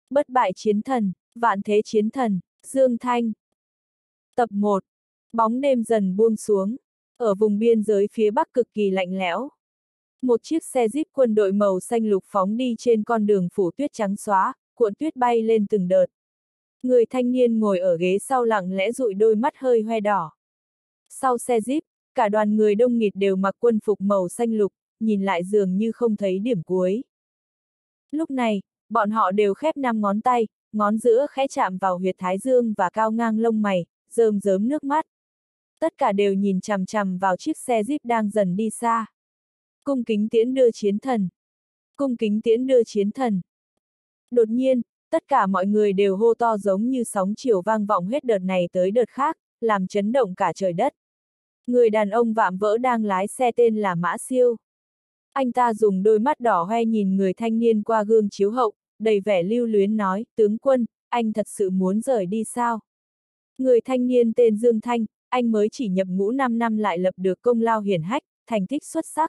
Bất bại chiến thần, vạn thế chiến thần, Dương Thanh. Tập 1. Bóng đêm dần buông xuống. Ở vùng biên giới phía bắc cực kỳ lạnh lẽo. Một chiếc xe jeep quân đội màu xanh lục phóng đi trên con đường phủ tuyết trắng xóa, cuộn tuyết bay lên từng đợt. Người thanh niên ngồi ở ghế sau lặng lẽ dụi đôi mắt hơi hoe đỏ. Sau xe jeep, cả đoàn người đông nghịt đều mặc quân phục màu xanh lục, nhìn lại dường như không thấy điểm cuối. Lúc này, bọn họ đều khép 5 ngón tay, ngón giữa khẽ chạm vào huyệt thái dương và cao ngang lông mày, rơm rớm nước mắt. Tất cả đều nhìn chằm chằm vào chiếc xe jeep đang dần đi xa. Cung kính tiễn đưa chiến thần. Cung kính tiễn đưa chiến thần. Đột nhiên, tất cả mọi người đều hô to giống như sóng chiều vang vọng hết đợt này tới đợt khác, làm chấn động cả trời đất. Người đàn ông vạm vỡ đang lái xe tên là Mã Siêu. Anh ta dùng đôi mắt đỏ hoe nhìn người thanh niên qua gương chiếu hậu, đầy vẻ lưu luyến nói, tướng quân, anh thật sự muốn rời đi sao? Người thanh niên tên Dương Thanh, anh mới chỉ nhập ngũ 5 năm lại lập được công lao hiển hách, thành tích xuất sắc.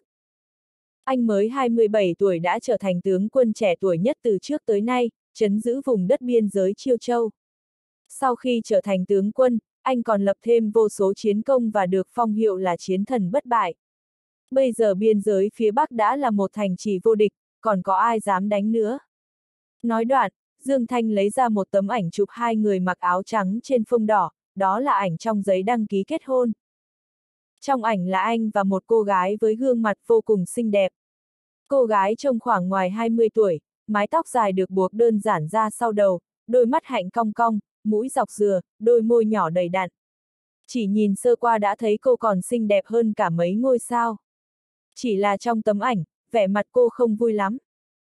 Anh mới 27 tuổi đã trở thành tướng quân trẻ tuổi nhất từ trước tới nay, trấn giữ vùng đất biên giới Chiêu Châu. Sau khi trở thành tướng quân, anh còn lập thêm vô số chiến công và được phong hiệu là chiến thần bất bại. Bây giờ biên giới phía Bắc đã là một thành trì vô địch, còn có ai dám đánh nữa. Nói đoạn, Dương Thanh lấy ra một tấm ảnh chụp hai người mặc áo trắng trên phông đỏ, đó là ảnh trong giấy đăng ký kết hôn. Trong ảnh là anh và một cô gái với gương mặt vô cùng xinh đẹp. Cô gái trông khoảng ngoài 20 tuổi, mái tóc dài được buộc đơn giản ra sau đầu, đôi mắt hạnh cong cong, mũi dọc dừa, đôi môi nhỏ đầy đặn. Chỉ nhìn sơ qua đã thấy cô còn xinh đẹp hơn cả mấy ngôi sao. Chỉ là trong tấm ảnh, vẻ mặt cô không vui lắm.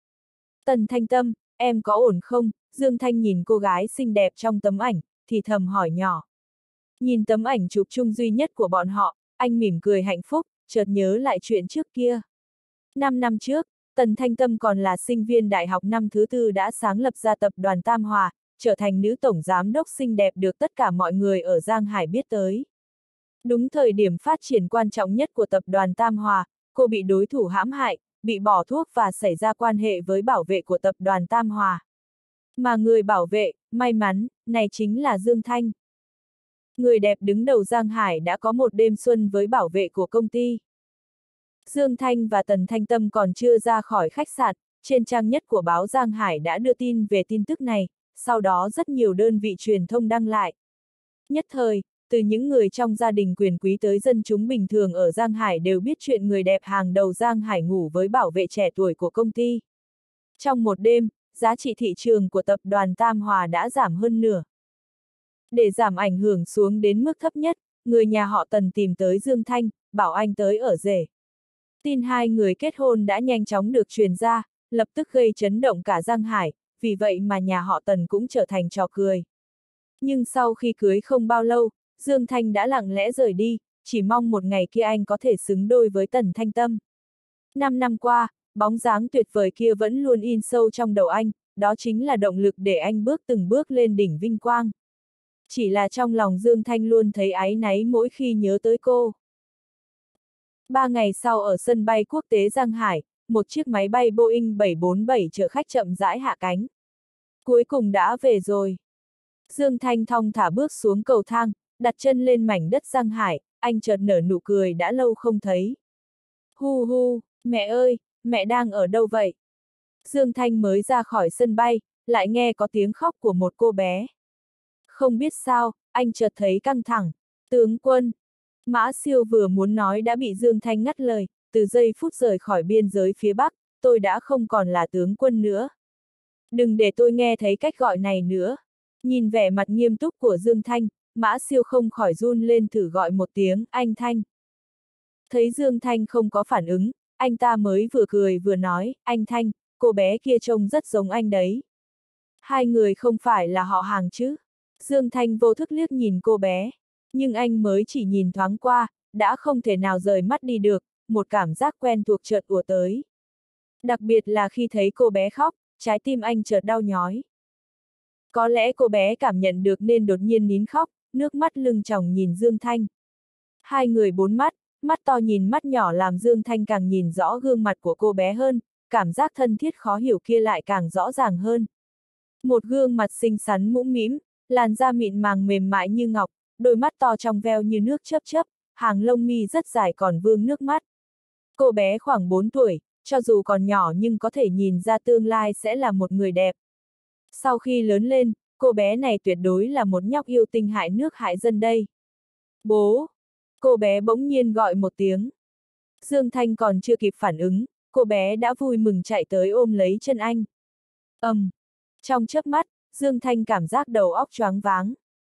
Tần Thanh Tâm, em có ổn không? Dương Thanh nhìn cô gái xinh đẹp trong tấm ảnh, thì thầm hỏi nhỏ. Nhìn tấm ảnh chụp chung duy nhất của bọn họ, anh mỉm cười hạnh phúc, chợt nhớ lại chuyện trước kia. 5 năm trước, Tần Thanh Tâm còn là sinh viên đại học năm thứ tư đã sáng lập ra tập đoàn Tam Hòa, trở thành nữ tổng giám đốc xinh đẹp được tất cả mọi người ở Giang Hải biết tới. Đúng thời điểm phát triển quan trọng nhất của tập đoàn Tam Hòa, cô bị đối thủ hãm hại, bị bỏ thuốc và xảy ra quan hệ với bảo vệ của tập đoàn Tam Hòa. Mà người bảo vệ, may mắn, này chính là Dương Thanh. Người đẹp đứng đầu Giang Hải đã có một đêm xuân với bảo vệ của công ty. Dương Thanh và Tần Thanh Tâm còn chưa ra khỏi khách sạn, trên trang nhất của báo Giang Hải đã đưa tin về tin tức này, sau đó rất nhiều đơn vị truyền thông đăng lại. Nhất thời, từ những người trong gia đình quyền quý tới dân chúng bình thường ở Giang Hải đều biết chuyện người đẹp hàng đầu Giang Hải ngủ với bảo vệ trẻ tuổi của công ty. Trong một đêm, giá trị thị trường của tập đoàn Tam Hòa đã giảm hơn nửa. Để giảm ảnh hưởng xuống đến mức thấp nhất, người nhà họ Tần tìm tới Dương Thanh, bảo anh tới ở rể. Tin hai người kết hôn đã nhanh chóng được truyền ra, lập tức gây chấn động cả Giang Hải, vì vậy mà nhà họ Tần cũng trở thành trò cười. Nhưng sau khi cưới không bao lâu, Dương Thanh đã lặng lẽ rời đi, chỉ mong một ngày kia anh có thể xứng đôi với Tần Thanh Tâm. 5 năm qua, bóng dáng tuyệt vời kia vẫn luôn in sâu trong đầu anh, đó chính là động lực để anh từng bước lên đỉnh vinh quang. Chỉ là trong lòng Dương Thanh luôn thấy áy náy mỗi khi nhớ tới cô. 3 ngày sau ở sân bay quốc tế Giang Hải, một chiếc máy bay Boeing 747 chở khách chậm rãi hạ cánh. Cuối cùng đã về rồi. Dương Thanh thong thả bước xuống cầu thang, đặt chân lên mảnh đất Giang Hải, anh chợt nở nụ cười đã lâu không thấy. Hu hu, mẹ ơi, mẹ đang ở đâu vậy? Dương Thanh mới ra khỏi sân bay, lại nghe có tiếng khóc của một cô bé. Không biết sao, anh chợt thấy căng thẳng. Tướng quân. Mã Siêu vừa muốn nói đã bị Dương Thanh ngắt lời, từ giây phút rời khỏi biên giới phía Bắc, tôi đã không còn là tướng quân nữa. Đừng để tôi nghe thấy cách gọi này nữa. Nhìn vẻ mặt nghiêm túc của Dương Thanh, Mã Siêu không khỏi run lên thử gọi một tiếng, anh Thanh. Thấy Dương Thanh không có phản ứng, anh ta mới vừa cười vừa nói, anh Thanh, cô bé kia trông rất giống anh đấy. Hai người không phải là họ hàng chứ? Dương Thanh vô thức liếc nhìn cô bé, nhưng anh mới chỉ nhìn thoáng qua, đã không thể nào rời mắt đi được, một cảm giác quen thuộc chợt ùa tới. Đặc biệt là khi thấy cô bé khóc, trái tim anh chợt đau nhói. Có lẽ cô bé cảm nhận được nên đột nhiên nín khóc, nước mắt lưng tròng nhìn Dương Thanh. Hai người bốn mắt, mắt to nhìn mắt nhỏ làm Dương Thanh càng nhìn rõ gương mặt của cô bé hơn, cảm giác thân thiết khó hiểu kia lại càng rõ ràng hơn. Một gương mặt xinh xắn mũm mĩm, làn da mịn màng mềm mại như ngọc, đôi mắt to trong veo như nước chớp chớp, hàng lông mi rất dài còn vương nước mắt. Cô bé khoảng 4 tuổi, cho dù còn nhỏ nhưng có thể nhìn ra tương lai sẽ là một người đẹp. Sau khi lớn lên, cô bé này tuyệt đối là một nhóc yêu tinh hại nước hại dân đây. Bố! Cô bé bỗng nhiên gọi một tiếng. Dương Thanh còn chưa kịp phản ứng, cô bé đã vui mừng chạy tới ôm lấy chân anh. Trong chớp mắt, Dương Thanh cảm giác đầu óc choáng váng.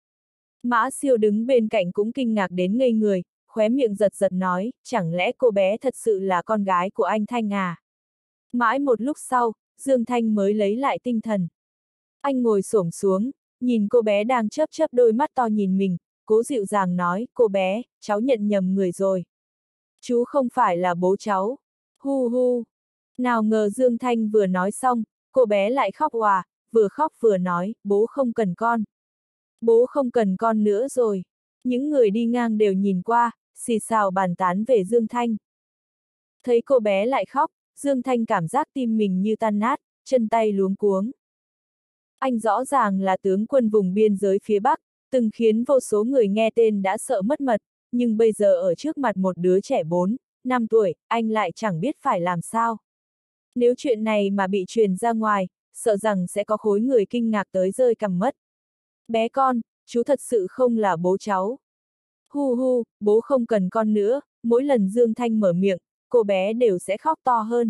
Mã Siêu đứng bên cạnh cũng kinh ngạc đến ngây người, khóe miệng giật giật nói, chẳng lẽ cô bé thật sự là con gái của anh Thanh à? Mãi một lúc sau, Dương Thanh mới lấy lại tinh thần. Anh ngồi xổm xuống, nhìn cô bé đang chớp chớp đôi mắt to nhìn mình, cố dịu dàng nói, cô bé, cháu nhận nhầm người rồi. Chú không phải là bố cháu. Hu hu. Nào ngờ Dương Thanh vừa nói xong, cô bé lại khóc òa, vừa khóc vừa nói, bố không cần con. Bố không cần con nữa rồi. Những người đi ngang đều nhìn qua, xì xào bàn tán về Dương Thanh. Thấy cô bé lại khóc, Dương Thanh cảm giác tim mình như tan nát, chân tay luống cuống. Anh rõ ràng là tướng quân vùng biên giới phía Bắc, từng khiến vô số người nghe tên đã sợ mất mật, nhưng bây giờ ở trước mặt một đứa trẻ 4, 5 tuổi, anh lại chẳng biết phải làm sao. Nếu chuyện này mà bị truyền ra ngoài, sợ rằng sẽ có khối người kinh ngạc tới rơi cằm mất. Bé con, chú thật sự không là bố cháu. Hu hu, bố không cần con nữa, mỗi lần Dương Thanh mở miệng, cô bé đều sẽ khóc to hơn.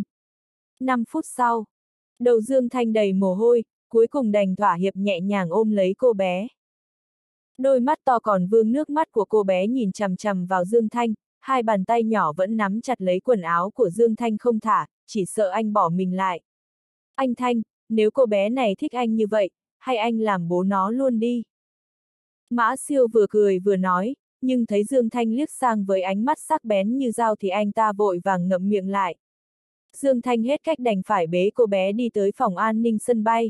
5 phút sau, đầu Dương Thanh đầy mồ hôi, cuối cùng đành thỏa hiệp nhẹ nhàng ôm lấy cô bé. Đôi mắt to còn vương nước mắt của cô bé nhìn chằm chằm vào Dương Thanh, hai bàn tay nhỏ vẫn nắm chặt lấy quần áo của Dương Thanh không thả, chỉ sợ anh bỏ mình lại. Anh Thanh, nếu cô bé này thích anh như vậy, hay anh làm bố nó luôn đi. Mã Siêu vừa cười vừa nói, nhưng thấy Dương Thanh liếc sang với ánh mắt sắc bén như dao thì anh ta vội vàng ngậm miệng lại. Dương Thanh hết cách đành phải bế cô bé đi tới phòng an ninh sân bay.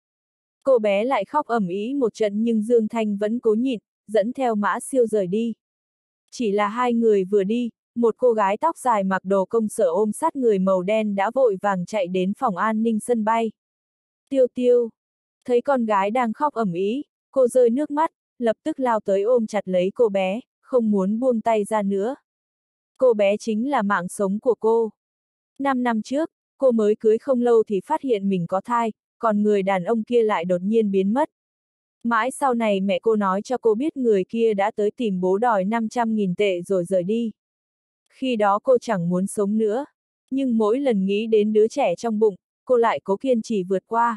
Cô bé lại khóc ầm ĩ một trận nhưng Dương Thanh vẫn cố nhịn, dẫn theo Mã Siêu rời đi. Chỉ là hai người vừa đi, một cô gái tóc dài mặc đồ công sở ôm sát người màu đen đã vội vàng chạy đến phòng an ninh sân bay. Tiêu Tiêu, thấy con gái đang khóc ầm ĩ, cô rơi nước mắt, lập tức lao tới ôm chặt lấy cô bé, không muốn buông tay ra nữa. Cô bé chính là mạng sống của cô. 5 năm trước, cô mới cưới không lâu thì phát hiện mình có thai, còn người đàn ông kia lại đột nhiên biến mất. Mãi sau này mẹ cô nói cho cô biết người kia đã tới tìm bố đòi 500.000 tệ rồi rời đi. Khi đó cô chẳng muốn sống nữa, nhưng mỗi lần nghĩ đến đứa trẻ trong bụng, cô lại cố kiên trì vượt qua.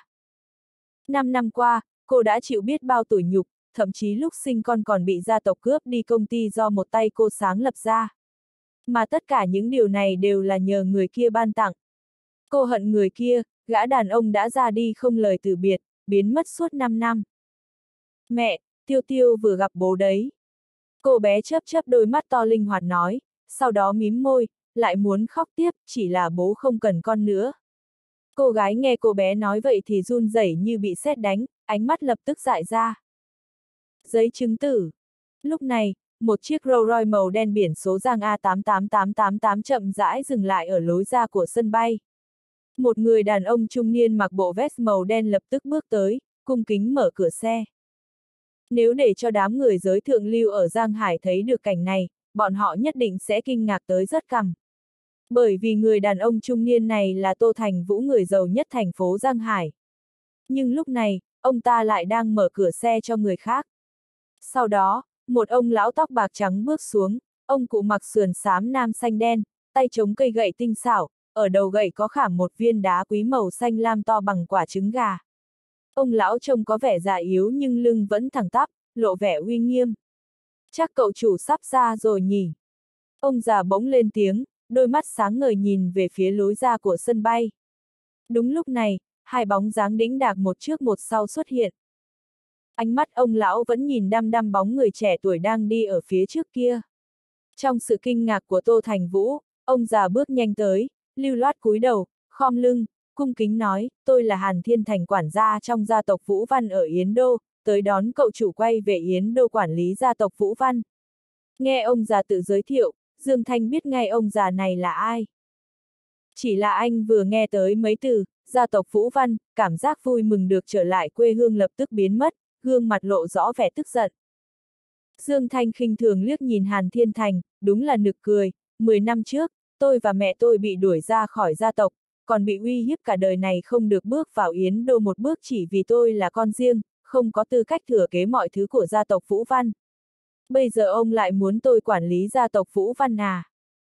5 năm qua, cô đã chịu biết bao tủi nhục, thậm chí lúc sinh con còn bị gia tộc cướp đi công ty do một tay cô sáng lập ra. Mà tất cả những điều này đều là nhờ người kia ban tặng. Cô hận người kia, gã đàn ông đã ra đi không lời từ biệt, biến mất suốt 5 năm. Mẹ, Tiêu Tiêu vừa gặp bố đấy. Cô bé chớp chớp đôi mắt to linh hoạt nói, sau đó mím môi, lại muốn khóc tiếp, chỉ là bố không cần con nữa. Cô gái nghe cô bé nói vậy thì run rẩy như bị sét đánh, ánh mắt lập tức dại ra. Giấy chứng tử. Lúc này, một chiếc Rolls Royce màu đen biển số Giang A88888 chậm rãi dừng lại ở lối ra của sân bay. Một người đàn ông trung niên mặc bộ vest màu đen lập tức bước tới, cung kính mở cửa xe. Nếu để cho đám người giới thượng lưu ở Giang Hải thấy được cảnh này, bọn họ nhất định sẽ kinh ngạc tới rớt cằm. Bởi vì người đàn ông trung niên này là Tô Thành Vũ, người giàu nhất thành phố Giang Hải. Nhưng lúc này, ông ta lại đang mở cửa xe cho người khác. Sau đó, một ông lão tóc bạc trắng bước xuống, ông cụ mặc sườn xám nam xanh đen, tay chống cây gậy tinh xảo, ở đầu gậy có khảm một viên đá quý màu xanh lam to bằng quả trứng gà. Ông lão trông có vẻ già yếu nhưng lưng vẫn thẳng tắp, lộ vẻ uy nghiêm. Chắc cậu chủ sắp ra rồi nhỉ? Ông già bỗng lên tiếng, đôi mắt sáng ngời nhìn về phía lối ra của sân bay. Đúng lúc này, hai bóng dáng đĩnh đạc một trước một sau xuất hiện. Ánh mắt ông lão vẫn nhìn đăm đăm bóng người trẻ tuổi đang đi ở phía trước kia. Trong sự kinh ngạc của Tô Thành Vũ, ông già bước nhanh tới, lưu loát cúi đầu, khom lưng, cung kính nói, tôi là Hàn Thiên Thành, quản gia trong gia tộc Vũ Văn ở Yến Đô, tới đón cậu chủ quay về Yến Đô quản lý gia tộc Vũ Văn. Nghe ông già tự giới thiệu, Dương Thanh biết ngay ông già này là ai. Chỉ là anh vừa nghe tới mấy từ, gia tộc Vũ Văn, cảm giác vui mừng được trở lại quê hương lập tức biến mất, gương mặt lộ rõ vẻ tức giận. Dương Thanh khinh thường liếc nhìn Hàn Thiên Thành, đúng là nực cười, 10 năm trước, tôi và mẹ tôi bị đuổi ra khỏi gia tộc, còn bị uy hiếp cả đời này không được bước vào Yến Đô một bước chỉ vì tôi là con riêng, không có tư cách thừa kế mọi thứ của gia tộc Vũ Văn. Bây giờ ông lại muốn tôi quản lý gia tộc Vũ Văn à?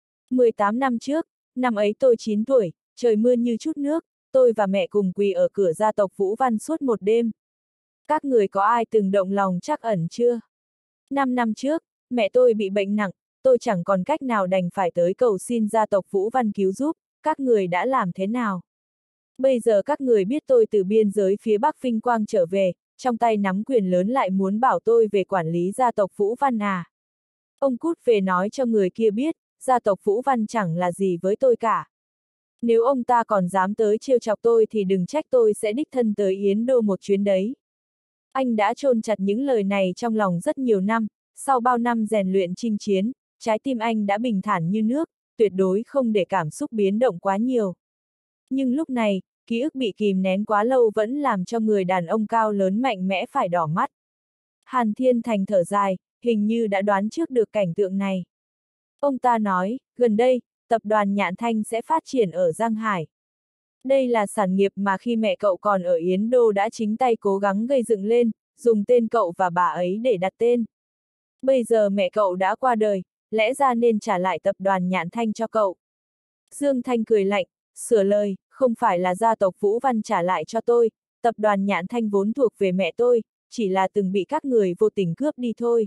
18 năm trước, năm ấy tôi 9 tuổi, trời mưa như chút nước, tôi và mẹ cùng quỳ ở cửa gia tộc Vũ Văn suốt một đêm. Các người có ai từng động lòng trắc ẩn chưa? 5 năm trước, mẹ tôi bị bệnh nặng, tôi chẳng còn cách nào đành phải tới cầu xin gia tộc Vũ Văn cứu giúp, các người đã làm thế nào? Bây giờ các người biết tôi từ biên giới phía Bắc vinh quang trở về, trong tay nắm quyền lớn lại muốn bảo tôi về quản lý gia tộc Vũ Văn à? Ông cút về nói cho người kia biết, gia tộc Vũ Văn chẳng là gì với tôi cả. Nếu ông ta còn dám tới trêu chọc tôi thì đừng trách tôi sẽ đích thân tới Yến Đô một chuyến đấy. Anh đã chôn chặt những lời này trong lòng rất nhiều năm, sau bao năm rèn luyện chinh chiến, trái tim anh đã bình thản như nước, tuyệt đối không để cảm xúc biến động quá nhiều. Nhưng lúc này, ký ức bị kìm nén quá lâu vẫn làm cho người đàn ông cao lớn mạnh mẽ phải đỏ mắt. Hàn Thiên Thành thở dài, hình như đã đoán trước được cảnh tượng này. Ông ta nói, gần đây, tập đoàn Nhạn Thanh sẽ phát triển ở Giang Hải. Đây là sản nghiệp mà khi mẹ cậu còn ở Yến Đô đã chính tay cố gắng gây dựng lên, dùng tên cậu và bà ấy để đặt tên. Bây giờ mẹ cậu đã qua đời, lẽ ra nên trả lại tập đoàn Nhạn Thanh cho cậu. Dương Thanh cười lạnh, sửa lời, không phải là gia tộc Vũ Văn trả lại cho tôi, tập đoàn Nhạn Thanh vốn thuộc về mẹ tôi, chỉ là từng bị các người vô tình cướp đi thôi.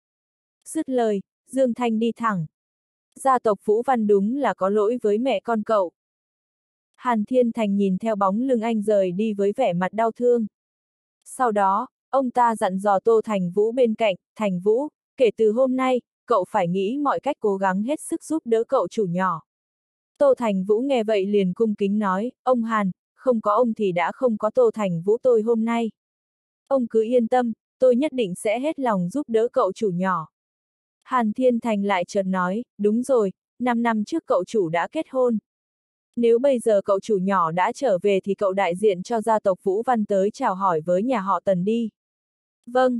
Dứt lời, Dương Thanh đi thẳng. Gia tộc Vũ Văn đúng là có lỗi với mẹ con cậu. Hàn Thiên Thành nhìn theo bóng lưng anh rời đi với vẻ mặt đau thương. Sau đó, ông ta dặn dò Tô Thành Vũ bên cạnh, Thành Vũ, kể từ hôm nay, cậu phải nghĩ mọi cách cố gắng hết sức giúp đỡ cậu chủ nhỏ. Tô Thành Vũ nghe vậy liền cung kính nói, ông Hàn, không có ông thì đã không có Tô Thành Vũ tôi hôm nay. Ông cứ yên tâm, tôi nhất định sẽ hết lòng giúp đỡ cậu chủ nhỏ. Hàn Thiên Thành lại chợt nói, đúng rồi, 5 năm trước cậu chủ đã kết hôn. Nếu bây giờ cậu chủ nhỏ đã trở về thì cậu đại diện cho gia tộc Vũ Văn tới chào hỏi với nhà họ Tần đi. Vâng.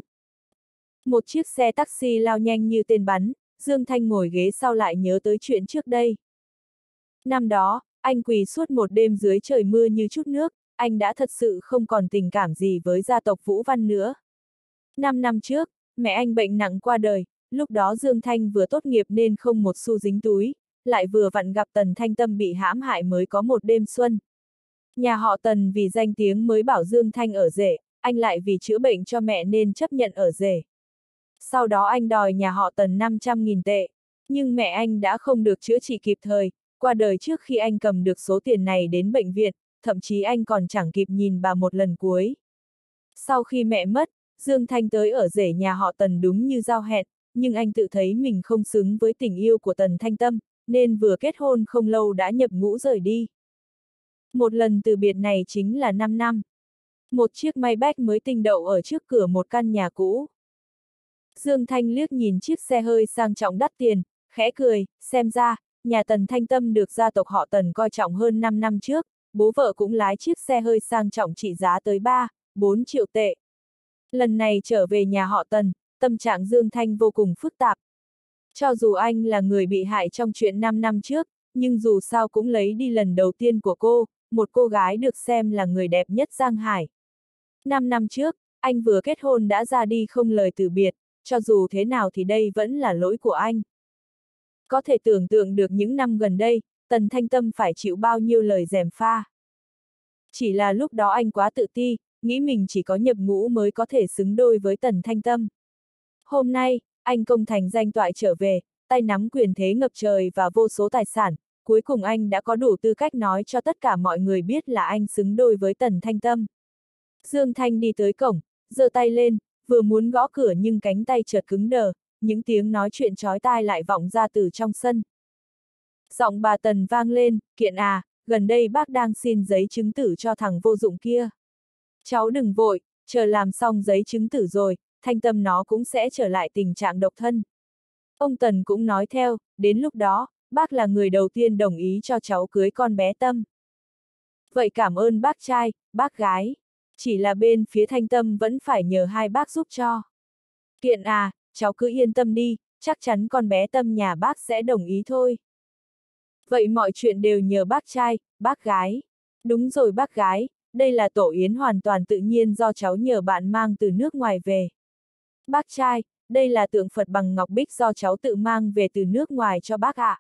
Một chiếc xe taxi lao nhanh như tên bắn, Dương Thanh ngồi ghế sau lại nhớ tới chuyện trước đây. Năm đó, anh quỳ suốt một đêm dưới trời mưa như chút nước, anh đã thật sự không còn tình cảm gì với gia tộc Vũ Văn nữa. 5 năm trước, mẹ anh bệnh nặng qua đời, lúc đó Dương Thanh vừa tốt nghiệp nên không một xu dính túi, lại vừa vặn gặp Tần Thanh Tâm bị hãm hại mới có một đêm xuân. Nhà họ Tần vì danh tiếng mới bảo Dương Thanh ở rể, anh lại vì chữa bệnh cho mẹ nên chấp nhận ở rể. Sau đó anh đòi nhà họ Tần 500.000 tệ, nhưng mẹ anh đã không được chữa trị kịp thời, qua đời trước khi anh cầm được số tiền này đến bệnh viện, thậm chí anh còn chẳng kịp nhìn bà một lần cuối. Sau khi mẹ mất, Dương Thanh tới ở rể nhà họ Tần đúng như giao hẹn, nhưng anh tự thấy mình không xứng với tình yêu của Tần Thanh Tâm, nên vừa kết hôn không lâu đã nhập ngũ rời đi. Một lần từ biệt này chính là 5 năm. Một chiếc Maybach mới tinh đậu ở trước cửa một căn nhà cũ. Dương Thanh liếc nhìn chiếc xe hơi sang trọng đắt tiền, khẽ cười, xem ra, nhà Tần Thanh Tâm được gia tộc họ Tần coi trọng hơn 5 năm trước, bố vợ cũng lái chiếc xe hơi sang trọng trị giá tới 3-4 triệu tệ. Lần này trở về nhà họ Tần, tâm trạng Dương Thanh vô cùng phức tạp. Cho dù anh là người bị hại trong chuyện 5 năm trước, nhưng dù sao cũng lấy đi lần đầu tiên của cô, một cô gái được xem là người đẹp nhất Giang Hải. 5 năm trước, anh vừa kết hôn đã ra đi không lời từ biệt, cho dù thế nào thì đây vẫn là lỗi của anh. Có thể tưởng tượng được những năm gần đây, Tần Thanh Tâm phải chịu bao nhiêu lời gièm pha. Chỉ là lúc đó anh quá tự ti, nghĩ mình chỉ có nhập ngũ mới có thể xứng đôi với Tần Thanh Tâm. Hôm nay, anh công thành danh toại trở về, tay nắm quyền thế ngập trời và vô số tài sản, cuối cùng anh đã có đủ tư cách nói cho tất cả mọi người biết là anh xứng đôi với Tần Thanh Tâm. Dương Thanh đi tới cổng, giơ tay lên, vừa muốn gõ cửa nhưng cánh tay chợt cứng đờ, những tiếng nói chuyện chói tai lại vọng ra từ trong sân. Giọng bà Tần vang lên, kiện à, gần đây bác đang xin giấy chứng tử cho thằng vô dụng kia. Cháu đừng vội, chờ làm xong giấy chứng tử rồi, Thanh Tâm nó cũng sẽ trở lại tình trạng độc thân. Ông Tần cũng nói theo, đến lúc đó, bác là người đầu tiên đồng ý cho cháu cưới con bé Tâm. Vậy cảm ơn bác trai, bác gái. Chỉ là bên phía Thanh Tâm vẫn phải nhờ hai bác giúp cho. Kiện à, cháu cứ yên tâm đi, chắc chắn con bé Tâm nhà bác sẽ đồng ý thôi. Vậy mọi chuyện đều nhờ bác trai, bác gái. Đúng rồi bác gái, đây là tổ yến hoàn toàn tự nhiên do cháu nhờ bạn mang từ nước ngoài về. Bác trai, đây là tượng Phật bằng ngọc bích do cháu tự mang về từ nước ngoài cho bác ạ.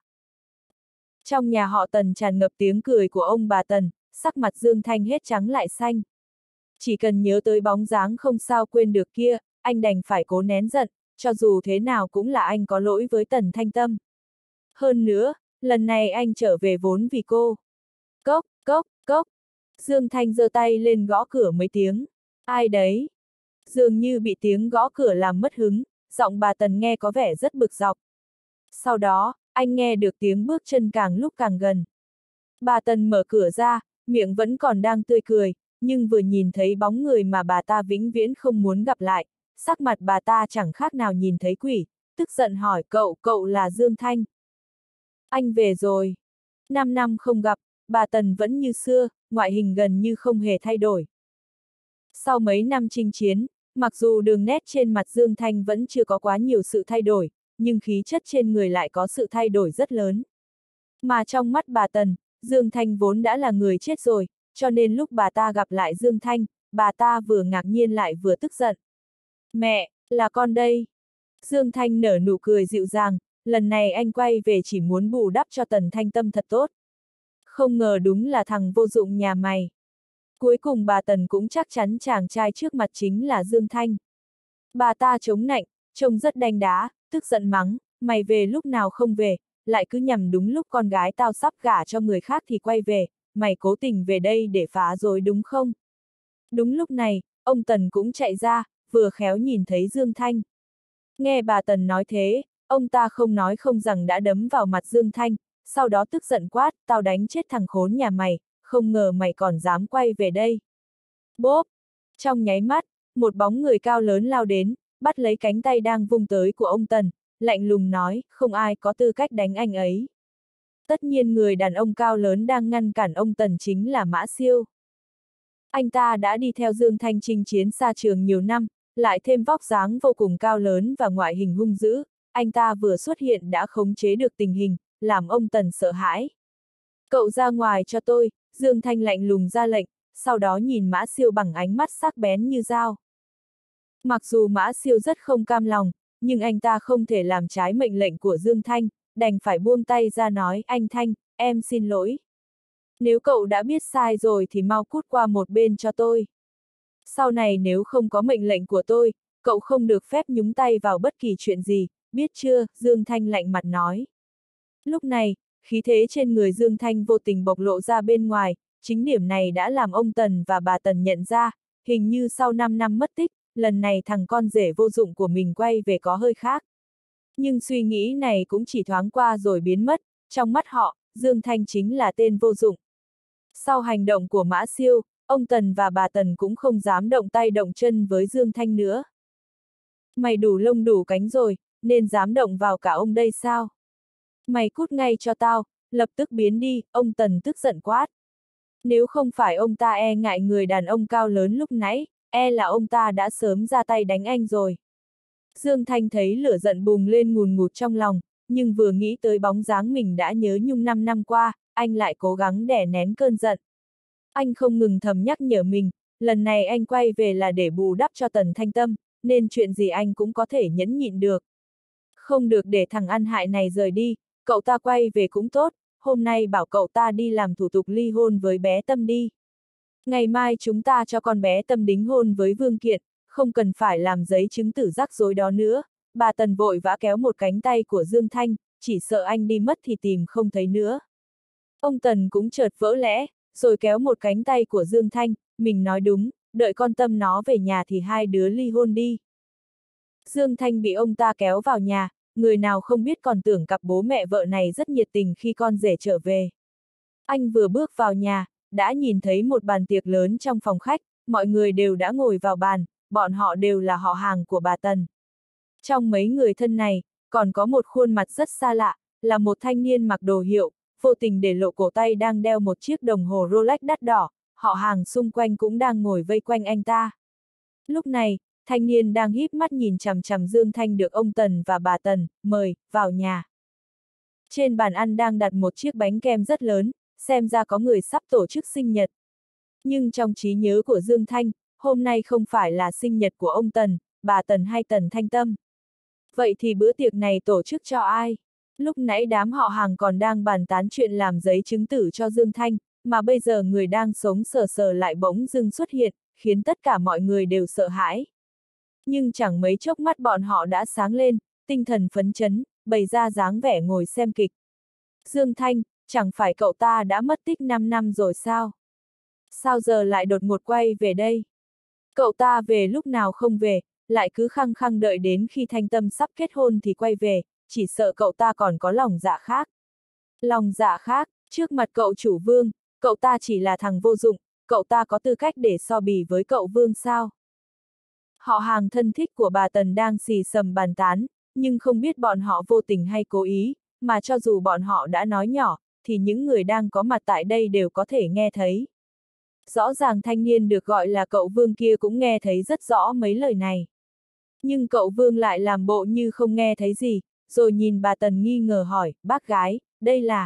Trong nhà họ Tần tràn ngập tiếng cười của ông bà Tần, sắc mặt Dương Thanh hết trắng lại xanh. Chỉ cần nhớ tới bóng dáng không sao quên được kia, anh đành phải cố nén giận, cho dù thế nào cũng là anh có lỗi với Tần Thanh Tâm. Hơn nữa, lần này anh trở về vốn vì cô. Cốc, cốc, cốc. Dương Thanh giơ tay lên gõ cửa mấy tiếng. Ai đấy? Dường như bị tiếng gõ cửa làm mất hứng, giọng bà Tần nghe có vẻ rất bực dọc. Sau đó, anh nghe được tiếng bước chân càng lúc càng gần. Bà Tần mở cửa ra, miệng vẫn còn đang tươi cười, nhưng vừa nhìn thấy bóng người mà bà ta vĩnh viễn không muốn gặp lại, sắc mặt bà ta chẳng khác nào nhìn thấy quỷ, tức giận hỏi cậu là Dương Thanh. Anh về rồi. 5 năm không gặp, bà Tần vẫn như xưa, ngoại hình gần như không hề thay đổi. Sau mấy năm chinh chiến, mặc dù đường nét trên mặt Dương Thanh vẫn chưa có quá nhiều sự thay đổi, nhưng khí chất trên người lại có sự thay đổi rất lớn. Mà trong mắt bà Tần, Dương Thanh vốn đã là người chết rồi, cho nên lúc bà ta gặp lại Dương Thanh, bà ta vừa ngạc nhiên lại vừa tức giận. Mẹ, là con đây. Dương Thanh nở nụ cười dịu dàng, lần này anh quay về chỉ muốn bù đắp cho Tần Thanh Tâm thật tốt. Không ngờ đúng là thằng vô dụng nhà mày. Cuối cùng bà Tần cũng chắc chắn chàng trai trước mặt chính là Dương Thanh. Bà ta chống nạnh, trông rất đanh đá, tức giận mắng, mày về lúc nào không về, lại cứ nhằm đúng lúc con gái tao sắp gả cho người khác thì quay về, mày cố tình về đây để phá rối đúng không? Đúng lúc này, ông Tần cũng chạy ra, vừa khéo nhìn thấy Dương Thanh. Nghe bà Tần nói thế, ông ta không nói không rằng đã đấm vào mặt Dương Thanh, sau đó tức giận quát, tao đánh chết thằng khốn nhà mày, không ngờ mày còn dám quay về đây. Bốp! Trong nháy mắt, một bóng người cao lớn lao đến, bắt lấy cánh tay đang vung tới của ông Tần, lạnh lùng nói, không ai có tư cách đánh anh ấy. Tất nhiên người đàn ông cao lớn đang ngăn cản ông Tần chính là Mã Siêu. Anh ta đã đi theo Dương Thanh chinh chiến xa trường nhiều năm, lại thêm vóc dáng vô cùng cao lớn và ngoại hình hung dữ, anh ta vừa xuất hiện đã khống chế được tình hình, làm ông Tần sợ hãi. Cậu ra ngoài cho tôi, Dương Thanh lạnh lùng ra lệnh, sau đó nhìn Mã Siêu bằng ánh mắt sắc bén như dao. Mặc dù Mã Siêu rất không cam lòng, nhưng anh ta không thể làm trái mệnh lệnh của Dương Thanh, đành phải buông tay ra nói, anh Thanh, em xin lỗi. Nếu cậu đã biết sai rồi thì mau cút qua một bên cho tôi. Sau này nếu không có mệnh lệnh của tôi, cậu không được phép nhúng tay vào bất kỳ chuyện gì, biết chưa, Dương Thanh lạnh mặt nói. Lúc này, khí thế trên người Dương Thanh vô tình bộc lộ ra bên ngoài, chính điểm này đã làm ông Tần và bà Tần nhận ra, hình như sau 5 năm mất tích, lần này thằng con rể vô dụng của mình quay về có hơi khác. Nhưng suy nghĩ này cũng chỉ thoáng qua rồi biến mất, trong mắt họ, Dương Thanh chính là tên vô dụng. Sau hành động của Mã Siêu, ông Tần và bà Tần cũng không dám động tay động chân với Dương Thanh nữa. Mày đủ lông đủ cánh rồi, nên dám động vào cả ông đây sao? Mày cút ngay cho tao, lập tức biến đi, ông Tần tức giận quát. Nếu không phải ông ta e ngại người đàn ông cao lớn lúc nãy, e là ông ta đã sớm ra tay đánh anh rồi. Dương Thanh thấy lửa giận bùng lên ngùn ngụt trong lòng, nhưng vừa nghĩ tới bóng dáng mình đã nhớ nhung 5 năm qua, anh lại cố gắng đè nén cơn giận. Anh không ngừng thầm nhắc nhở mình, lần này anh quay về là để bù đắp cho Tần Thanh Tâm, nên chuyện gì anh cũng có thể nhẫn nhịn được. Không được để thằng ăn hại này rời đi, cậu ta quay về cũng tốt, hôm nay bảo cậu ta đi làm thủ tục ly hôn với bé Tâm đi. Ngày mai chúng ta cho con bé Tâm đính hôn với Vương Kiệt, không cần phải làm giấy chứng tử rắc rối đó nữa. Bà Tần vội vã kéo một cánh tay của Dương Thanh, chỉ sợ anh đi mất thì tìm không thấy nữa. Ông Tần cũng chợt vỡ lẽ, rồi kéo một cánh tay của Dương Thanh, mình nói đúng, đợi con Tâm nó về nhà thì hai đứa ly hôn đi. Dương Thanh bị ông ta kéo vào nhà, người nào không biết còn tưởng cặp bố mẹ vợ này rất nhiệt tình khi con rể trở về. Anh vừa bước vào nhà, đã nhìn thấy một bàn tiệc lớn trong phòng khách, mọi người đều đã ngồi vào bàn, bọn họ đều là họ hàng của bà Tần. Trong mấy người thân này, còn có một khuôn mặt rất xa lạ, là một thanh niên mặc đồ hiệu, vô tình để lộ cổ tay đang đeo một chiếc đồng hồ Rolex đắt đỏ, họ hàng xung quanh cũng đang ngồi vây quanh anh ta. Lúc này, thanh niên đang híp mắt nhìn chằm chằm Dương Thanh được ông Tần và bà Tần mời vào nhà. Trên bàn ăn đang đặt một chiếc bánh kem rất lớn, xem ra có người sắp tổ chức sinh nhật. Nhưng trong trí nhớ của Dương Thanh, hôm nay không phải là sinh nhật của ông Tần, bà Tần hay Tần Thanh Tâm. Vậy thì bữa tiệc này tổ chức cho ai? Lúc nãy đám họ hàng còn đang bàn tán chuyện làm giấy chứng tử cho Dương Thanh, mà bây giờ người đang sống sờ sờ lại bỗng dưng xuất hiện, khiến tất cả mọi người đều sợ hãi. Nhưng chẳng mấy chốc mắt bọn họ đã sáng lên, tinh thần phấn chấn, bày ra dáng vẻ ngồi xem kịch. Dương Thanh, chẳng phải cậu ta đã mất tích 5 năm rồi sao? Sao giờ lại đột ngột quay về đây? Cậu ta về lúc nào không về, lại cứ khăng khăng đợi đến khi Thanh Tâm sắp kết hôn thì quay về, chỉ sợ cậu ta còn có lòng dạ khác. Lòng dạ khác, trước mặt cậu chủ Vương, cậu ta chỉ là thằng vô dụng, cậu ta có tư cách để so bì với cậu Vương sao? Họ hàng thân thích của bà Tần đang xì xầm bàn tán, nhưng không biết bọn họ vô tình hay cố ý, mà cho dù bọn họ đã nói nhỏ, thì những người đang có mặt tại đây đều có thể nghe thấy. Rõ ràng thanh niên được gọi là cậu Vương kia cũng nghe thấy rất rõ mấy lời này. Nhưng cậu Vương lại làm bộ như không nghe thấy gì, rồi nhìn bà Tần nghi ngờ hỏi, bác gái, đây là...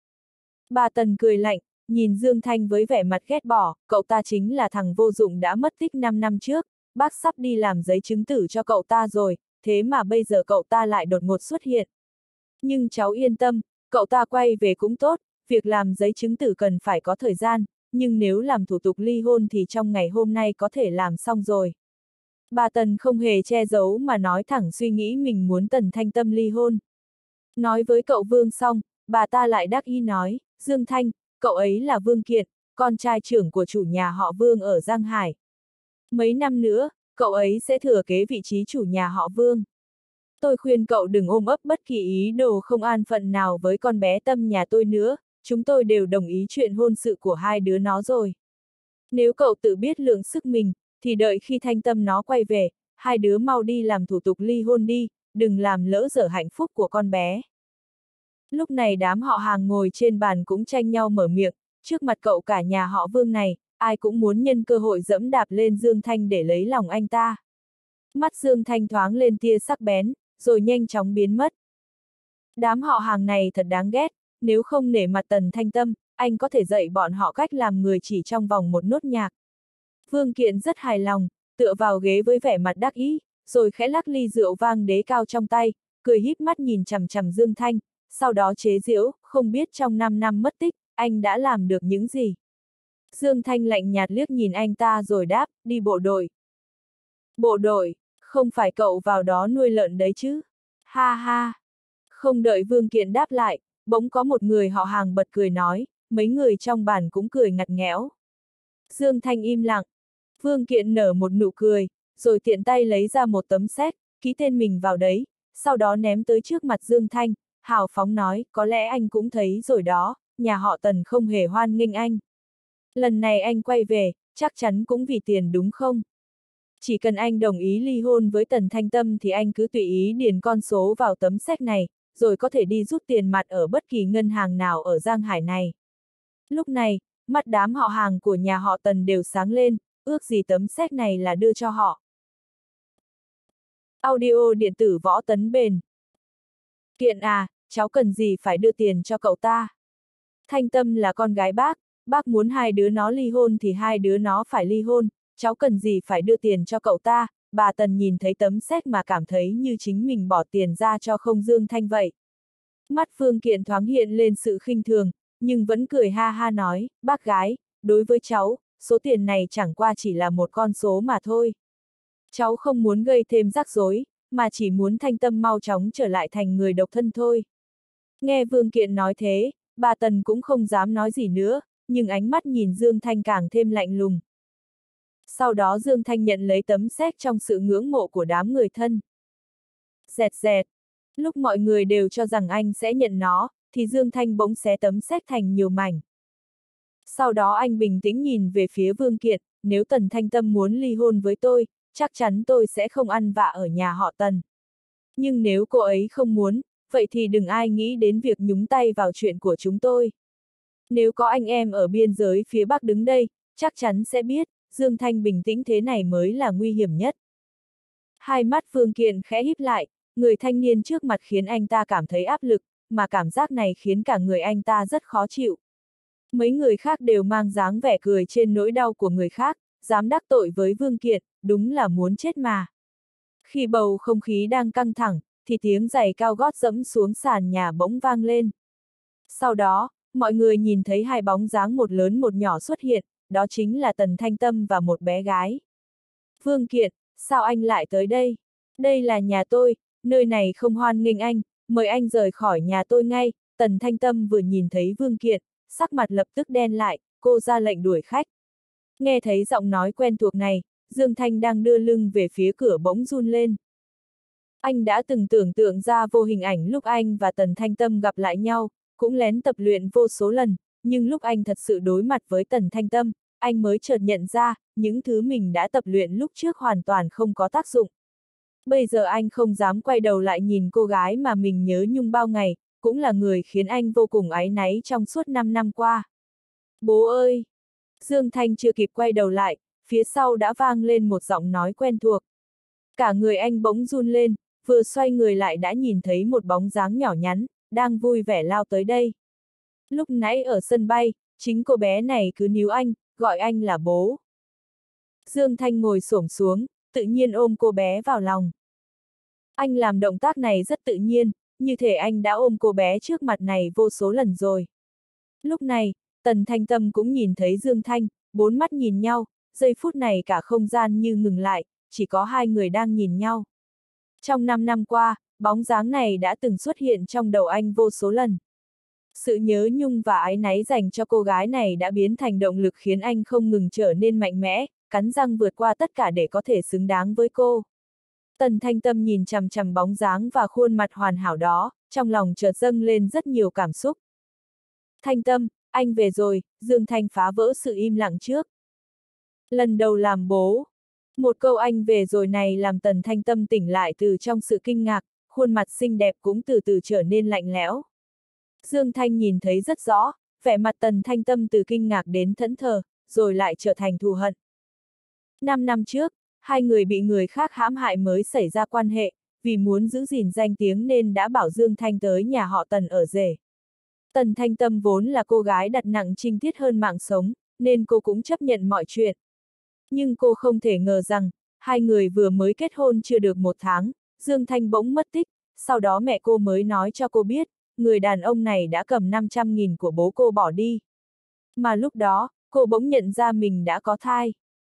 Bà Tần cười lạnh, nhìn Dương Thanh với vẻ mặt ghét bỏ, cậu ta chính là thằng vô dụng đã mất tích 5 năm trước, bác sắp đi làm giấy chứng tử cho cậu ta rồi, thế mà bây giờ cậu ta lại đột ngột xuất hiện. Nhưng cháu yên tâm, cậu ta quay về cũng tốt, việc làm giấy chứng tử cần phải có thời gian, nhưng nếu làm thủ tục ly hôn thì trong ngày hôm nay có thể làm xong rồi. Bà Tần không hề che giấu mà nói thẳng suy nghĩ mình muốn Tần Thanh Tâm ly hôn. Nói với cậu Vương xong, bà ta lại đắc ý nói, Dương Thanh, cậu ấy là Vương Kiện, con trai trưởng của chủ nhà họ Vương ở Giang Hải. Mấy năm nữa, cậu ấy sẽ thừa kế vị trí chủ nhà họ Vương. Tôi khuyên cậu đừng ôm ấp bất kỳ ý đồ không an phận nào với con bé Tâm nhà tôi nữa, chúng tôi đều đồng ý chuyện hôn sự của hai đứa nó rồi. Nếu cậu tự biết lượng sức mình, thì đợi khi Thanh Tâm nó quay về, hai đứa mau đi làm thủ tục ly hôn đi, đừng làm lỡ dở hạnh phúc của con bé. Lúc này đám họ hàng ngồi trên bàn cũng tranh nhau mở miệng, trước mặt cậu cả nhà họ Vương này, ai cũng muốn nhân cơ hội dẫm đạp lên Dương Thanh để lấy lòng anh ta. Mắt Dương Thanh thoáng lên tia sắc bén, rồi nhanh chóng biến mất. Đám họ hàng này thật đáng ghét, nếu không nể mặt Tần Thanh Tâm, anh có thể dạy bọn họ cách làm người chỉ trong vòng một nốt nhạc. Vương Kiện rất hài lòng, tựa vào ghế với vẻ mặt đắc ý, rồi khẽ lắc ly rượu vang đế cao trong tay, cười híp mắt nhìn chằm chằm Dương Thanh, sau đó chế giễu, không biết trong 5 năm mất tích, anh đã làm được những gì. Dương Thanh lạnh nhạt liếc nhìn anh ta rồi đáp, đi bộ đội. Bộ đội, không phải cậu vào đó nuôi lợn đấy chứ? Ha ha! Không đợi Vương Kiện đáp lại, bỗng có một người họ hàng bật cười nói, mấy người trong bàn cũng cười ngặt nghẽo. Dương Thanh im lặng. Vương Kiện nở một nụ cười, rồi tiện tay lấy ra một tấm séc, ký tên mình vào đấy, sau đó ném tới trước mặt Dương Thanh, hào phóng nói, có lẽ anh cũng thấy rồi đó, nhà họ Tần không hề hoan nghênh anh. Lần này anh quay về, chắc chắn cũng vì tiền đúng không? Chỉ cần anh đồng ý ly hôn với Tần Thanh Tâm thì anh cứ tùy ý điền con số vào tấm séc này, rồi có thể đi rút tiền mặt ở bất kỳ ngân hàng nào ở Giang Hải này. Lúc này, mắt đám họ hàng của nhà họ Tần đều sáng lên, ước gì tấm séc này là đưa cho họ. Audio điện tử Võ Tấn Bền. Kiện à, cháu cần gì phải đưa tiền cho cậu ta? Thanh Tâm là con gái bác muốn hai đứa nó ly hôn thì hai đứa nó phải ly hôn, cháu cần gì phải đưa tiền cho cậu ta, bà Tần nhìn thấy tấm séc mà cảm thấy như chính mình bỏ tiền ra cho không Dương Thanh vậy. Mắt Vương Kiện thoáng hiện lên sự khinh thường, nhưng vẫn cười ha ha nói, bác gái, đối với cháu, số tiền này chẳng qua chỉ là một con số mà thôi. Cháu không muốn gây thêm rắc rối, mà chỉ muốn Thanh Tâm mau chóng trở lại thành người độc thân thôi. Nghe Vương Kiện nói thế, bà Tần cũng không dám nói gì nữa, nhưng ánh mắt nhìn Dương Thanh càng thêm lạnh lùng. Sau đó Dương Thanh nhận lấy tấm séc trong sự ngưỡng mộ của đám người thân. Dẹt dẹt. Lúc mọi người đều cho rằng anh sẽ nhận nó, thì Dương Thanh bỗng xé tấm séc thành nhiều mảnh. Sau đó anh bình tĩnh nhìn về phía Vương Kiện, nếu Tần Thanh Tâm muốn ly hôn với tôi, chắc chắn tôi sẽ không ăn vạ ở nhà họ Tần. Nhưng nếu cô ấy không muốn, vậy thì đừng ai nghĩ đến việc nhúng tay vào chuyện của chúng tôi. Nếu có anh em ở biên giới phía Bắc đứng đây, chắc chắn sẽ biết, Dương Thanh bình tĩnh thế này mới là nguy hiểm nhất. Hai mắt Vương Kiện khẽ híp lại, người thanh niên trước mặt khiến anh ta cảm thấy áp lực, mà cảm giác này khiến cả người anh ta rất khó chịu. Mấy người khác đều mang dáng vẻ cười trên nỗi đau của người khác, dám đắc tội với Vương Kiện, đúng là muốn chết mà. Khi bầu không khí đang căng thẳng, thì tiếng giày cao gót dẫm xuống sàn nhà bỗng vang lên. Sau đó, mọi người nhìn thấy hai bóng dáng một lớn một nhỏ xuất hiện, đó chính là Tần Thanh Tâm và một bé gái. Vương Kiện, sao anh lại tới đây? Đây là nhà tôi, nơi này không hoan nghênh anh, mời anh rời khỏi nhà tôi ngay. Tần Thanh Tâm vừa nhìn thấy Vương Kiện, sắc mặt lập tức đen lại, cô ra lệnh đuổi khách. Nghe thấy giọng nói quen thuộc này, Dương Thanh đang đưa lưng về phía cửa bỗng run lên. Anh đã từng tưởng tượng ra vô hình ảnh lúc anh và Tần Thanh Tâm gặp lại nhau, cũng lén tập luyện vô số lần, nhưng lúc anh thật sự đối mặt với Tần Thanh Tâm, anh mới chợt nhận ra, những thứ mình đã tập luyện lúc trước hoàn toàn không có tác dụng. Bây giờ anh không dám quay đầu lại nhìn cô gái mà mình nhớ nhung bao ngày, cũng là người khiến anh vô cùng áy náy trong suốt 5 năm qua. Bố ơi! Dương Thanh chưa kịp quay đầu lại, phía sau đã vang lên một giọng nói quen thuộc. Cả người anh bỗng run lên, vừa xoay người lại đã nhìn thấy một bóng dáng nhỏ nhắn, đang vui vẻ lao tới đây. Lúc nãy ở sân bay, chính cô bé này cứ níu anh, gọi anh là bố. Dương Thanh ngồi xổm xuống, tự nhiên ôm cô bé vào lòng. Anh làm động tác này rất tự nhiên, như thể anh đã ôm cô bé trước mặt này vô số lần rồi. Lúc này, Tần Thanh Tâm cũng nhìn thấy Dương Thanh, bốn mắt nhìn nhau, giây phút này cả không gian như ngừng lại, chỉ có hai người đang nhìn nhau. Trong 5 năm qua, bóng dáng này đã từng xuất hiện trong đầu anh vô số lần. Sự nhớ nhung và áy náy dành cho cô gái này đã biến thành động lực khiến anh không ngừng trở nên mạnh mẽ, cắn răng vượt qua tất cả để có thể xứng đáng với cô. Tần Thanh Tâm nhìn chằm chằm bóng dáng và khuôn mặt hoàn hảo đó, trong lòng chợt dâng lên rất nhiều cảm xúc. Thanh Tâm, anh về rồi, Dương Thanh phá vỡ sự im lặng trước. Lần đầu làm bố. Một câu anh về rồi này làm Tần Thanh Tâm tỉnh lại từ trong sự kinh ngạc, khuôn mặt xinh đẹp cũng từ từ trở nên lạnh lẽo. Dương Thanh nhìn thấy rất rõ, vẻ mặt Tần Thanh Tâm từ kinh ngạc đến thẫn thờ, rồi lại trở thành thù hận. 5 năm trước, hai người bị người khác hãm hại mới xảy ra quan hệ, vì muốn giữ gìn danh tiếng nên đã bảo Dương Thanh tới nhà họ Tần ở rể. Tần Thanh Tâm vốn là cô gái đặt nặng trinh tiết hơn mạng sống, nên cô cũng chấp nhận mọi chuyện. Nhưng cô không thể ngờ rằng, hai người vừa mới kết hôn chưa được 1 tháng, Dương Thanh bỗng mất tích, sau đó mẹ cô mới nói cho cô biết, người đàn ông này đã cầm 500.000 của bố cô bỏ đi. Mà lúc đó, cô bỗng nhận ra mình đã có thai.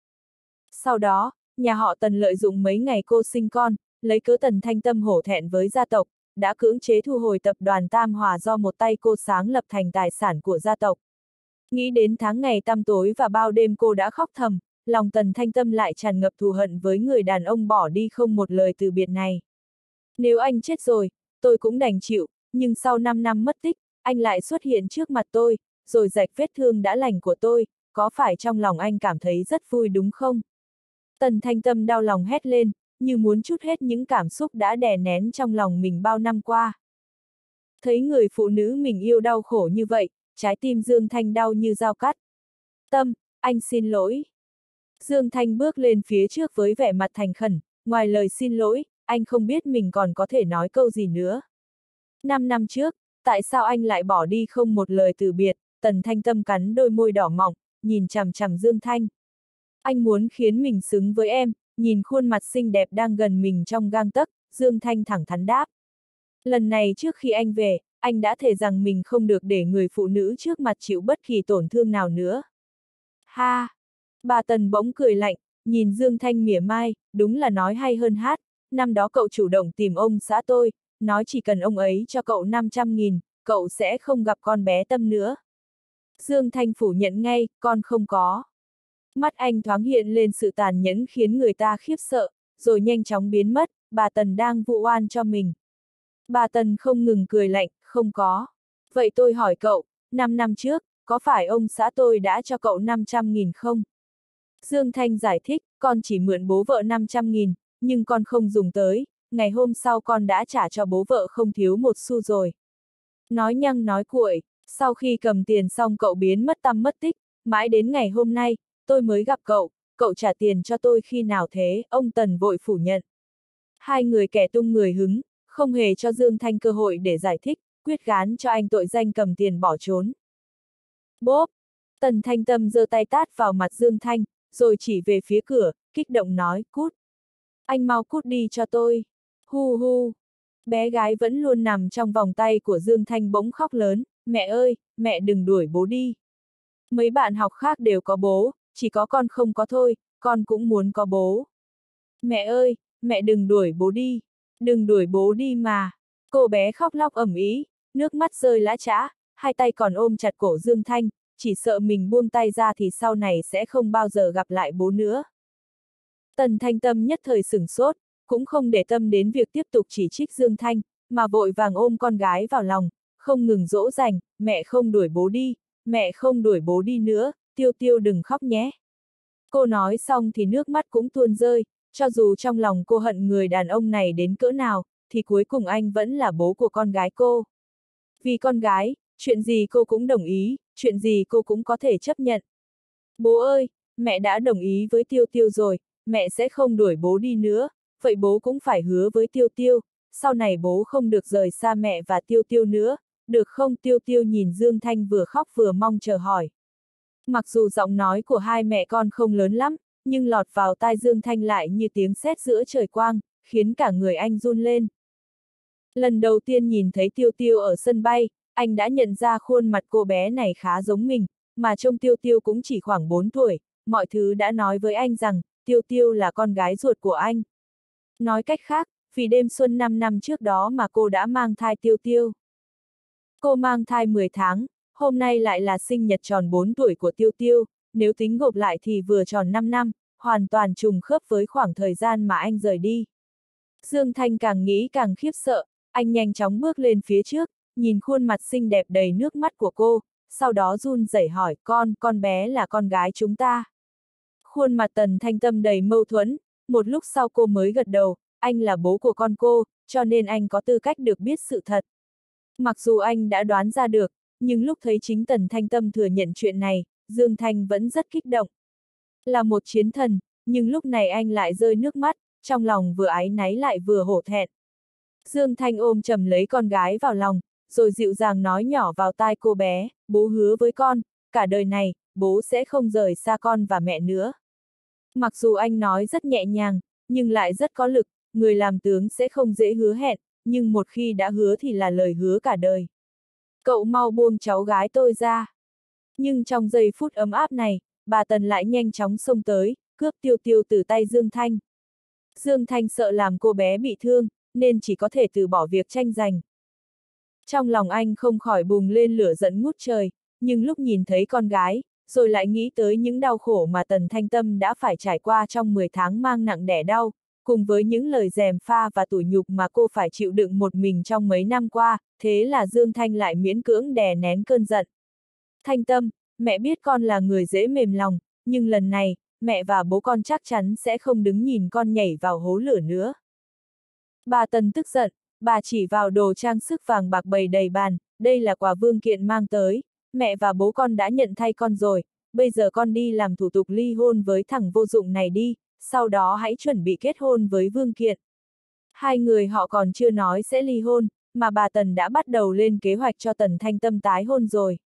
Sau đó, nhà họ Tần lợi dụng mấy ngày cô sinh con, lấy cớ Tần Thanh Tâm hổ thẹn với gia tộc, đã cưỡng chế thu hồi tập đoàn Tam Hòa do một tay cô sáng lập thành tài sản của gia tộc. Nghĩ đến tháng ngày tăm tối và bao đêm cô đã khóc thầm, lòng Tần Thanh Tâm lại tràn ngập thù hận với người đàn ông bỏ đi không một lời từ biệt này. Nếu anh chết rồi, tôi cũng đành chịu, nhưng sau 5 năm mất tích, anh lại xuất hiện trước mặt tôi, rồi rạch vết thương đã lành của tôi, có phải trong lòng anh cảm thấy rất vui đúng không? Tần Thanh Tâm đau lòng hét lên, như muốn trút hết những cảm xúc đã đè nén trong lòng mình bao năm qua. Thấy người phụ nữ mình yêu đau khổ như vậy, trái tim Dương Thanh đau như dao cắt. Tâm, anh xin lỗi. Dương Thanh bước lên phía trước với vẻ mặt thành khẩn, ngoài lời xin lỗi, anh không biết mình còn có thể nói câu gì nữa. 5 năm trước, tại sao anh lại bỏ đi không một lời từ biệt? Tần Thanh Tâm cắn đôi môi đỏ mọng, nhìn chằm chằm Dương Thanh. Anh muốn khiến mình xứng với em, nhìn khuôn mặt xinh đẹp đang gần mình trong gang tấc, Dương Thanh thẳng thắn đáp. Lần này trước khi anh về, anh đã thề rằng mình không được để người phụ nữ trước mặt chịu bất kỳ tổn thương nào nữa. Ha! Bà Tần bỗng cười lạnh, nhìn Dương Thanh mỉa mai, đúng là nói hay hơn hát, năm đó cậu chủ động tìm ông xã tôi, nói chỉ cần ông ấy cho cậu 500.000, cậu sẽ không gặp con bé Tâm nữa. Dương Thanh phủ nhận ngay, con không có. Mắt anh thoáng hiện lên sự tàn nhẫn khiến người ta khiếp sợ, rồi nhanh chóng biến mất, bà Tần đang vụ oan cho mình. Bà Tần không ngừng cười lạnh, không có. Vậy tôi hỏi cậu, 5 năm trước, có phải ông xã tôi đã cho cậu 500.000 không? Dương Thanh giải thích, con chỉ mượn bố vợ 500.000, nhưng con không dùng tới, ngày hôm sau con đã trả cho bố vợ không thiếu một xu rồi. Nói nhăng nói cuội, sau khi cầm tiền xong cậu biến mất tăm mất tích, mãi đến ngày hôm nay, tôi mới gặp cậu trả tiền cho tôi khi nào thế, ông Tần vội phủ nhận. Hai người kẻ tung người hứng, không hề cho Dương Thanh cơ hội để giải thích, quyết gán cho anh tội danh cầm tiền bỏ trốn. Bốp! Tần Thanh Tâm giơ tay tát vào mặt Dương Thanh, rồi chỉ về phía cửa, kích động nói, cút. Anh mau cút đi cho tôi. Hu hu! Bé gái vẫn luôn nằm trong vòng tay của Dương Thanh bỗng khóc lớn, mẹ ơi, mẹ đừng đuổi bố đi. Mấy bạn học khác đều có bố, chỉ có con không có thôi, con cũng muốn có bố. Mẹ ơi, mẹ đừng đuổi bố đi, đừng đuổi bố đi mà. Cô bé khóc lóc ầm ĩ, nước mắt rơi lã chã, hai tay còn ôm chặt cổ Dương Thanh, chỉ sợ mình buông tay ra thì sau này sẽ không bao giờ gặp lại bố nữa. Tần Thanh Tâm nhất thời sửng sốt, cũng không để tâm đến việc tiếp tục chỉ trích Dương Thanh, mà vội vàng ôm con gái vào lòng, không ngừng dỗ dành, mẹ không đuổi bố đi, mẹ không đuổi bố đi nữa, Tiêu Tiêu đừng khóc nhé. Cô nói xong thì nước mắt cũng tuôn rơi, cho dù trong lòng cô hận người đàn ông này đến cỡ nào, thì cuối cùng anh vẫn là bố của con gái cô. Vì con gái, chuyện gì cô cũng đồng ý, chuyện gì cô cũng có thể chấp nhận. Bố ơi, mẹ đã đồng ý với Tiêu Tiêu rồi, mẹ sẽ không đuổi bố đi nữa, vậy bố cũng phải hứa với Tiêu Tiêu, sau này bố không được rời xa mẹ và Tiêu Tiêu nữa, được không? Tiêu Tiêu nhìn Dương Thanh vừa khóc vừa mong chờ hỏi. Mặc dù giọng nói của hai mẹ con không lớn lắm, nhưng lọt vào tai Dương Thanh lại như tiếng sét giữa trời quang, khiến cả người anh run lên. Lần đầu tiên nhìn thấy Tiêu Tiêu ở sân bay, anh đã nhận ra khuôn mặt cô bé này khá giống mình, mà trông Tiêu Tiêu cũng chỉ khoảng 4 tuổi, mọi thứ đã nói với anh rằng, Tiêu Tiêu là con gái ruột của anh. Nói cách khác, vì đêm xuân 5 năm trước đó mà cô đã mang thai Tiêu Tiêu. Cô mang thai 10 tháng, hôm nay lại là sinh nhật tròn 4 tuổi của Tiêu Tiêu, nếu tính gộp lại thì vừa tròn 5 năm, hoàn toàn trùng khớp với khoảng thời gian mà anh rời đi. Dương Thanh càng nghĩ càng khiếp sợ, anh nhanh chóng bước lên phía trước, nhìn khuôn mặt xinh đẹp đầy nước mắt của cô, sau đó run rẩy hỏi, con bé là con gái chúng ta. Khuôn mặt Tần Thanh Tâm đầy mâu thuẫn, một lúc sau cô mới gật đầu, anh là bố của con cô, cho nên anh có tư cách được biết sự thật. Mặc dù anh đã đoán ra được, nhưng lúc thấy chính Tần Thanh Tâm thừa nhận chuyện này, Dương Thanh vẫn rất kích động. Là một chiến thần, nhưng lúc này anh lại rơi nước mắt, trong lòng vừa áy náy lại vừa hổ thẹn. Dương Thanh ôm chầm lấy con gái vào lòng, rồi dịu dàng nói nhỏ vào tai cô bé, bố hứa với con, cả đời này, bố sẽ không rời xa con và mẹ nữa. Mặc dù anh nói rất nhẹ nhàng, nhưng lại rất có lực, người làm tướng sẽ không dễ hứa hẹn, nhưng một khi đã hứa thì là lời hứa cả đời. Cậu mau buông cháu gái tôi ra. Nhưng trong giây phút ấm áp này, bà Tần lại nhanh chóng xông tới, cướp Tiêu Tiêu từ tay Dương Thanh. Dương Thanh sợ làm cô bé bị thương, nên chỉ có thể từ bỏ việc tranh giành. Trong lòng anh không khỏi bùng lên lửa giận ngút trời, nhưng lúc nhìn thấy con gái, rồi lại nghĩ tới những đau khổ mà Tần Thanh Tâm đã phải trải qua trong 10 tháng mang nặng đẻ đau, cùng với những lời gièm pha và tủi nhục mà cô phải chịu đựng một mình trong mấy năm qua, thế là Dương Thanh lại miễn cưỡng đè nén cơn giận. Thanh Tâm, mẹ biết con là người dễ mềm lòng, nhưng lần này, mẹ và bố con chắc chắn sẽ không đứng nhìn con nhảy vào hố lửa nữa. Bà Tần tức giận, bà chỉ vào đồ trang sức vàng bạc bày đầy bàn, đây là quà Vương Kiện mang tới, mẹ và bố con đã nhận thay con rồi, bây giờ con đi làm thủ tục ly hôn với thằng vô dụng này đi, sau đó hãy chuẩn bị kết hôn với Vương Kiện. Hai người họ còn chưa nói sẽ ly hôn, mà bà Tần đã bắt đầu lên kế hoạch cho Tần Thanh Tâm tái hôn rồi.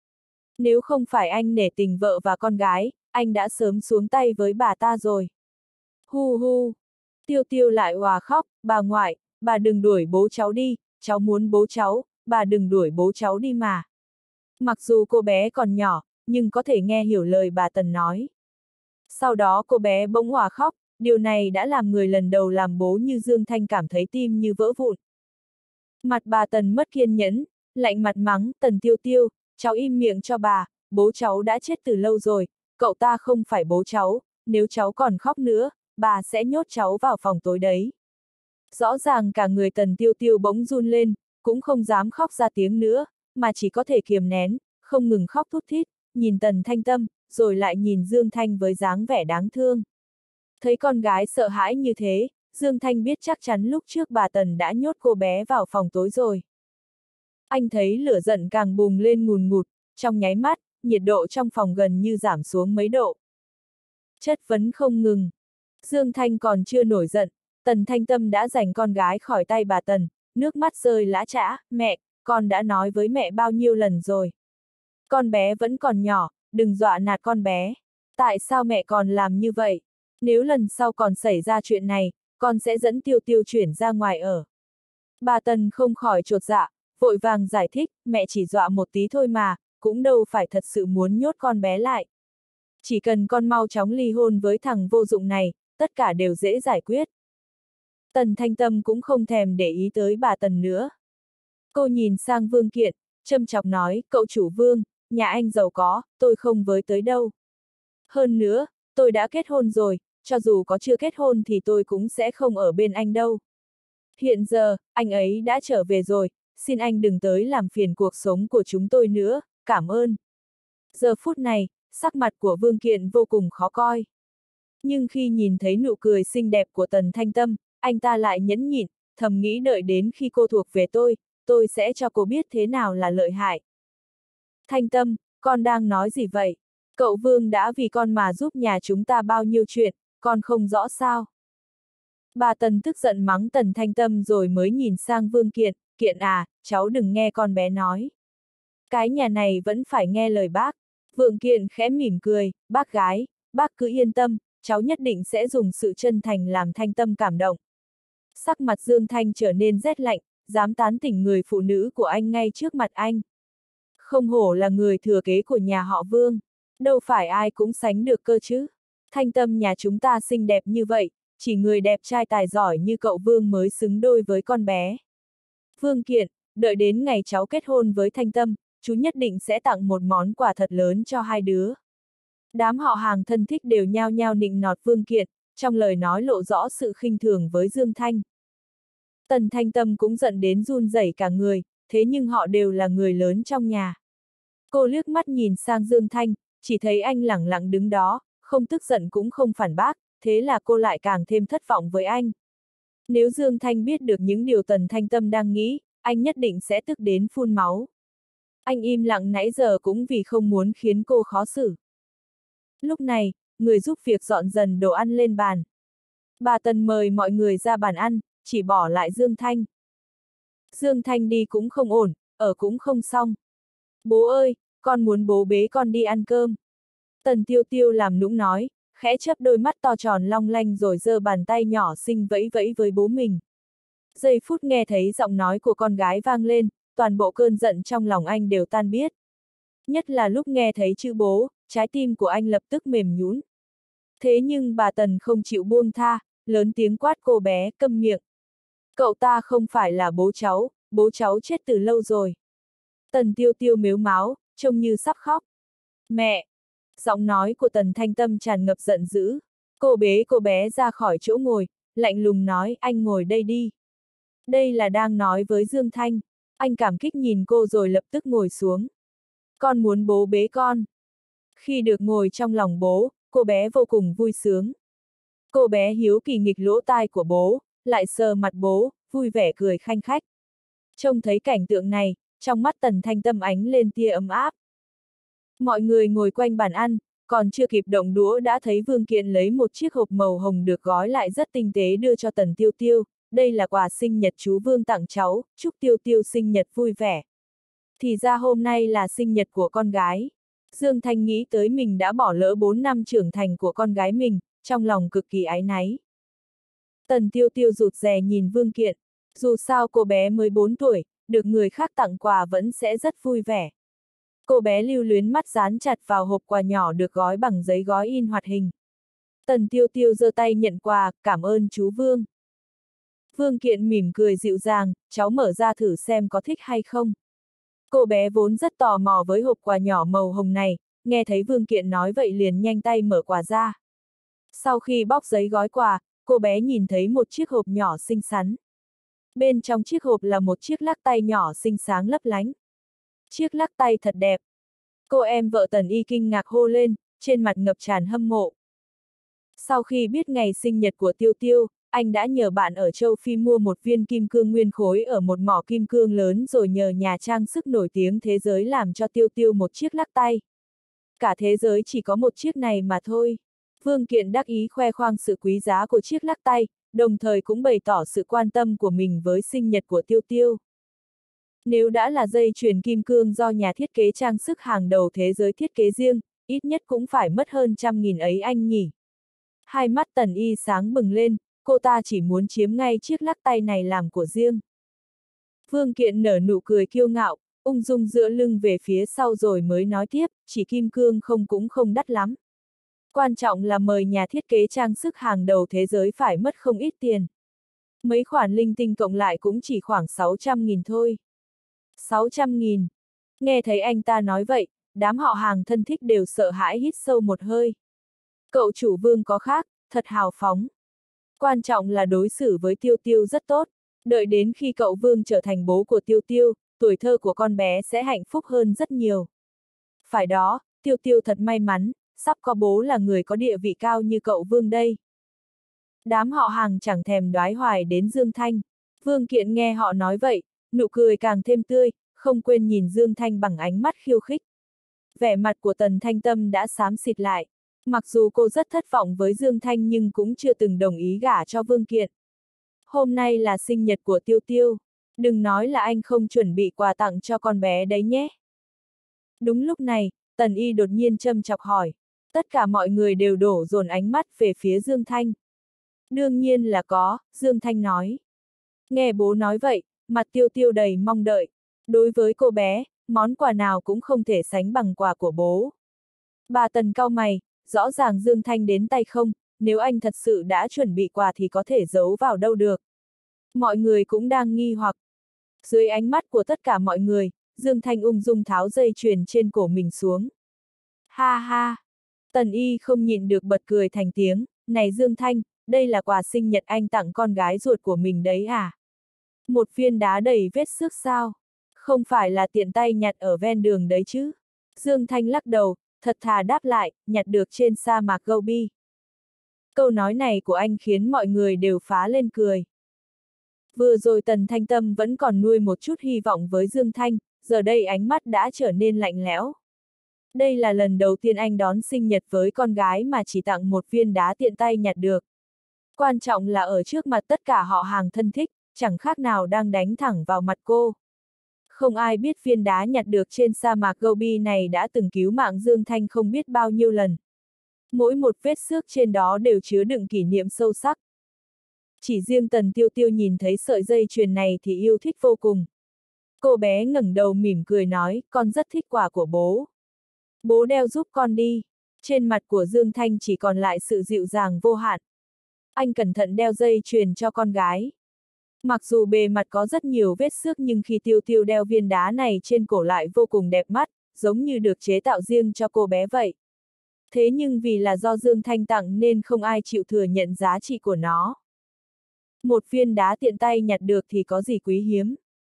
Nếu không phải anh nể tình vợ và con gái, anh đã sớm xuống tay với bà ta rồi. Hu hu! Tiêu Tiêu lại òa khóc, bà ngoại, bà đừng đuổi bố cháu đi, cháu muốn bố cháu, bà đừng đuổi bố cháu đi mà. Mặc dù cô bé còn nhỏ, nhưng có thể nghe hiểu lời bà Tần nói. Sau đó cô bé bỗng òa khóc, điều này đã làm người lần đầu làm bố như Dương Thanh cảm thấy tim như vỡ vụn. Mặt bà Tần mất kiên nhẫn, lạnh mặt mắng, Tần Tiêu Tiêu, cháu im miệng cho bà, bố cháu đã chết từ lâu rồi, cậu ta không phải bố cháu, nếu cháu còn khóc nữa, bà sẽ nhốt cháu vào phòng tối đấy. Rõ ràng cả người Tần Tiêu Tiêu bỗng run lên, cũng không dám khóc ra tiếng nữa, mà chỉ có thể kiềm nén, không ngừng khóc thút thít, nhìn Tần Thanh Tâm, rồi lại nhìn Dương Thanh với dáng vẻ đáng thương. Thấy con gái sợ hãi như thế, Dương Thanh biết chắc chắn lúc trước bà Tần đã nhốt cô bé vào phòng tối rồi. Anh thấy lửa giận càng bùng lên ngùn ngụt, trong nháy mắt, nhiệt độ trong phòng gần như giảm xuống mấy độ. Chất vấn không ngừng. Dương Thanh còn chưa nổi giận, Tần Thanh Tâm đã giành con gái khỏi tay bà Tần, nước mắt rơi lã chã, mẹ, con đã nói với mẹ bao nhiêu lần rồi. Con bé vẫn còn nhỏ, đừng dọa nạt con bé. Tại sao mẹ còn làm như vậy? Nếu lần sau còn xảy ra chuyện này, con sẽ dẫn Tiêu Tiêu chuyển ra ngoài ở. Bà Tần không khỏi chột dạ, vội vàng giải thích, mẹ chỉ dọa một tí thôi mà, cũng đâu phải thật sự muốn nhốt con bé lại. Chỉ cần con mau chóng ly hôn với thằng vô dụng này, tất cả đều dễ giải quyết. Tần Thanh Tâm cũng không thèm để ý tới bà Tần nữa. Cô nhìn sang Vương Kiện, châm chọc nói, cậu chủ Vương, nhà anh giàu có, tôi không với tới đâu. Hơn nữa, tôi đã kết hôn rồi, cho dù có chưa kết hôn thì tôi cũng sẽ không ở bên anh đâu. Hiện giờ, anh ấy đã trở về rồi, xin anh đừng tới làm phiền cuộc sống của chúng tôi nữa, cảm ơn. Giờ phút này, sắc mặt của Vương Kiện vô cùng khó coi. Nhưng khi nhìn thấy nụ cười xinh đẹp của Tần Thanh Tâm, anh ta lại nhẫn nhịn, thầm nghĩ đợi đến khi cô thuộc về tôi sẽ cho cô biết thế nào là lợi hại. Thanh Tâm, con đang nói gì vậy? Cậu Vương đã vì con mà giúp nhà chúng ta bao nhiêu chuyện, con không rõ sao? Bà Tần tức giận mắng Tần Thanh Tâm rồi mới nhìn sang Vương Kiện, Kiện à, cháu đừng nghe con bé nói. Cái nhà này vẫn phải nghe lời bác. Vương Kiện khẽ mỉm cười, bác gái, bác cứ yên tâm, cháu nhất định sẽ dùng sự chân thành làm Thanh Tâm cảm động. Sắc mặt Dương Thanh trở nên rét lạnh, dám tán tỉnh người phụ nữ của anh ngay trước mặt anh. Không hổ là người thừa kế của nhà họ Vương, đâu phải ai cũng sánh được cơ chứ. Thanh Tâm nhà chúng ta xinh đẹp như vậy, chỉ người đẹp trai tài giỏi như cậu Vương mới xứng đôi với con bé. Vương Kiện, đợi đến ngày cháu kết hôn với Thanh Tâm, chú nhất định sẽ tặng một món quà thật lớn cho hai đứa. Đám họ hàng thân thích đều nhao nhao nịnh nọt Vương Kiện, trong lời nói lộ rõ sự khinh thường với Dương Thanh. Tần Thanh Tâm cũng giận đến run rẩy cả người, thế nhưng họ đều là người lớn trong nhà. Cô liếc mắt nhìn sang Dương Thanh, chỉ thấy anh lẳng lặng đứng đó, không tức giận cũng không phản bác, thế là cô lại càng thêm thất vọng với anh. Nếu Dương Thanh biết được những điều Tần Thanh Tâm đang nghĩ, anh nhất định sẽ tức đến phun máu. Anh im lặng nãy giờ cũng vì không muốn khiến cô khó xử. Lúc này, người giúp việc dọn dần đồ ăn lên bàn. Bà Tần mời mọi người ra bàn ăn, chỉ bỏ lại Dương Thanh. Dương Thanh đi cũng không ổn, ở cũng không xong. Bố ơi, con muốn bố bế con đi ăn cơm. Tần Tiêu Tiêu làm nũng nói, khẽ chớp đôi mắt to tròn long lanh rồi giơ bàn tay nhỏ xinh vẫy vẫy với bố mình. Giây phút nghe thấy giọng nói của con gái vang lên, toàn bộ cơn giận trong lòng anh đều tan biết. Nhất là lúc nghe thấy chữ bố, trái tim của anh lập tức mềm nhũn. Thế nhưng bà Tần không chịu buông tha, lớn tiếng quát cô bé, câm miệng. Cậu ta không phải là bố cháu chết từ lâu rồi. Tần Tiêu Tiêu mếu máo, trông như sắp khóc. Mẹ! Giọng nói của Tần Thanh Tâm tràn ngập giận dữ. Cô bế cô bé ra khỏi chỗ ngồi, lạnh lùng nói, anh ngồi đây đi. Đây là đang nói với Dương Thanh. Anh cảm kích nhìn cô rồi lập tức ngồi xuống. Con muốn bố bế con. Khi được ngồi trong lòng bố, cô bé vô cùng vui sướng. Cô bé hiếu kỳ nghịch lỗ tai của bố, lại sờ mặt bố, vui vẻ cười khanh khách. Trông thấy cảnh tượng này, trong mắt Tần Thanh Tâm ánh lên tia ấm áp. Mọi người ngồi quanh bàn ăn, còn chưa kịp động đũa đã thấy Vương Kiện lấy một chiếc hộp màu hồng được gói lại rất tinh tế đưa cho Tần Tiêu Tiêu. Đây là quà sinh nhật chú Vương tặng cháu, chúc Tiêu Tiêu sinh nhật vui vẻ. Thì ra hôm nay là sinh nhật của con gái. Dương Thanh nghĩ tới mình đã bỏ lỡ 4 năm trưởng thành của con gái mình, trong lòng cực kỳ áy náy. Tần Tiêu Tiêu rụt rè nhìn Vương Kiện, dù sao cô bé mới 4 tuổi, được người khác tặng quà vẫn sẽ rất vui vẻ. Cô bé lưu luyến mắt dán chặt vào hộp quà nhỏ được gói bằng giấy gói in hoạt hình. Tần Tiêu Tiêu giơ tay nhận quà, cảm ơn chú Vương. Vương Kiện mỉm cười dịu dàng, cháu mở ra thử xem có thích hay không. Cô bé vốn rất tò mò với hộp quà nhỏ màu hồng này, nghe thấy Vương Kiện nói vậy liền nhanh tay mở quà ra. Sau khi bóc giấy gói quà, cô bé nhìn thấy một chiếc hộp nhỏ xinh xắn. Bên trong chiếc hộp là một chiếc lắc tay nhỏ xinh sáng lấp lánh. Chiếc lắc tay thật đẹp. Cô em vợ Tần Y kinh ngạc hô lên, trên mặt ngập tràn hâm mộ. Sau khi biết ngày sinh nhật của Tiêu Tiêu, anh đã nhờ bạn ở châu Phi mua một viên kim cương nguyên khối ở một mỏ kim cương lớn rồi nhờ nhà trang sức nổi tiếng thế giới làm cho Tiêu Tiêu một chiếc lắc tay. Cả thế giới chỉ có một chiếc này mà thôi. Vương Kiện đắc ý khoe khoang sự quý giá của chiếc lắc tay, đồng thời cũng bày tỏ sự quan tâm của mình với sinh nhật của Tiêu Tiêu. Nếu đã là dây chuyền kim cương do nhà thiết kế trang sức hàng đầu thế giới thiết kế riêng, ít nhất cũng phải mất hơn 100.000 ấy anh nhỉ. Hai mắt Tần Y sáng bừng lên, cô ta chỉ muốn chiếm ngay chiếc lắc tay này làm của riêng. Vương Kiện nở nụ cười kiêu ngạo, ung dung dựa lưng về phía sau rồi mới nói tiếp, chỉ kim cương cũng không đắt lắm. Quan trọng là mời nhà thiết kế trang sức hàng đầu thế giới phải mất không ít tiền. Mấy khoản linh tinh cộng lại cũng chỉ khoảng 600.000 thôi. 600.000. Nghe thấy anh ta nói vậy, đám họ hàng thân thích đều sợ hãi hít sâu một hơi. Cậu chủ Vương có khác, thật hào phóng. Quan trọng là đối xử với Tiêu Tiêu rất tốt. Đợi đến khi cậu Vương trở thành bố của Tiêu Tiêu, tuổi thơ của con bé sẽ hạnh phúc hơn rất nhiều. Phải đó, Tiêu Tiêu thật may mắn, sắp có bố là người có địa vị cao như cậu Vương đây. Đám họ hàng chẳng thèm đoái hoài đến Dương Thanh. Vương Kiện nghe họ nói vậy, nụ cười càng thêm tươi, không quên nhìn Dương Thanh bằng ánh mắt khiêu khích. Vẻ mặt của Tần Thanh Tâm đã xám xịt lại. Mặc dù cô rất thất vọng với Dương Thanh nhưng cũng chưa từng đồng ý gả cho Vương Kiện. Hôm nay là sinh nhật của Tiêu Tiêu. Đừng nói là anh không chuẩn bị quà tặng cho con bé đấy nhé. Đúng lúc này, Tần Y đột nhiên châm chọc hỏi. Tất cả mọi người đều đổ dồn ánh mắt về phía Dương Thanh. Đương nhiên là có, Dương Thanh nói. Nghe bố nói vậy, mặt Tiêu Tiêu đầy mong đợi. Đối với cô bé, món quà nào cũng không thể sánh bằng quà của bố. Bà Tần cau mày, rõ ràng Dương Thanh đến tay không, nếu anh thật sự đã chuẩn bị quà thì có thể giấu vào đâu được. Mọi người cũng đang nghi hoặc. Dưới ánh mắt của tất cả mọi người, Dương Thanh ung dung tháo dây chuyền trên cổ mình xuống. Ha ha! Tần Y không nhịn được bật cười thành tiếng, này Dương Thanh, đây là quà sinh nhật anh tặng con gái ruột của mình đấy à? Một viên đá đầy vết xước sao? Không phải là tiện tay nhặt ở ven đường đấy chứ? Dương Thanh lắc đầu, thật thà đáp lại, nhặt được trên sa mạc Gobi. Câu nói này của anh khiến mọi người đều phá lên cười. Vừa rồi Tần Thanh Tâm vẫn còn nuôi một chút hy vọng với Dương Thanh, giờ đây ánh mắt đã trở nên lạnh lẽo. Đây là lần đầu tiên anh đón sinh nhật với con gái mà chỉ tặng một viên đá tiện tay nhặt được. Quan trọng là ở trước mặt tất cả họ hàng thân thích, chẳng khác nào đang đánh thẳng vào mặt cô. Không ai biết viên đá nhặt được trên sa mạc Gobi này đã từng cứu mạng Dương Thanh không biết bao nhiêu lần. Mỗi một vết xước trên đó đều chứa đựng kỷ niệm sâu sắc. Chỉ riêng Tần Tiêu Tiêu nhìn thấy sợi dây chuyền này thì yêu thích vô cùng. Cô bé ngẩng đầu mỉm cười nói, con rất thích quà của bố. Bố đeo giúp con đi. Trên mặt của Dương Thanh chỉ còn lại sự dịu dàng vô hạn. Anh cẩn thận đeo dây chuyền cho con gái. Mặc dù bề mặt có rất nhiều vết xước nhưng khi Tiêu Tiêu đeo viên đá này trên cổ lại vô cùng đẹp mắt, giống như được chế tạo riêng cho cô bé vậy. Thế nhưng vì là do Dương Thanh tặng nên không ai chịu thừa nhận giá trị của nó. Một viên đá tiện tay nhặt được thì có gì quý hiếm.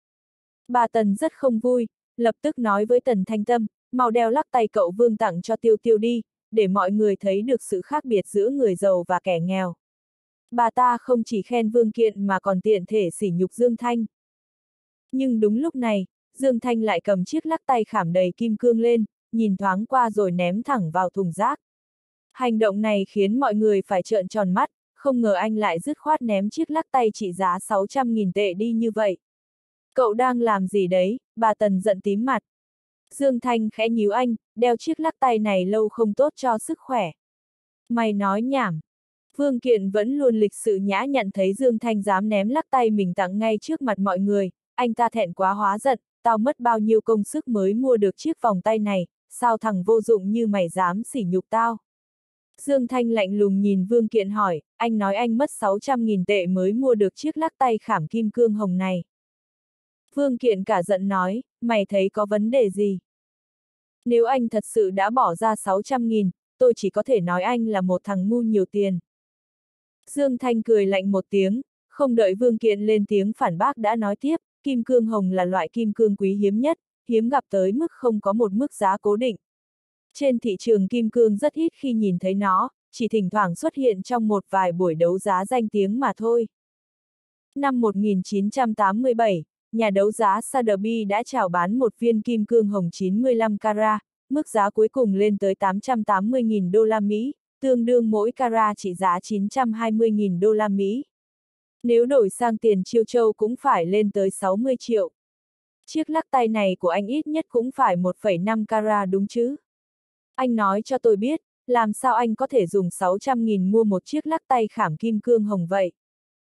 Bà Tần rất không vui, lập tức nói với Tần Thanh Tâm, mau đeo lắc tay cậu Vương tặng cho Tiêu Tiêu đi, để mọi người thấy được sự khác biệt giữa người giàu và kẻ nghèo. Bà ta không chỉ khen Vương Kiện mà còn tiện thể sỉ nhục Dương Thanh. Nhưng đúng lúc này, Dương Thanh lại cầm chiếc lắc tay khảm đầy kim cương lên, nhìn thoáng qua rồi ném thẳng vào thùng rác. Hành động này khiến mọi người phải trợn tròn mắt, không ngờ anh lại dứt khoát ném chiếc lắc tay trị giá 600.000 tệ đi như vậy. Cậu đang làm gì đấy? Bà Tần giận tím mặt. Dương Thanh khẽ nhíu anh, đeo chiếc lắc tay này lâu không tốt cho sức khỏe. Mày nói nhảm. Vương Kiện vẫn luôn lịch sự nhã nhặn thấy Dương Thanh dám ném lắc tay mình tặng ngay trước mặt mọi người, anh ta thẹn quá hóa giận, tao mất bao nhiêu công sức mới mua được chiếc vòng tay này, sao thằng vô dụng như mày dám sỉ nhục tao? Dương Thanh lạnh lùng nhìn Vương Kiện hỏi, anh nói anh mất 600.000 tệ mới mua được chiếc lắc tay khảm kim cương hồng này. Vương Kiện cả giận nói, mày thấy có vấn đề gì? Nếu anh thật sự đã bỏ ra 600.000, tôi chỉ có thể nói anh là một thằng ngu nhiều tiền. Dương Thanh cười lạnh một tiếng, không đợi Vương Kiện lên tiếng phản bác đã nói tiếp, kim cương hồng là loại kim cương quý hiếm nhất, hiếm gặp tới mức không có một mức giá cố định. Trên thị trường kim cương rất ít khi nhìn thấy nó, chỉ thỉnh thoảng xuất hiện trong một vài buổi đấu giá danh tiếng mà thôi. Năm 1987, nhà đấu giá Sotheby's đã chào bán một viên kim cương hồng 95 carat, mức giá cuối cùng lên tới 880.000 đô la Mỹ, tương đương mỗi carat trị giá 920.000 đô la Mỹ. Nếu đổi sang tiền Chiêu Châu cũng phải lên tới 60 triệu. Chiếc lắc tay này của anh ít nhất cũng phải 1,5 carat đúng chứ? Anh nói cho tôi biết, làm sao anh có thể dùng 600.000 mua một chiếc lắc tay khảm kim cương hồng vậy?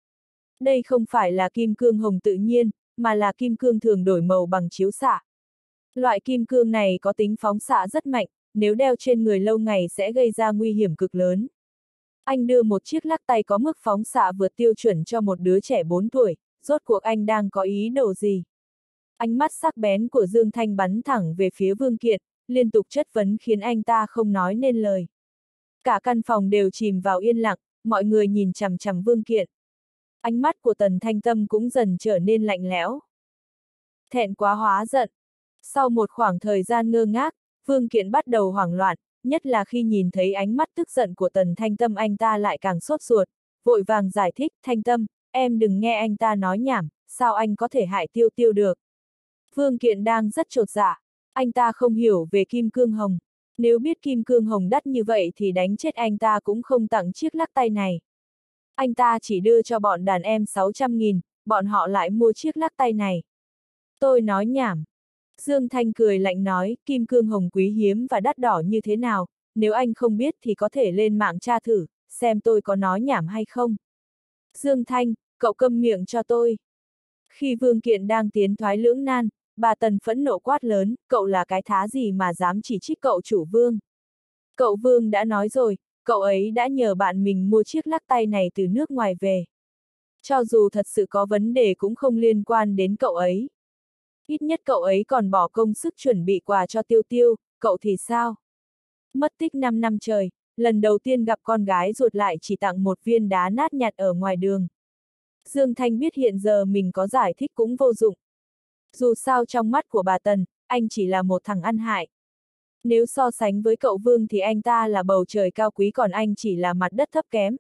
Đây không phải là kim cương hồng tự nhiên, mà là kim cương thường đổi màu bằng chiếu xạ. Loại kim cương này có tính phóng xạ rất mạnh, nếu đeo trên người lâu ngày sẽ gây ra nguy hiểm cực lớn. Anh đưa một chiếc lắc tay có mức phóng xạ vượt tiêu chuẩn cho một đứa trẻ 4 tuổi, rốt cuộc anh đang có ý đồ gì? Ánh mắt sắc bén của Dương Thanh bắn thẳng về phía Vương Kiện, liên tục chất vấn khiến anh ta không nói nên lời. Cả căn phòng đều chìm vào yên lặng, mọi người nhìn chằm chằm Vương Kiện. Ánh mắt của Tần Thanh Tâm cũng dần trở nên lạnh lẽo. Thẹn quá hóa giận. Sau một khoảng thời gian ngơ ngác, Vương Kiện bắt đầu hoảng loạn, nhất là khi nhìn thấy ánh mắt tức giận của Tần Thanh Tâm anh ta lại càng sốt ruột, vội vàng giải thích, Thanh Tâm, em đừng nghe anh ta nói nhảm, sao anh có thể hại Tiêu Tiêu được. Vương Kiện đang rất chột dạ, anh ta không hiểu về kim cương hồng, nếu biết kim cương hồng đắt như vậy thì đánh chết anh ta cũng không tặng chiếc lắc tay này. Anh ta chỉ đưa cho bọn đàn em 600.000, bọn họ lại mua chiếc lắc tay này. Tôi nói nhảm. Dương Thanh cười lạnh nói, kim cương hồng quý hiếm và đắt đỏ như thế nào, nếu anh không biết thì có thể lên mạng tra thử, xem tôi có nói nhảm hay không. Dương Thanh, cậu câm miệng cho tôi. Khi Vương Kiện đang tiến thoái lưỡng nan, bà Tần phẫn nộ quát lớn, cậu là cái thá gì mà dám chỉ trích cậu chủ Vương. Cậu Vương đã nói rồi, cậu ấy đã nhờ bạn mình mua chiếc lắc tay này từ nước ngoài về. Cho dù thật sự có vấn đề cũng không liên quan đến cậu ấy. Ít nhất cậu ấy còn bỏ công sức chuẩn bị quà cho Tiêu Tiêu, cậu thì sao? Mất tích 5 năm trời, lần đầu tiên gặp con gái ruột lại chỉ tặng một viên đá nát nhặt ở ngoài đường. Dương Thanh biết hiện giờ mình có giải thích cũng vô dụng. Dù sao trong mắt của bà Tần, anh chỉ là một thằng ăn hại. Nếu so sánh với cậu Vương thì anh ta là bầu trời cao quý còn anh chỉ là mặt đất thấp kém.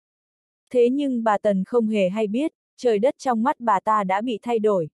Thế nhưng bà Tần không hề hay biết, trời đất trong mắt bà ta đã bị thay đổi.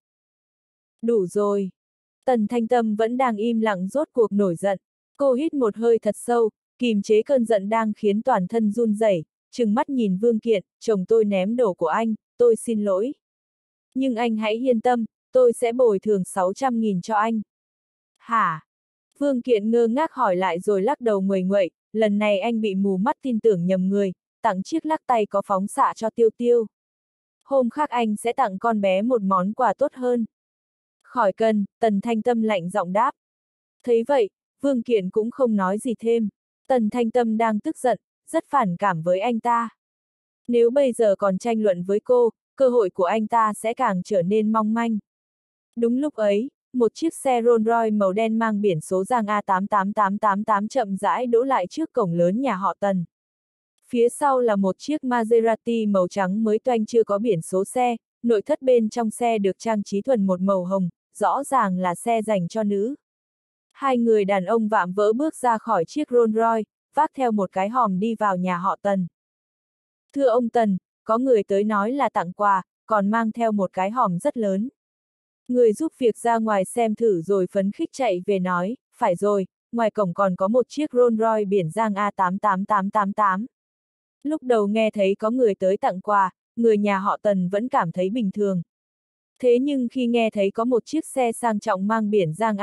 Đủ rồi. Tần Thanh Tâm vẫn đang im lặng rốt cuộc nổi giận. Cô hít một hơi thật sâu, kìm chế cơn giận đang khiến toàn thân run rẩy, trừng mắt nhìn Vương Kiện, chồng tôi ném đồ của anh, tôi xin lỗi. Nhưng anh hãy yên tâm, tôi sẽ bồi thường 600.000 cho anh. Hả? Vương Kiện ngơ ngác hỏi lại rồi lắc đầu nguầy nguậy, lần này anh bị mù mắt tin tưởng nhầm người, tặng chiếc lắc tay có phóng xạ cho Tiêu Tiêu. Hôm khác anh sẽ tặng con bé một món quà tốt hơn. Khỏi cần, Tần Thanh Tâm lạnh giọng đáp. Thấy vậy, Vương Kiện cũng không nói gì thêm. Tần Thanh Tâm đang tức giận, rất phản cảm với anh ta. Nếu bây giờ còn tranh luận với cô, cơ hội của anh ta sẽ càng trở nên mong manh. Đúng lúc ấy, một chiếc xe Rolls Royce màu đen mang biển số Giang A88888 chậm rãi đỗ lại trước cổng lớn nhà họ Tần. Phía sau là một chiếc Maserati màu trắng mới toanh chưa có biển số xe, nội thất bên trong xe được trang trí thuần một màu hồng, rõ ràng là xe dành cho nữ. Hai người đàn ông vạm vỡ bước ra khỏi chiếc Rolls Royce, vác theo một cái hòm đi vào nhà họ Tần. Thưa ông Tần, có người tới nói là tặng quà, còn mang theo một cái hòm rất lớn. Người giúp việc ra ngoài xem thử rồi phấn khích chạy về nói, phải rồi, ngoài cổng còn có một chiếc Rolls Royce biển Giang A88888. Lúc đầu nghe thấy có người tới tặng quà, người nhà họ Tần vẫn cảm thấy bình thường. Thế nhưng khi nghe thấy có một chiếc xe sang trọng mang biển Giang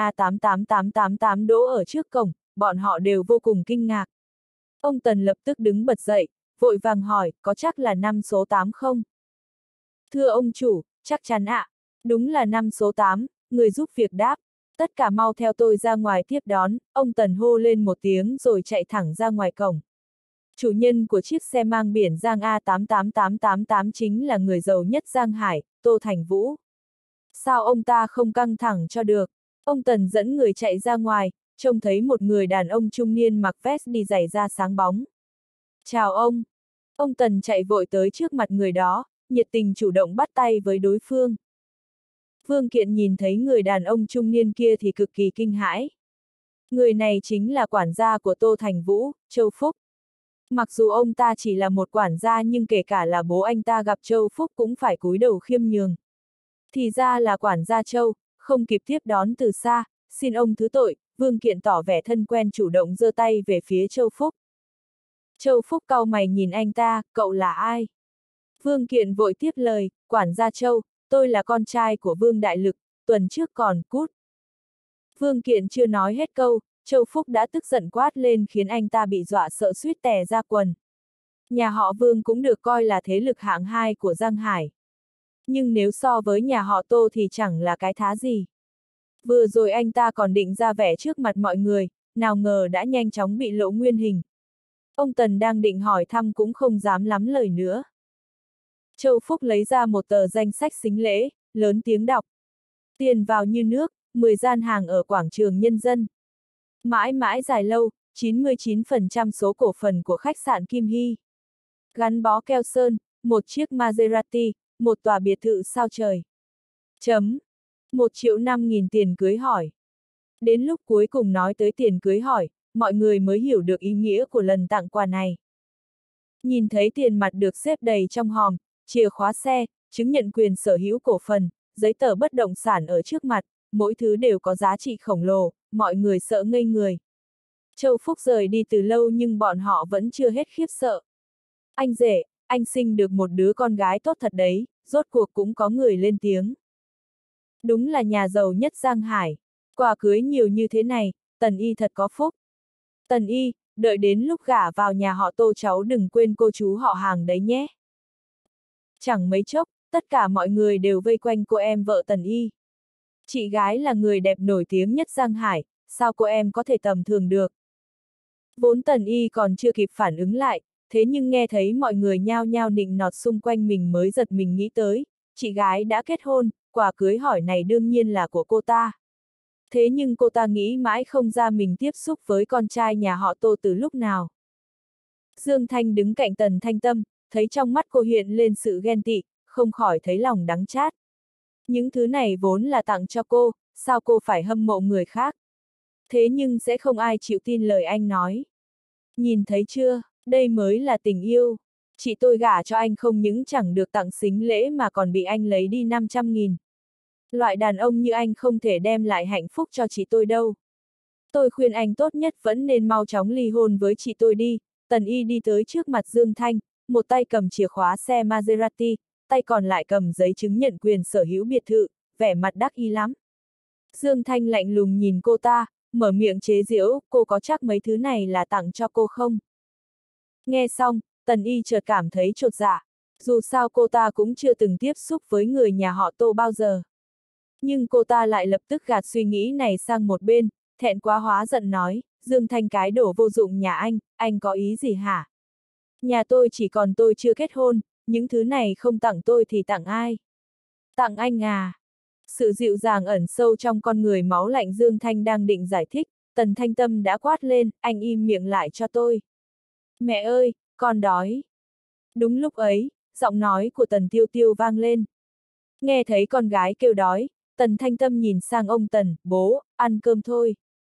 A88888 đỗ ở trước cổng, bọn họ đều vô cùng kinh ngạc. Ông Tần lập tức đứng bật dậy, vội vàng hỏi, có chắc là năm số 8 không? Thưa ông chủ, chắc chắn ạ. Đúng là năm số 8, người giúp việc đáp. Tất cả mau theo tôi ra ngoài tiếp đón, ông Tần hô lên một tiếng rồi chạy thẳng ra ngoài cổng. Chủ nhân của chiếc xe mang biển Giang A88888 chính là người giàu nhất Giang Hải, Tô Thành Vũ. Sao ông ta không căng thẳng cho được? Ông Tần dẫn người chạy ra ngoài, trông thấy một người đàn ông trung niên mặc vest đi giày da sáng bóng. Chào ông! Ông Tần chạy vội tới trước mặt người đó, nhiệt tình chủ động bắt tay với đối phương. Vương Kiện nhìn thấy người đàn ông trung niên kia thì cực kỳ kinh hãi. Người này chính là quản gia của Tô Thành Vũ, Châu Phúc. Mặc dù ông ta chỉ là một quản gia nhưng kể cả là bố anh ta gặp Châu Phúc cũng phải cúi đầu khiêm nhường. Thì ra là quản gia Châu, không kịp tiếp đón từ xa, xin ông thứ tội, Vương Kiện tỏ vẻ thân quen chủ động giơ tay về phía Châu Phúc. Châu Phúc cau mày nhìn anh ta, cậu là ai? Vương Kiện vội tiếp lời, quản gia Châu, tôi là con trai của Vương Đại Lực, tuần trước còn cút. Vương Kiện chưa nói hết câu, Châu Phúc đã tức giận quát lên khiến anh ta bị dọa sợ suýt tè ra quần. Nhà họ Vương cũng được coi là thế lực hạng 2 của Giang Hải. Nhưng nếu so với nhà họ Tô thì chẳng là cái thá gì. Vừa rồi anh ta còn định ra vẻ trước mặt mọi người, nào ngờ đã nhanh chóng bị lộ nguyên hình. Ông Tần đang định hỏi thăm cũng không dám lắm lời nữa. Châu Phúc lấy ra một tờ danh sách sính lễ, lớn tiếng đọc. Tiền vào như nước, 10 gian hàng ở quảng trường Nhân dân. Mãi mãi dài lâu, 99% số cổ phần của khách sạn Kim Hy. Gắn bó keo sơn, một chiếc Maserati, một tòa biệt thự sao trời. 1.500.000 tiền cưới hỏi. Đến lúc cuối cùng nói tới tiền cưới hỏi, mọi người mới hiểu được ý nghĩa của lần tặng quà này. Nhìn thấy tiền mặt được xếp đầy trong hòm, chìa khóa xe, chứng nhận quyền sở hữu cổ phần, giấy tờ bất động sản ở trước mặt, mỗi thứ đều có giá trị khổng lồ, mọi người sợ ngây người. Châu Phúc rời đi từ lâu nhưng bọn họ vẫn chưa hết khiếp sợ. Anh rể, anh sinh được một đứa con gái tốt thật đấy, rốt cuộc cũng có người lên tiếng. Đúng là nhà giàu nhất Giang Hải. Quà cưới nhiều như thế này, Tần Y thật có phúc. Tần Y, đợi đến lúc gả vào nhà họ Tô cháu đừng quên cô chú họ hàng đấy nhé. Chẳng mấy chốc, tất cả mọi người đều vây quanh cô em vợ Tần Y. Chị gái là người đẹp nổi tiếng nhất Giang Hải, sao cô em có thể tầm thường được. Vốn Tần Y còn chưa kịp phản ứng lại, thế nhưng nghe thấy mọi người nhao nhao nịnh nọt xung quanh mình mới giật mình nghĩ tới, chị gái đã kết hôn, quà cưới hỏi này đương nhiên là của cô ta. Thế nhưng cô ta nghĩ mãi không ra mình tiếp xúc với con trai nhà họ Tô từ lúc nào. Dương Thanh đứng cạnh Tần Thanh Tâm, thấy trong mắt cô hiện lên sự ghen tị, không khỏi thấy lòng đắng chát. Những thứ này vốn là tặng cho cô, sao cô phải hâm mộ người khác? Thế nhưng sẽ không ai chịu tin lời anh nói. Nhìn thấy chưa, đây mới là tình yêu. Chị tôi gả cho anh không những chẳng được tặng sính lễ mà còn bị anh lấy đi 500.000. Loại đàn ông như anh không thể đem lại hạnh phúc cho chị tôi đâu. Tôi khuyên anh tốt nhất vẫn nên mau chóng ly hôn với chị tôi đi. Tần Y đi tới trước mặt Dương Thanh, một tay cầm chìa khóa xe Maserati, tay còn lại cầm giấy chứng nhận quyền sở hữu biệt thự, vẻ mặt đắc ý lắm. Dương Thanh lạnh lùng nhìn cô ta, mở miệng chế giễu, cô có chắc mấy thứ này là tặng cho cô không? Nghe xong, Tần Y chợt cảm thấy chột dạ. Dù sao cô ta cũng chưa từng tiếp xúc với người nhà họ Tô bao giờ. Nhưng cô ta lại lập tức gạt suy nghĩ này sang một bên, thẹn quá hóa giận nói, Dương Thanh cái đồ vô dụng nhà anh có ý gì hả? Nhà tôi chỉ còn tôi chưa kết hôn, những thứ này không tặng tôi thì tặng ai? Tặng anh à? Sự dịu dàng ẩn sâu trong con người máu lạnh Dương Thanh đang định giải thích, Tần Thanh Tâm đã quát lên, anh im miệng lại cho tôi. Mẹ ơi, con đói. Đúng lúc ấy, giọng nói của Tần Tiêu Tiêu vang lên. Nghe thấy con gái kêu đói, Tần Thanh Tâm nhìn sang ông Tần, bố, ăn cơm thôi.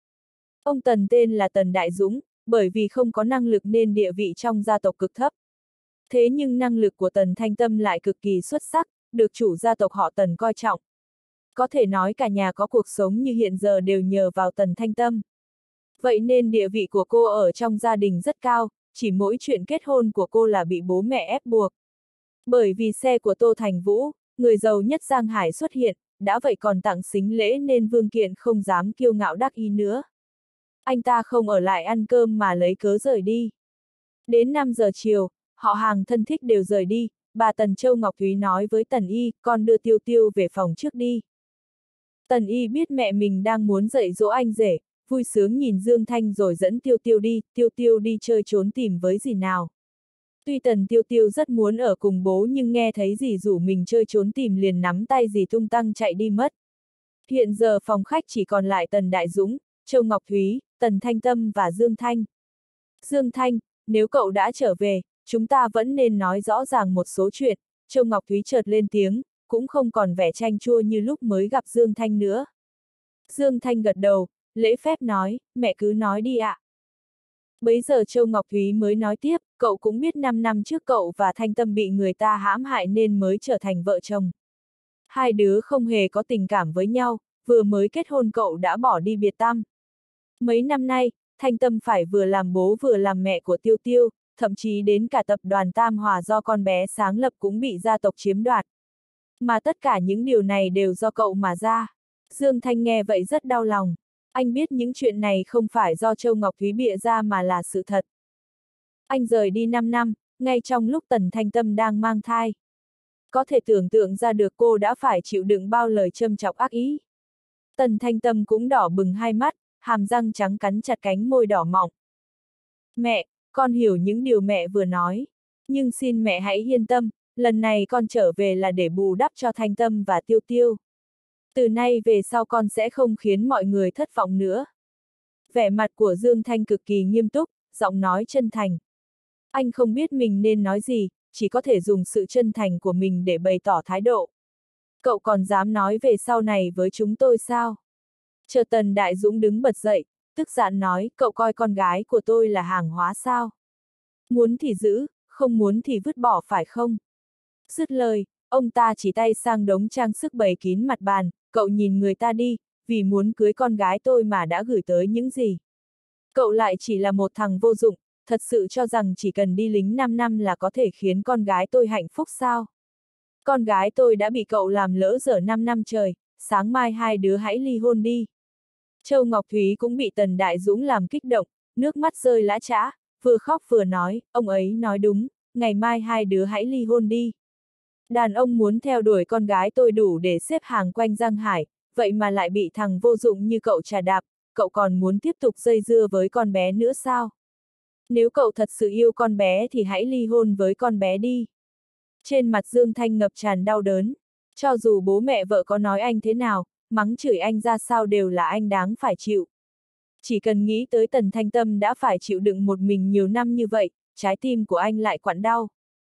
Ông Tần tên là Tần Đại Dũng, bởi vì không có năng lực nên địa vị trong gia tộc cực thấp. Thế nhưng năng lực của Tần Thanh Tâm lại cực kỳ xuất sắc, được chủ gia tộc họ Tần coi trọng. Có thể nói cả nhà có cuộc sống như hiện giờ đều nhờ vào Tần Thanh Tâm. Vậy nên địa vị của cô ở trong gia đình rất cao, chỉ mỗi chuyện kết hôn của cô là bị bố mẹ ép buộc. Bởi vì xe của Tô Thành Vũ, người giàu nhất Giang Hải xuất hiện, đã vậy còn tặng sính lễ nên Vương Kiện không dám kiêu ngạo đắc ý nữa. Anh ta không ở lại ăn cơm mà lấy cớ rời đi. Đến 5 giờ chiều, họ hàng thân thích đều rời đi, bà Tần Châu Ngọc Thúy nói với Tần Y, con đưa Tiêu Tiêu về phòng trước đi. Tần Y biết mẹ mình đang muốn dạy dỗ anh rể, vui sướng nhìn Dương Thanh rồi dẫn Tiêu Tiêu đi chơi trốn tìm với dì nào. Tuy Tần Tiêu Tiêu rất muốn ở cùng bố nhưng nghe thấy dì rủ mình chơi trốn tìm liền nắm tay dì tung tăng chạy đi mất. Hiện giờ phòng khách chỉ còn lại Tần Đại Dũng, Châu Ngọc Thúy, Tần Thanh Tâm và Dương Thanh. Dương Thanh, nếu cậu đã trở về, chúng ta vẫn nên nói rõ ràng một số chuyện, Châu Ngọc Thúy chợt lên tiếng, cũng không còn vẻ chanh chua như lúc mới gặp Dương Thanh nữa. Dương Thanh gật đầu, lễ phép nói, mẹ cứ nói đi ạ. Bấy giờ Châu Ngọc Thúy mới nói tiếp, cậu cũng biết 5 năm trước cậu và Thanh Tâm bị người ta hãm hại nên mới trở thành vợ chồng. Hai đứa không hề có tình cảm với nhau, vừa mới kết hôn cậu đã bỏ đi biệt tăm. Mấy năm nay, Thanh Tâm phải vừa làm bố vừa làm mẹ của Tiêu Tiêu, thậm chí đến cả tập đoàn Tam Hòa do con bé sáng lập cũng bị gia tộc chiếm đoạt. Mà tất cả những điều này đều do cậu mà ra. Dương Thanh nghe vậy rất đau lòng. Anh biết những chuyện này không phải do Châu Ngọc Thúy bịa ra mà là sự thật. Anh rời đi 5 năm, ngay trong lúc Tần Thanh Tâm đang mang thai. Có thể tưởng tượng ra được cô đã phải chịu đựng bao lời châm chọc ác ý. Tần Thanh Tâm cũng đỏ bừng hai mắt, hàm răng trắng cắn chặt cánh môi đỏ mọng. Mẹ, con hiểu những điều mẹ vừa nói. Nhưng xin mẹ hãy yên tâm, lần này con trở về là để bù đắp cho Thanh Tâm và Tiêu Tiêu. Từ nay về sau con sẽ không khiến mọi người thất vọng nữa. Vẻ mặt của Dương Thanh cực kỳ nghiêm túc, giọng nói chân thành. Anh không biết mình nên nói gì, chỉ có thể dùng sự chân thành của mình để bày tỏ thái độ. Cậu còn dám nói về sau này với chúng tôi sao? Chợt Tần Đại Dũng đứng bật dậy, tức giận nói, cậu coi con gái của tôi là hàng hóa sao? Muốn thì giữ, không muốn thì vứt bỏ phải không? Dứt lời, ông ta chỉ tay sang đống trang sức bày kín mặt bàn, cậu nhìn người ta đi, vì muốn cưới con gái tôi mà đã gửi tới những gì. Cậu lại chỉ là một thằng vô dụng, thật sự cho rằng chỉ cần đi lính 5 năm là có thể khiến con gái tôi hạnh phúc sao? Con gái tôi đã bị cậu làm lỡ dở 5 năm trời, sáng mai hai đứa hãy ly hôn đi. Châu Ngọc Thúy cũng bị Tần Đại Dũng làm kích động, nước mắt rơi lã chã, vừa khóc vừa nói, ông ấy nói đúng, ngày mai hai đứa hãy ly hôn đi. Đàn ông muốn theo đuổi con gái tôi đủ để xếp hàng quanh Giang Hải, vậy mà lại bị thằng vô dụng như cậu trà đạp, cậu còn muốn tiếp tục dây dưa với con bé nữa sao? Nếu cậu thật sự yêu con bé thì hãy ly hôn với con bé đi. Trên mặt Dương Thanh ngập tràn đau đớn, cho dù bố mẹ vợ có nói anh thế nào, mắng chửi anh ra sao đều là anh đáng phải chịu. Chỉ cần nghĩ tới Tần Thanh Tâm đã phải chịu đựng một mình nhiều năm như vậy, trái tim của anh lại quặn đau.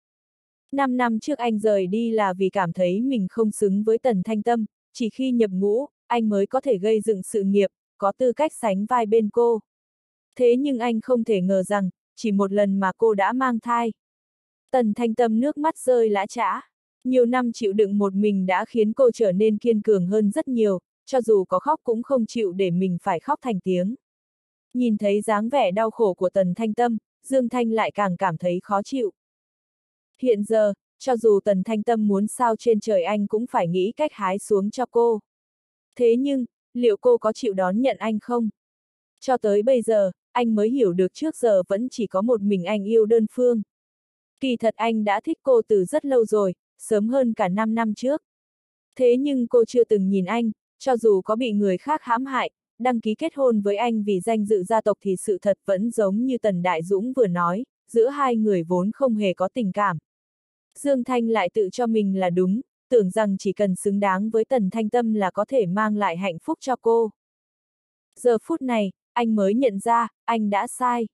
5 năm trước anh rời đi là vì cảm thấy mình không xứng với Tần Thanh Tâm, chỉ khi nhập ngũ, anh mới có thể gây dựng sự nghiệp, có tư cách sánh vai bên cô. Thế nhưng anh không thể ngờ rằng, chỉ một lần mà cô đã mang thai. Tần Thanh Tâm nước mắt rơi lã chã. Nhiều năm chịu đựng một mình đã khiến cô trở nên kiên cường hơn rất nhiều, cho dù có khóc cũng không chịu để mình phải khóc thành tiếng. Nhìn thấy dáng vẻ đau khổ của Tần Thanh Tâm, Dương Thanh lại càng cảm thấy khó chịu. Hiện giờ, cho dù Tần Thanh Tâm muốn sao trên trời anh cũng phải nghĩ cách hái xuống cho cô. Thế nhưng, liệu cô có chịu đón nhận anh không? Cho tới bây giờ, anh mới hiểu được trước giờ vẫn chỉ có một mình anh yêu đơn phương. Kỳ thật anh đã thích cô từ rất lâu rồi, sớm hơn cả 5 năm trước. Thế nhưng cô chưa từng nhìn anh, cho dù có bị người khác hãm hại, đăng ký kết hôn với anh vì danh dự gia tộc thì sự thật vẫn giống như Tần Đại Dũng vừa nói, giữa hai người vốn không hề có tình cảm. Dương Thanh lại tự cho mình là đúng, tưởng rằng chỉ cần xứng đáng với Tần Thanh Tâm là có thể mang lại hạnh phúc cho cô. Giờ phút này, anh mới nhận ra, anh đã sai.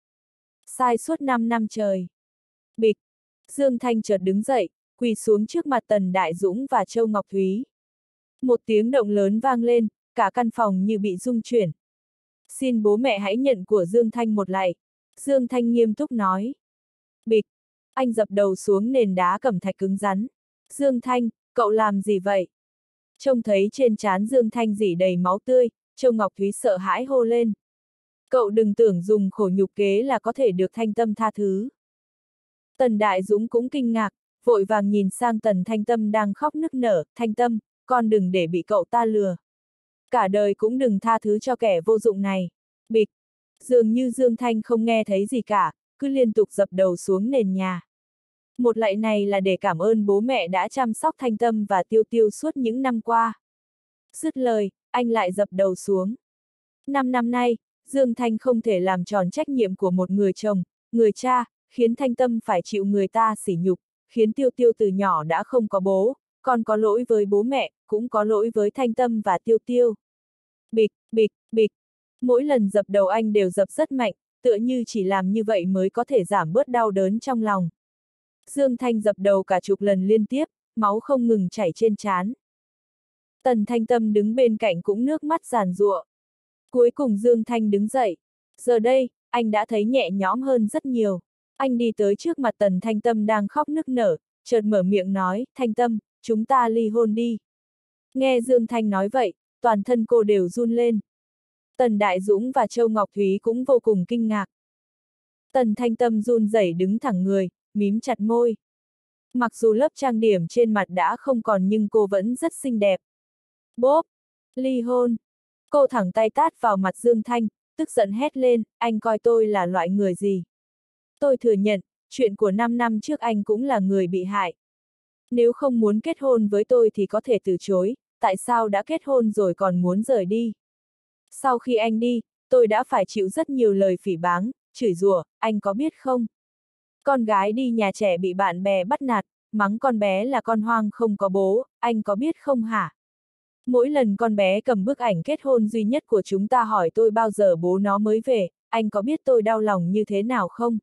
Sai suốt 5 năm trời. Bịch! Dương Thanh chợt đứng dậy, quỳ xuống trước mặt Tần Đại Dũng và Châu Ngọc Thúy. Một tiếng động lớn vang lên, cả căn phòng như bị rung chuyển. Xin bố mẹ hãy nhận của Dương Thanh một lạy. Dương Thanh nghiêm túc nói. Bịch! Anh dập đầu xuống nền đá cẩm thạch cứng rắn. Dương Thanh, cậu làm gì vậy? Trông thấy trên trán Dương Thanh rỉ đầy máu tươi, Châu Ngọc Thúy sợ hãi hô lên. Cậu đừng tưởng dùng khổ nhục kế là có thể được Thanh Tâm tha thứ. Tần Đại Dũng cũng kinh ngạc, vội vàng nhìn sang Tần Thanh Tâm đang khóc nức nở, Thanh Tâm, con đừng để bị cậu ta lừa. Cả đời cũng đừng tha thứ cho kẻ vô dụng này. Bịch! Dường như Dương Thanh không nghe thấy gì cả, cứ liên tục dập đầu xuống nền nhà. Một lạy này là để cảm ơn bố mẹ đã chăm sóc Thanh Tâm và Tiêu Tiêu suốt những năm qua. Dứt lời, anh lại dập đầu xuống. 5 năm nay, Dương Thanh không thể làm tròn trách nhiệm của một người chồng, người cha, khiến Thanh Tâm phải chịu người ta sỉ nhục, khiến Tiêu Tiêu từ nhỏ đã không có bố, còn có lỗi với bố mẹ, cũng có lỗi với Thanh Tâm và Tiêu Tiêu. Bịch, bịch, bịch. Mỗi lần dập đầu anh đều dập rất mạnh, tựa như chỉ làm như vậy mới có thể giảm bớt đau đớn trong lòng. Dương Thanh dập đầu cả chục lần liên tiếp, máu không ngừng chảy trên trán. Tần Thanh Tâm đứng bên cạnh cũng nước mắt giàn giụa. Cuối cùng Dương Thanh đứng dậy. Giờ đây, anh đã thấy nhẹ nhõm hơn rất nhiều. Anh đi tới trước mặt Tần Thanh Tâm đang khóc nức nở, chợt mở miệng nói, Thanh Tâm, chúng ta ly hôn đi. Nghe Dương Thanh nói vậy, toàn thân cô đều run lên. Tần Đại Dũng và Châu Ngọc Thúy cũng vô cùng kinh ngạc. Tần Thanh Tâm run rẩy đứng thẳng người, mím chặt môi. Mặc dù lớp trang điểm trên mặt đã không còn nhưng cô vẫn rất xinh đẹp. Bốp! Ly hôn! Cô thẳng tay tát vào mặt Dương Thanh, tức giận hét lên, anh coi tôi là loại người gì? Tôi thừa nhận, chuyện của 5 năm trước anh cũng là người bị hại. Nếu không muốn kết hôn với tôi thì có thể từ chối, tại sao đã kết hôn rồi còn muốn rời đi? Sau khi anh đi, tôi đã phải chịu rất nhiều lời phỉ báng, chửi rủa, anh có biết không? Con gái đi nhà trẻ bị bạn bè bắt nạt, mắng con bé là con hoang không có bố, anh có biết không hả? Mỗi lần con bé cầm bức ảnh kết hôn duy nhất của chúng ta hỏi tôi bao giờ bố nó mới về, anh có biết tôi đau lòng như thế nào không?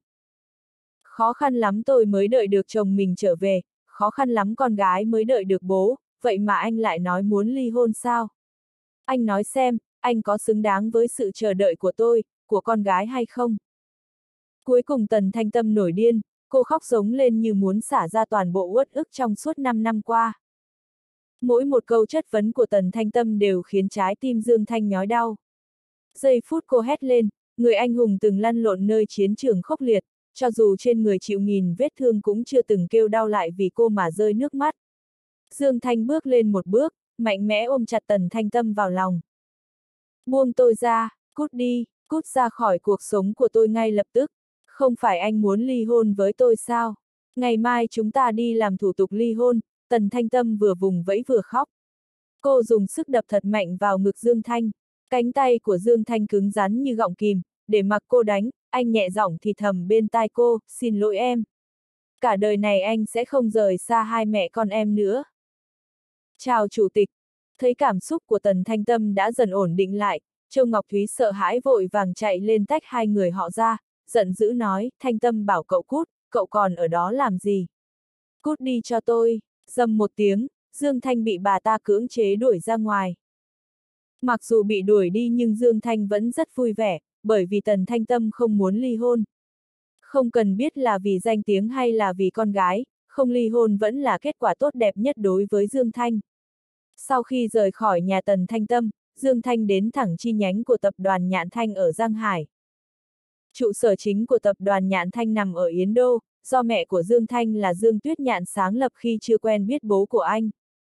Khó khăn lắm tôi mới đợi được chồng mình trở về, khó khăn lắm con gái mới đợi được bố, vậy mà anh lại nói muốn ly hôn sao? Anh nói xem, anh có xứng đáng với sự chờ đợi của tôi, của con gái hay không? Cuối cùng Tần Thanh Tâm nổi điên, cô khóc giống lên như muốn xả ra toàn bộ uất ức trong suốt 5 năm qua. Mỗi một câu chất vấn của Tần Thanh Tâm đều khiến trái tim Dương Thanh nhói đau. Giây phút cô hét lên, người anh hùng từng lăn lộn nơi chiến trường khốc liệt, cho dù trên người chịu nghìn vết thương cũng chưa từng kêu đau lại vì cô mà rơi nước mắt. Dương Thanh bước lên một bước, mạnh mẽ ôm chặt Tần Thanh Tâm vào lòng. Buông tôi ra, cút đi, cút ra khỏi cuộc sống của tôi ngay lập tức. Không phải anh muốn ly hôn với tôi sao? Ngày mai chúng ta đi làm thủ tục ly hôn. Tần Thanh Tâm vừa vùng vẫy vừa khóc. Cô dùng sức đập thật mạnh vào ngực Dương Thanh. Cánh tay của Dương Thanh cứng rắn như gọng kìm, để mặc cô đánh, anh nhẹ giọng thì thầm bên tai cô, xin lỗi em. Cả đời này anh sẽ không rời xa hai mẹ con em nữa. Chào chủ tịch. Thấy cảm xúc của Tần Thanh Tâm đã dần ổn định lại, Châu Ngọc Thúy sợ hãi vội vàng chạy lên tách hai người họ ra, giận dữ nói, Thanh Tâm bảo cậu cút, cậu còn ở đó làm gì? Cút đi cho tôi. Dầm một tiếng, Dương Thanh bị bà ta cưỡng chế đuổi ra ngoài. Mặc dù bị đuổi đi nhưng Dương Thanh vẫn rất vui vẻ, bởi vì Tần Thanh Tâm không muốn ly hôn. Không cần biết là vì danh tiếng hay là vì con gái, không ly hôn vẫn là kết quả tốt đẹp nhất đối với Dương Thanh. Sau khi rời khỏi nhà Tần Thanh Tâm, Dương Thanh đến thẳng chi nhánh của tập đoàn Nhạn Thanh ở Giang Hải. Trụ sở chính của tập đoàn Nhạn Thanh nằm ở Yến Đô, do mẹ của Dương Thanh là Dương Tuyết Nhạn sáng lập khi chưa quen biết bố của anh.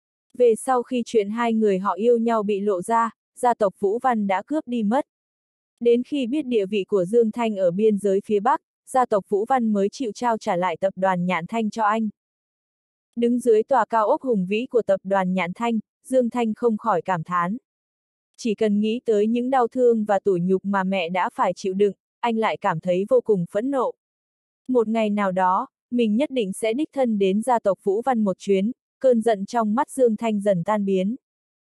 Về sau khi chuyện hai người họ yêu nhau bị lộ ra, gia tộc Vũ Văn đã cướp đi mất. Đến khi biết địa vị của Dương Thanh ở biên giới phía Bắc, gia tộc Vũ Văn mới chịu trao trả lại tập đoàn Nhạn Thanh cho anh. Đứng dưới tòa cao ốc hùng vĩ của tập đoàn Nhạn Thanh, Dương Thanh không khỏi cảm thán. Chỉ cần nghĩ tới những đau thương và tủi nhục mà mẹ đã phải chịu đựng, anh lại cảm thấy vô cùng phẫn nộ. Một ngày nào đó, mình nhất định sẽ đích thân đến gia tộc Vũ Văn một chuyến, cơn giận trong mắt Dương Thanh dần tan biến.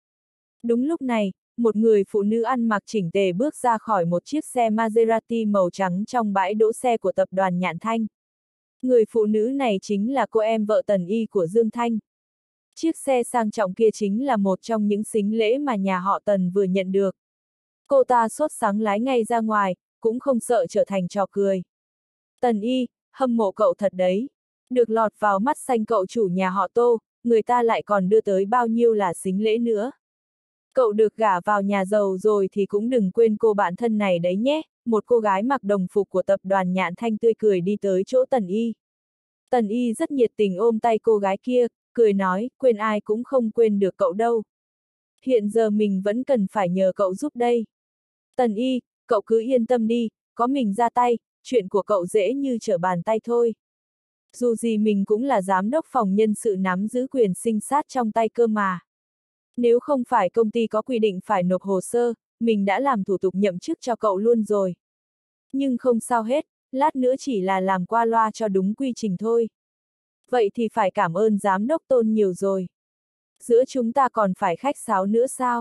Đúng lúc này, một người phụ nữ ăn mặc chỉnh tề bước ra khỏi một chiếc xe Maserati màu trắng trong bãi đỗ xe của tập đoàn Nhạn Thanh. Người phụ nữ này chính là cô em vợ Tần Y của Dương Thanh. Chiếc xe sang trọng kia chính là một trong những sính lễ mà nhà họ Tần vừa nhận được. Cô ta sốt sắng lái ngay ra ngoài, cũng không sợ trở thành trò cười. Tần Y, hâm mộ cậu thật đấy. Được lọt vào mắt xanh cậu chủ nhà họ Tô, người ta lại còn đưa tới bao nhiêu là sính lễ nữa. Cậu được gả vào nhà giàu rồi thì cũng đừng quên cô bạn thân này đấy nhé. Một cô gái mặc đồng phục của tập đoàn Nhạn Thanh tươi cười đi tới chỗ Tần Y. Tần Y rất nhiệt tình ôm tay cô gái kia, cười nói, quên ai cũng không quên được cậu đâu. Hiện giờ mình vẫn cần phải nhờ cậu giúp đây. Tần Y, cậu cứ yên tâm đi, có mình ra tay, chuyện của cậu dễ như trở bàn tay thôi. Dù gì mình cũng là giám đốc phòng nhân sự nắm giữ quyền sinh sát trong tay cơ mà. Nếu không phải công ty có quy định phải nộp hồ sơ, mình đã làm thủ tục nhậm chức cho cậu luôn rồi. Nhưng không sao hết, lát nữa chỉ là làm qua loa cho đúng quy trình thôi. Vậy thì phải cảm ơn giám đốc Tôn nhiều rồi. Giữa chúng ta còn phải khách sáo nữa sao?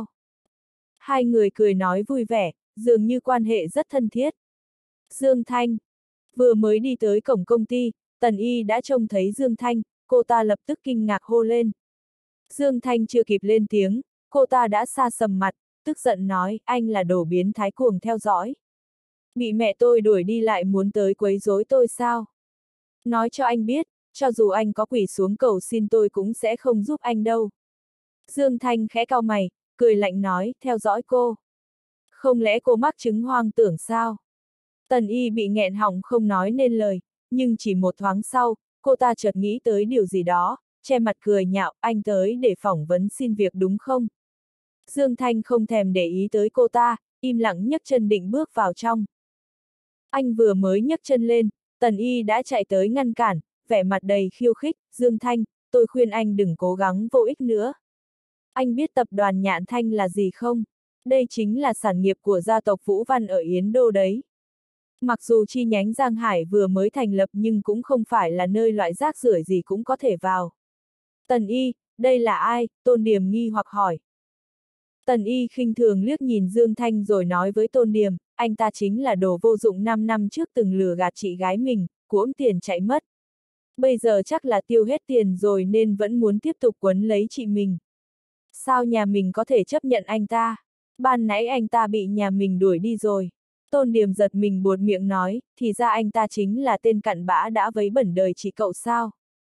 Hai người cười nói vui vẻ, dường như quan hệ rất thân thiết. Dương Thanh vừa mới đi tới cổng công ty, Tần Y đã trông thấy Dương Thanh, cô ta lập tức kinh ngạc hô lên. Dương Thanh chưa kịp lên tiếng, cô ta đã sa sầm mặt, tức giận nói, anh là đồ biến thái cuồng theo dõi. Bị mẹ tôi đuổi đi lại muốn tới quấy rối tôi sao? Nói cho anh biết, cho dù anh có quỳ xuống cầu xin tôi cũng sẽ không giúp anh đâu. Dương Thanh khẽ cau mày, cười lạnh nói, theo dõi cô. Không lẽ cô mắc chứng hoang tưởng sao? Tần Y bị nghẹn họng không nói nên lời, nhưng chỉ một thoáng sau, cô ta chợt nghĩ tới điều gì đó, che mặt cười nhạo, anh tới để phỏng vấn xin việc đúng không? Dương Thanh không thèm để ý tới cô ta, im lặng nhấc chân định bước vào trong. Anh vừa mới nhấc chân lên, Tần Y đã chạy tới ngăn cản, vẻ mặt đầy khiêu khích, Dương Thanh, tôi khuyên anh đừng cố gắng vô ích nữa. Anh biết tập đoàn Nhạn Thanh là gì không? Đây chính là sản nghiệp của gia tộc Vũ Văn ở Yến Đô đấy. Mặc dù chi nhánh Giang Hải vừa mới thành lập nhưng cũng không phải là nơi loại rác rưởi gì cũng có thể vào. Tần Y, đây là ai? Tôn Điềm nghi hoặc hỏi. Tần Y khinh thường liếc nhìn Dương Thanh rồi nói với Tôn Điềm, anh ta chính là đồ vô dụng 5 năm trước từng lừa gạt chị gái mình, cuỗm tiền chạy mất. Bây giờ chắc là tiêu hết tiền rồi nên vẫn muốn tiếp tục quấn lấy chị mình. Sao nhà mình có thể chấp nhận anh ta? Ban nãy anh ta bị nhà mình đuổi đi rồi. Tôn Điềm giật mình buột miệng nói, thì ra anh ta chính là tên cặn bã đã vấy bẩn đời chị cậu sao?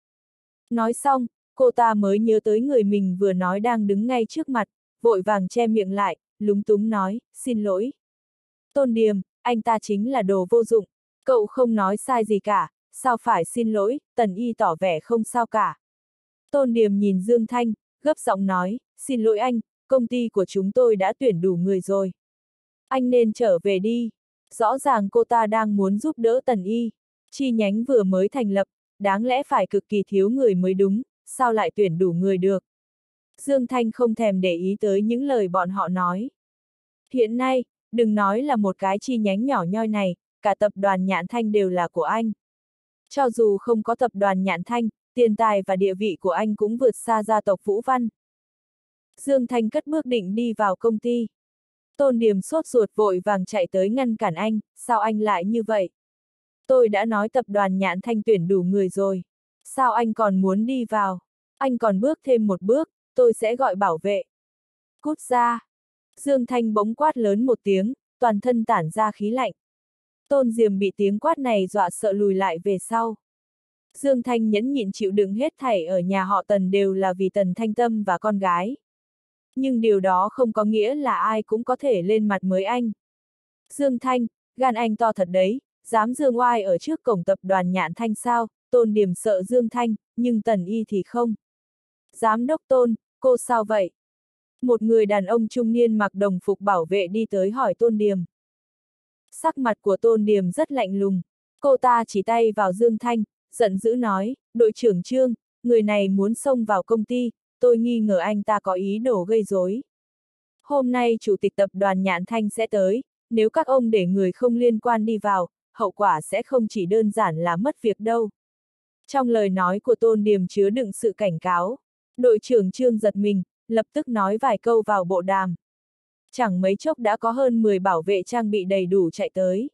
Nói xong, cô ta mới nhớ tới người mình vừa nói đang đứng ngay trước mặt, vội vàng che miệng lại, lúng túng nói, xin lỗi. Tôn Điềm, anh ta chính là đồ vô dụng, cậu không nói sai gì cả, sao phải xin lỗi, Tần Y tỏ vẻ không sao cả. Tôn Điềm nhìn Dương Thanh, gấp giọng nói, xin lỗi anh, công ty của chúng tôi đã tuyển đủ người rồi. Anh nên trở về đi. Rõ ràng cô ta đang muốn giúp đỡ Tần Y. Chi nhánh vừa mới thành lập, đáng lẽ phải cực kỳ thiếu người mới đúng, sao lại tuyển đủ người được. Dương Thanh không thèm để ý tới những lời bọn họ nói. Hiện nay, đừng nói là một cái chi nhánh nhỏ nhoi này, cả tập đoàn Nhạn Thanh đều là của anh. Cho dù không có tập đoàn Nhạn Thanh, tiền tài và địa vị của anh cũng vượt xa gia tộc Vũ Văn. Dương Thanh cất bước định đi vào công ty. Tôn Điềm sốt ruột vội vàng chạy tới ngăn cản anh, sao anh lại như vậy? Tôi đã nói tập đoàn Nhạn Thanh tuyển đủ người rồi. Sao anh còn muốn đi vào? Anh còn bước thêm một bước, tôi sẽ gọi bảo vệ. Cút ra! Dương Thanh bỗng quát lớn một tiếng, toàn thân tản ra khí lạnh. Tôn Diềm bị tiếng quát này dọa sợ lùi lại về sau. Dương Thanh nhẫn nhịn chịu đựng hết thảy ở nhà họ Tần đều là vì Tần Thanh Tâm và con gái. Nhưng điều đó không có nghĩa là ai cũng có thể lên mặt mới anh. Dương Thanh, gan anh to thật đấy, dám dương oai ở trước cổng tập đoàn Nhạn Thanh sao? Tôn Điềm sợ Dương Thanh, nhưng Tần Y thì không. Giám đốc Tôn, cô sao vậy? Một người đàn ông trung niên mặc đồng phục bảo vệ đi tới hỏi Tôn Điềm. Sắc mặt của Tôn Điềm rất lạnh lùng. Cô ta chỉ tay vào Dương Thanh, giận dữ nói, đội trưởng Trương, người này muốn xông vào công ty, tôi nghi ngờ anh ta có ý đồ gây rối. Hôm nay chủ tịch tập đoàn Nhạn Thanh sẽ tới, nếu các ông để người không liên quan đi vào, hậu quả sẽ không chỉ đơn giản là mất việc đâu. Trong lời nói của Tôn Điềm chứa đựng sự cảnh cáo. Đội trưởng Trương giật mình, lập tức nói vài câu vào bộ đàm. Chẳng mấy chốc đã có hơn 10 bảo vệ trang bị đầy đủ chạy tới.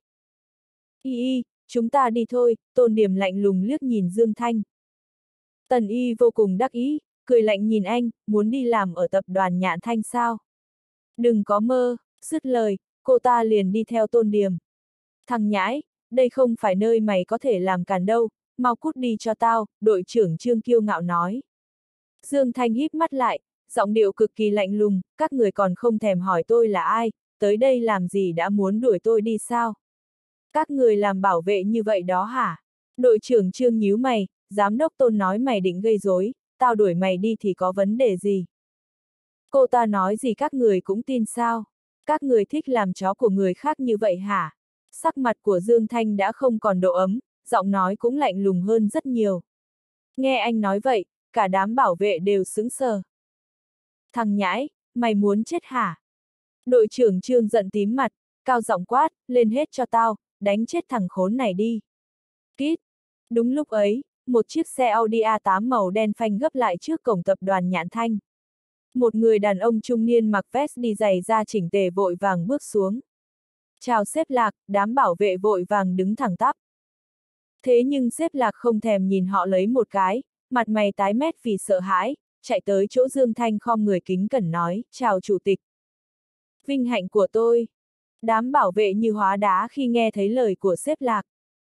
Chúng ta đi thôi, Tôn Điềm lạnh lùng liếc nhìn Dương Thanh. Tần Y vô cùng đắc ý, cười lạnh nhìn anh, muốn đi làm ở tập đoàn Nhạn Thanh sao? Đừng có mơ, dứt lời, cô ta liền đi theo Tôn Điềm. Thằng nhãi, đây không phải nơi mày có thể làm càn đâu, mau cút đi cho tao, đội trưởng Trương kiêu ngạo nói. Dương Thanh híp mắt lại, giọng điệu cực kỳ lạnh lùng, các người còn không thèm hỏi tôi là ai, tới đây làm gì đã muốn đuổi tôi đi sao? Các người làm bảo vệ như vậy đó hả? Đội trưởng Trương nhíu mày, giám đốc Tôn nói mày định gây rối, tao đuổi mày đi thì có vấn đề gì? Cô ta nói gì các người cũng tin sao? Các người thích làm chó của người khác như vậy hả? Sắc mặt của Dương Thanh đã không còn độ ấm, giọng nói cũng lạnh lùng hơn rất nhiều. Nghe anh nói vậy, cả đám bảo vệ đều sững sờ. Thằng nhãi, mày muốn chết hả? Đội trưởng Trương giận tím mặt, cao giọng quát, lên hết cho tao, đánh chết thằng khốn này đi. Kít! Đúng lúc ấy, một chiếc xe Audi A8 màu đen phanh gấp lại trước cổng tập đoàn Nhạn Thanh. Một người đàn ông trung niên mặc vest đi giày da chỉnh tề vội vàng bước xuống. Chào sếp Lạc, đám bảo vệ vội vàng đứng thẳng tắp. Thế nhưng sếp Lạc không thèm nhìn họ lấy một cái, mặt mày tái mét vì sợ hãi, chạy tới chỗ Dương Thanh khom người kính cẩn nói, chào chủ tịch. Vinh hạnh của tôi. Đám bảo vệ như hóa đá khi nghe thấy lời của sếp Lạc.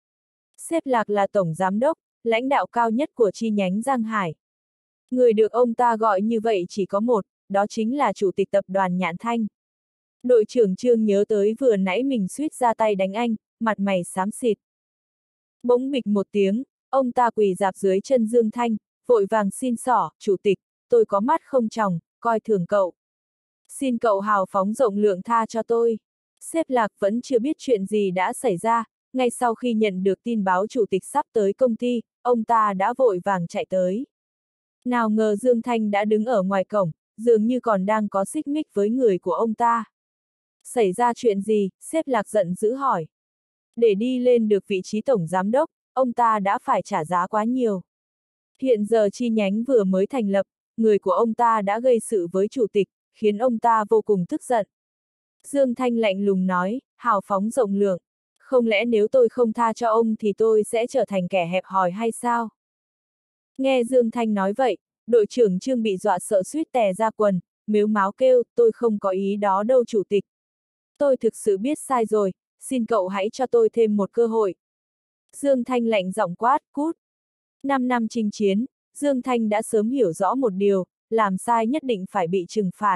Sếp Lạc là tổng giám đốc, lãnh đạo cao nhất của chi nhánh Giang Hải. Người được ông ta gọi như vậy chỉ có một, đó chính là chủ tịch tập đoàn Nhạn Thanh. Đội trưởng Trương nhớ tới vừa nãy mình suýt ra tay đánh anh, mặt mày xám xịt. Bỗng bịch một tiếng, ông ta quỳ rạp dưới chân Dương Thanh, vội vàng xin xỏ, chủ tịch, tôi có mắt không tròng, coi thường cậu. Xin cậu hào phóng rộng lượng tha cho tôi. Sếp Lạc vẫn chưa biết chuyện gì đã xảy ra, ngay sau khi nhận được tin báo chủ tịch sắp tới công ty, ông ta đã vội vàng chạy tới. Nào ngờ Dương Thanh đã đứng ở ngoài cổng, dường như còn đang có xích mích với người của ông ta. Xảy ra chuyện gì, sếp Lạc giận dữ hỏi. Để đi lên được vị trí tổng giám đốc, ông ta đã phải trả giá quá nhiều. Hiện giờ chi nhánh vừa mới thành lập, người của ông ta đã gây sự với chủ tịch, khiến ông ta vô cùng tức giận. Dương Thanh lạnh lùng nói, hào phóng rộng lượng. Không lẽ nếu tôi không tha cho ông thì tôi sẽ trở thành kẻ hẹp hòi hay sao? Nghe Dương Thanh nói vậy, đội trưởng Trương bị dọa sợ suýt tè ra quần, mếu máo kêu, tôi không có ý đó đâu chủ tịch. Tôi thực sự biết sai rồi, xin cậu hãy cho tôi thêm một cơ hội. Dương Thanh lạnh giọng quát, cút. 5 năm chinh chiến, Dương Thanh đã sớm hiểu rõ một điều, làm sai nhất định phải bị trừng phạt.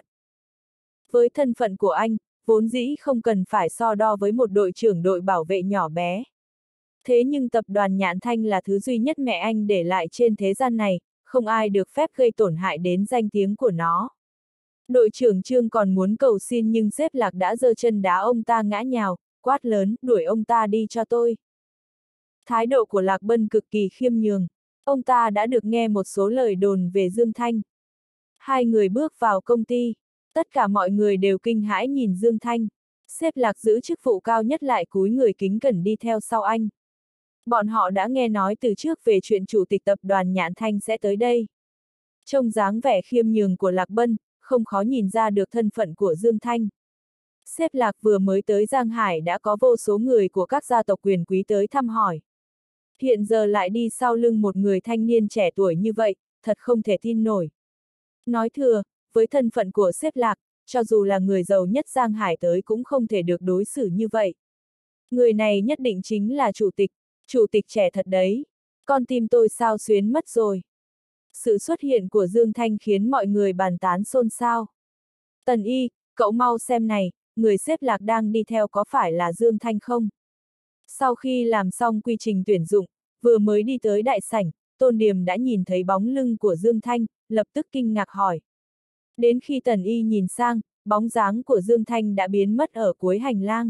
Với thân phận của anh, vốn dĩ không cần phải so đo với một đội trưởng đội bảo vệ nhỏ bé. Thế nhưng tập đoàn Nhạn Thanh là thứ duy nhất mẹ anh để lại trên thế gian này, không ai được phép gây tổn hại đến danh tiếng của nó. Đội trưởng Trương còn muốn cầu xin nhưng sếp Lạc đã giơ chân đá ông ta ngã nhào, quát lớn, đuổi ông ta đi cho tôi. Thái độ của Lạc Bân cực kỳ khiêm nhường, ông ta đã được nghe một số lời đồn về Dương Thanh. Hai người bước vào công ty, tất cả mọi người đều kinh hãi nhìn Dương Thanh. Sếp Lạc giữ chức vụ cao nhất lại cúi người kính cẩn đi theo sau anh. Bọn họ đã nghe nói từ trước về chuyện chủ tịch tập đoàn Nhạn Thanh sẽ tới đây. Trông dáng vẻ khiêm nhường của Lạc Bân, không khó nhìn ra được thân phận của Dương Thanh. Sếp Lạc vừa mới tới Giang Hải đã có vô số người của các gia tộc quyền quý tới thăm hỏi. Hiện giờ lại đi sau lưng một người thanh niên trẻ tuổi như vậy, thật không thể tin nổi. Nói thừa, với thân phận của sếp Lạc, cho dù là người giàu nhất Giang Hải tới cũng không thể được đối xử như vậy. Người này nhất định chính là chủ tịch trẻ thật đấy. Con tim tôi xao xuyến mất rồi. Sự xuất hiện của Dương Thanh khiến mọi người bàn tán xôn xao. Tần Y, cậu mau xem này, người sếp Lạc đang đi theo có phải là Dương Thanh không? Sau khi làm xong quy trình tuyển dụng, vừa mới đi tới đại sảnh, Tôn Điềm đã nhìn thấy bóng lưng của Dương Thanh, lập tức kinh ngạc hỏi. Đến khi Tần Y nhìn sang, bóng dáng của Dương Thanh đã biến mất ở cuối hành lang.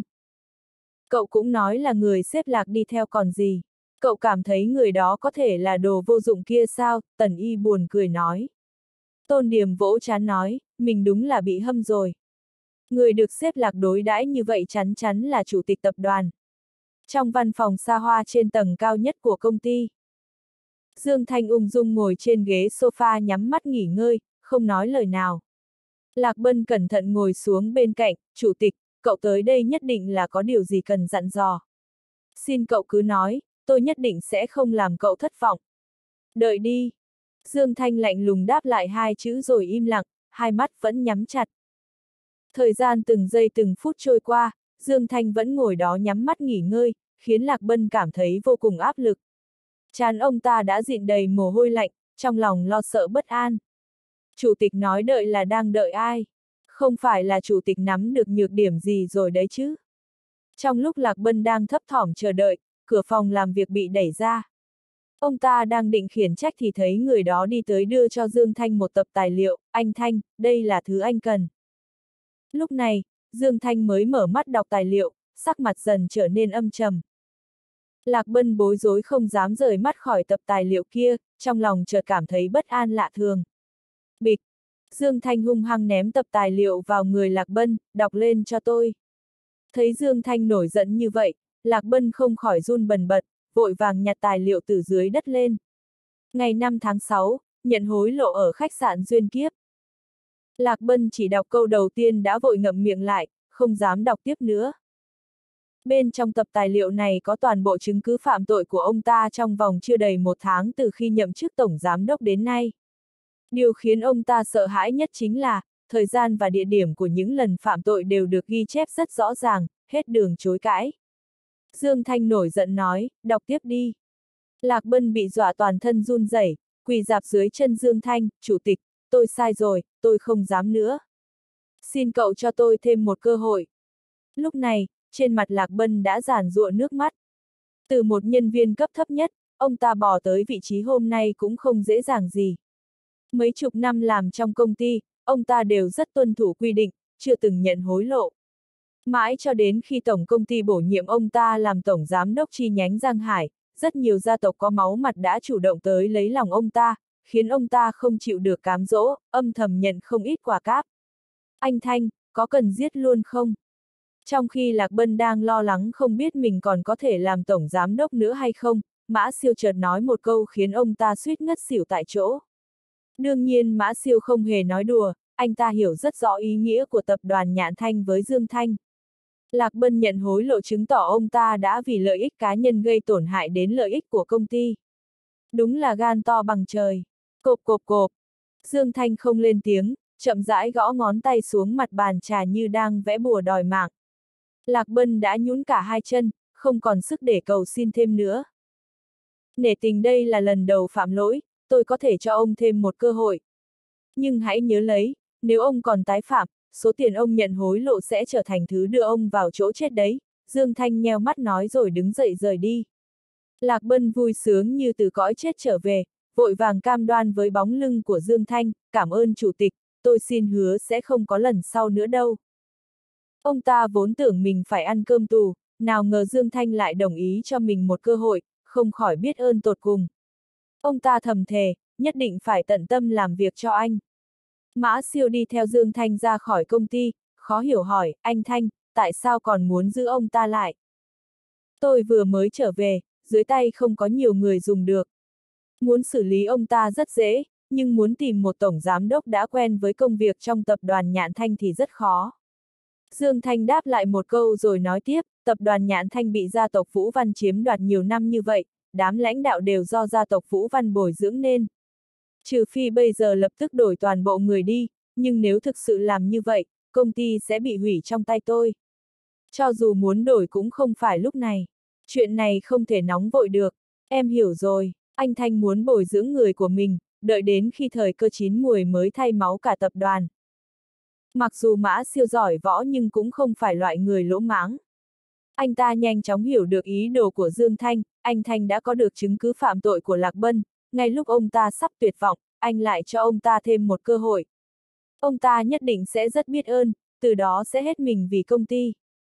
Cậu cũng nói là người sếp Lạc đi theo còn gì? Cậu cảm thấy người đó có thể là đồ vô dụng kia sao? Tần Y buồn cười nói. Tôn Điềm vỗ trán nói, mình đúng là bị hâm rồi. Người được sếp Lạc đối đãi như vậy chắn chắn là chủ tịch tập đoàn. Trong văn phòng xa hoa trên tầng cao nhất của công ty, Dương Thanh ung dung ngồi trên ghế sofa nhắm mắt nghỉ ngơi, không nói lời nào. Lạc Bân cẩn thận ngồi xuống bên cạnh, chủ tịch, cậu tới đây nhất định là có điều gì cần dặn dò. Xin cậu cứ nói, tôi nhất định sẽ không làm cậu thất vọng. Đợi đi. Dương Thanh lạnh lùng đáp lại hai chữ rồi im lặng, hai mắt vẫn nhắm chặt. Thời gian từng giây từng phút trôi qua, Dương Thanh vẫn ngồi đó nhắm mắt nghỉ ngơi, khiến Lạc Bân cảm thấy vô cùng áp lực. Trán ông ta đã dịn đầy mồ hôi lạnh, trong lòng lo sợ bất an. Chủ tịch nói đợi là đang đợi ai? Không phải là chủ tịch nắm được nhược điểm gì rồi đấy chứ? Trong lúc Lạc Bân đang thấp thỏm chờ đợi, cửa phòng làm việc bị đẩy ra. Ông ta đang định khiển trách thì thấy người đó đi tới đưa cho Dương Thanh một tập tài liệu, anh Thanh, đây là thứ anh cần. Lúc này, Dương Thanh mới mở mắt đọc tài liệu, sắc mặt dần trở nên âm trầm. Lạc Bân bối rối không dám rời mắt khỏi tập tài liệu kia, trong lòng chợt cảm thấy bất an lạ thường. Bịch! Dương Thanh hung hăng ném tập tài liệu vào người Lạc Bân, đọc lên cho tôi. Thấy Dương Thanh nổi giận như vậy, Lạc Bân không khỏi run bần bật, vội vàng nhặt tài liệu từ dưới đất lên. Ngày 5 tháng 6, nhận hối lộ ở khách sạn Duyên Kiếp. Lạc Bân chỉ đọc câu đầu tiên đã vội ngậm miệng lại, không dám đọc tiếp nữa. Bên trong tập tài liệu này có toàn bộ chứng cứ phạm tội của ông ta trong vòng chưa đầy 1 tháng từ khi nhậm chức tổng giám đốc đến nay. Điều khiến ông ta sợ hãi nhất chính là, thời gian và địa điểm của những lần phạm tội đều được ghi chép rất rõ ràng, hết đường chối cãi. Dương Thanh nổi giận nói, đọc tiếp đi. Lạc Bân bị dọa toàn thân run rẩy, quỳ rạp dưới chân Dương Thanh, chủ tịch, tôi sai rồi, tôi không dám nữa. Xin cậu cho tôi thêm một cơ hội. Lúc này, trên mặt Lạc Bân đã giàn giụa nước mắt. Từ một nhân viên cấp thấp nhất, ông ta bò tới vị trí hôm nay cũng không dễ dàng gì. Mấy chục năm làm trong công ty, ông ta đều rất tuân thủ quy định, chưa từng nhận hối lộ. Mãi cho đến khi tổng công ty bổ nhiệm ông ta làm tổng giám đốc chi nhánh Giang Hải, rất nhiều gia tộc có máu mặt đã chủ động tới lấy lòng ông ta, khiến ông ta không chịu được cám dỗ, âm thầm nhận không ít quà cáp. Anh Thanh, có cần giết luôn không? Trong khi Lạc Bân đang lo lắng không biết mình còn có thể làm tổng giám đốc nữa hay không, Mã Siêu chợt nói một câu khiến ông ta suýt ngất xỉu tại chỗ. Đương nhiên Mã Siêu không hề nói đùa, anh ta hiểu rất rõ ý nghĩa của tập đoàn Nhạn Thanh với Dương Thanh. Lạc Bân nhận hối lộ chứng tỏ ông ta đã vì lợi ích cá nhân gây tổn hại đến lợi ích của công ty. Đúng là gan to bằng trời. Cộp cộp cộp. Dương Thanh không lên tiếng, chậm rãi gõ ngón tay xuống mặt bàn trà như đang vẽ bùa đòi mạng. Lạc Bân đã nhún cả hai chân, không còn sức để cầu xin thêm nữa. Nể tình đây là lần đầu phạm lỗi, tôi có thể cho ông thêm một cơ hội. Nhưng hãy nhớ lấy, nếu ông còn tái phạm, số tiền ông nhận hối lộ sẽ trở thành thứ đưa ông vào chỗ chết đấy. Dương Thanh nheo mắt nói rồi đứng dậy rời đi. Lạc Bân vui sướng như từ cõi chết trở về, vội vàng cam đoan với bóng lưng của Dương Thanh, cảm ơn chủ tịch, tôi xin hứa sẽ không có lần sau nữa đâu. Ông ta vốn tưởng mình phải ăn cơm tù, nào ngờ Dương Thanh lại đồng ý cho mình một cơ hội, không khỏi biết ơn tột cùng. Ông ta thầm thề, nhất định phải tận tâm làm việc cho anh. Mã Siêu đi theo Dương Thanh ra khỏi công ty, khó hiểu hỏi, anh Thanh, tại sao còn muốn giữ ông ta lại? Tôi vừa mới trở về, dưới tay không có nhiều người dùng được. Muốn xử lý ông ta rất dễ, nhưng muốn tìm một tổng giám đốc đã quen với công việc trong tập đoàn Nhạn Thanh thì rất khó. Dương Thanh đáp lại một câu rồi nói tiếp, tập đoàn Nhạn Thanh bị gia tộc Vũ Văn chiếm đoạt nhiều năm như vậy, đám lãnh đạo đều do gia tộc Vũ Văn bồi dưỡng nên. Trừ phi bây giờ lập tức đổi toàn bộ người đi, nhưng nếu thực sự làm như vậy, công ty sẽ bị hủy trong tay tôi. Cho dù muốn đổi cũng không phải lúc này. Chuyện này không thể nóng vội được. Em hiểu rồi, anh Thanh muốn bồi dưỡng người của mình, đợi đến khi thời cơ chín muồi mới thay máu cả tập đoàn. Mặc dù Mã Siêu giỏi võ nhưng cũng không phải loại người lỗ mãng. Anh ta nhanh chóng hiểu được ý đồ của Dương Thanh, anh Thanh đã có được chứng cứ phạm tội của Lạc Bân, ngay lúc ông ta sắp tuyệt vọng, anh lại cho ông ta thêm một cơ hội. Ông ta nhất định sẽ rất biết ơn, từ đó sẽ hết mình vì công ty.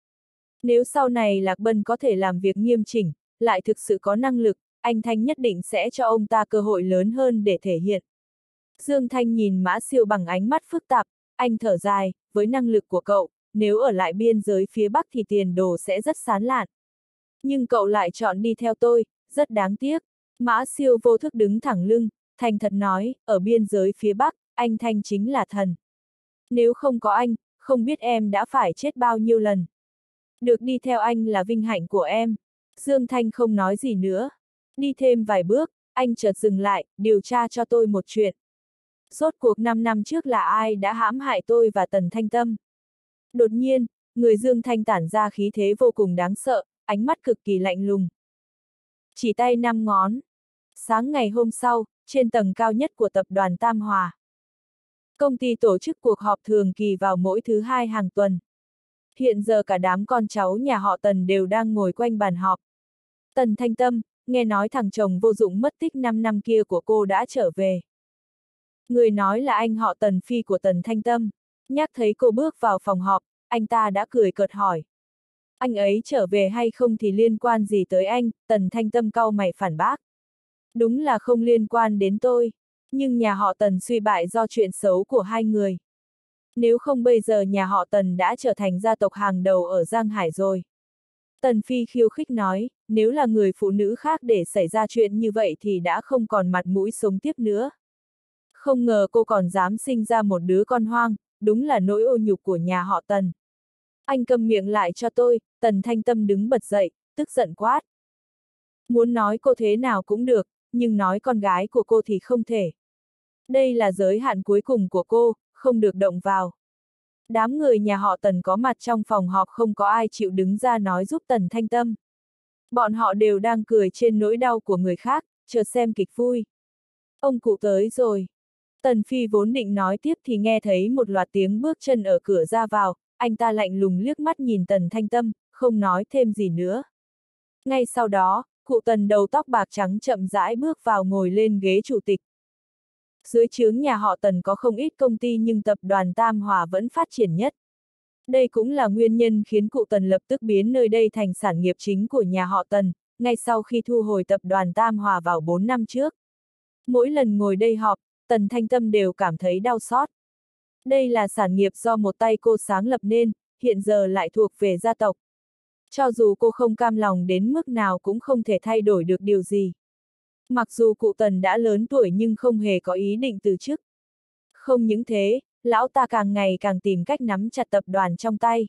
Nếu sau này Lạc Bân có thể làm việc nghiêm chỉnh, lại thực sự có năng lực, anh Thanh nhất định sẽ cho ông ta cơ hội lớn hơn để thể hiện. Dương Thanh nhìn Mã Siêu bằng ánh mắt phức tạp, anh thở dài, với năng lực của cậu, nếu ở lại biên giới phía Bắc thì tiền đồ sẽ rất sán lạn. Nhưng cậu lại chọn đi theo tôi, rất đáng tiếc. Mã Siêu vô thức đứng thẳng lưng, thành thật nói, ở biên giới phía Bắc, anh Thanh chính là thần. Nếu không có anh, không biết em đã phải chết bao nhiêu lần. Được đi theo anh là vinh hạnh của em. Dương Thanh không nói gì nữa. Đi thêm vài bước, anh chợt dừng lại, điều tra cho tôi một chuyện. Rốt cuộc 5 năm trước là ai đã hãm hại tôi và Tần Thanh Tâm? Đột nhiên, người Dương Thanh tản ra khí thế vô cùng đáng sợ, ánh mắt cực kỳ lạnh lùng. Chỉ tay 5 ngón. Sáng ngày hôm sau, trên tầng cao nhất của tập đoàn Tam Hòa. Công ty tổ chức cuộc họp thường kỳ vào mỗi thứ hai hàng tuần. Hiện giờ cả đám con cháu nhà họ Tần đều đang ngồi quanh bàn họp. Tần Thanh Tâm, nghe nói thằng chồng vô dụng mất tích 5 năm kia của cô đã trở về. Người nói là anh họ Tần Phi của Tần Thanh Tâm. Nhắc thấy cô bước vào phòng họp, anh ta đã cười cợt hỏi. Anh ấy trở về hay không thì liên quan gì tới anh? Tần Thanh Tâm cau mày phản bác. Đúng là không liên quan đến tôi, nhưng nhà họ Tần suy bại do chuyện xấu của hai người. Nếu không bây giờ nhà họ Tần đã trở thành gia tộc hàng đầu ở Giang Hải rồi. Tần Phi khiêu khích nói, nếu là người phụ nữ khác để xảy ra chuyện như vậy thì đã không còn mặt mũi sống tiếp nữa. Không ngờ cô còn dám sinh ra một đứa con hoang, đúng là nỗi ô nhục của nhà họ Tần. Anh câm miệng lại cho tôi. Tần Thanh Tâm đứng bật dậy, tức giận quát. Muốn nói cô thế nào cũng được, nhưng nói con gái của cô thì không thể. Đây là giới hạn cuối cùng của cô, không được động vào. Đám người nhà họ Tần có mặt trong phòng họp không có ai chịu đứng ra nói giúp Tần Thanh Tâm. Bọn họ đều đang cười trên nỗi đau của người khác, chờ xem kịch vui. Ông cụ tới rồi. Tần Phi vốn định nói tiếp thì nghe thấy một loạt tiếng bước chân ở cửa ra vào, anh ta lạnh lùng liếc mắt nhìn Tần Thanh Tâm, không nói thêm gì nữa. Ngay sau đó, cụ Tần đầu tóc bạc trắng chậm rãi bước vào ngồi lên ghế chủ tịch. Dưới trướng nhà họ Tần có không ít công ty nhưng tập đoàn Tam Hòa vẫn phát triển nhất. Đây cũng là nguyên nhân khiến cụ Tần lập tức biến nơi đây thành sản nghiệp chính của nhà họ Tần, ngay sau khi thu hồi tập đoàn Tam Hòa vào 4 năm trước. Mỗi lần ngồi đây họp, Tần Thanh Tâm đều cảm thấy đau xót. Đây là sản nghiệp do một tay cô sáng lập nên, hiện giờ lại thuộc về gia tộc. Cho dù cô không cam lòng đến mức nào cũng không thể thay đổi được điều gì. Mặc dù cụ Tần đã lớn tuổi nhưng không hề có ý định từ chức. Không những thế, lão ta càng ngày càng tìm cách nắm chặt tập đoàn trong tay.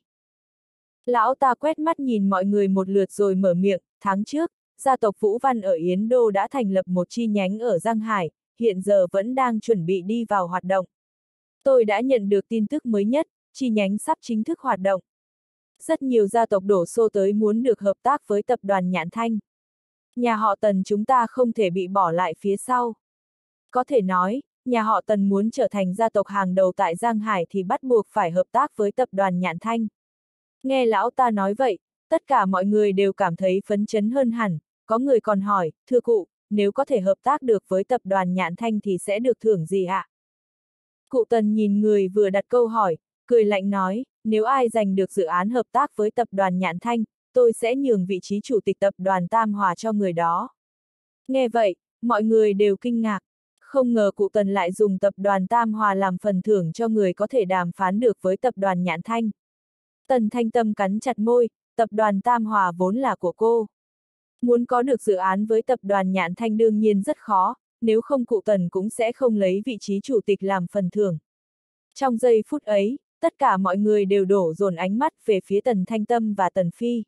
Lão ta quét mắt nhìn mọi người một lượt rồi mở miệng, tháng trước, gia tộc Vũ Văn ở Yến Đô đã thành lập một chi nhánh ở Giang Hải, hiện giờ vẫn đang chuẩn bị đi vào hoạt động. Tôi đã nhận được tin tức mới nhất, chi nhánh sắp chính thức hoạt động. Rất nhiều gia tộc đổ xô tới muốn được hợp tác với tập đoàn Nhạn Thanh. Nhà họ Tần chúng ta không thể bị bỏ lại phía sau. Có thể nói, nhà họ Tần muốn trở thành gia tộc hàng đầu tại Giang Hải thì bắt buộc phải hợp tác với tập đoàn Nhạn Thanh. Nghe lão ta nói vậy, tất cả mọi người đều cảm thấy phấn chấn hơn hẳn, có người còn hỏi, thưa cụ, nếu có thể hợp tác được với tập đoàn Nhạn Thanh thì sẽ được thưởng gì ạ? Cụ Tần nhìn người vừa đặt câu hỏi, cười lạnh nói, nếu ai giành được dự án hợp tác với tập đoàn Nhạn Thanh, tôi sẽ nhường vị trí chủ tịch tập đoàn Tam Hòa cho người đó. Nghe vậy, mọi người đều kinh ngạc. Không ngờ cụ Tần lại dùng tập đoàn Tam Hòa làm phần thưởng cho người có thể đàm phán được với tập đoàn Nhạn Thanh. Tần Thanh Tâm cắn chặt môi, tập đoàn Tam Hòa vốn là của cô. Muốn có được dự án với tập đoàn Nhạn Thanh đương nhiên rất khó, nếu không cụ Tần cũng sẽ không lấy vị trí chủ tịch làm phần thưởng. Trong giây phút ấy, tất cả mọi người đều đổ dồn ánh mắt về phía Tần Thanh Tâm và Tần Phi.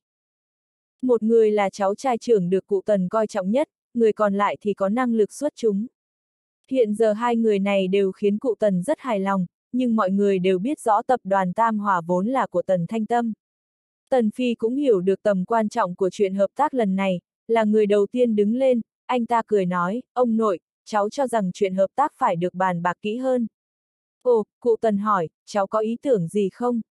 Một người là cháu trai trưởng được cụ Tần coi trọng nhất, người còn lại thì có năng lực xuất chúng. Hiện giờ hai người này đều khiến cụ Tần rất hài lòng, nhưng mọi người đều biết rõ tập đoàn Tam Hòa vốn là của Tần Thanh Tâm. Tần Phi cũng hiểu được tầm quan trọng của chuyện hợp tác lần này, là người đầu tiên đứng lên, anh ta cười nói, ông nội, cháu cho rằng chuyện hợp tác phải được bàn bạc kỹ hơn. Ồ, cụ Tần hỏi, cháu có ý tưởng gì không?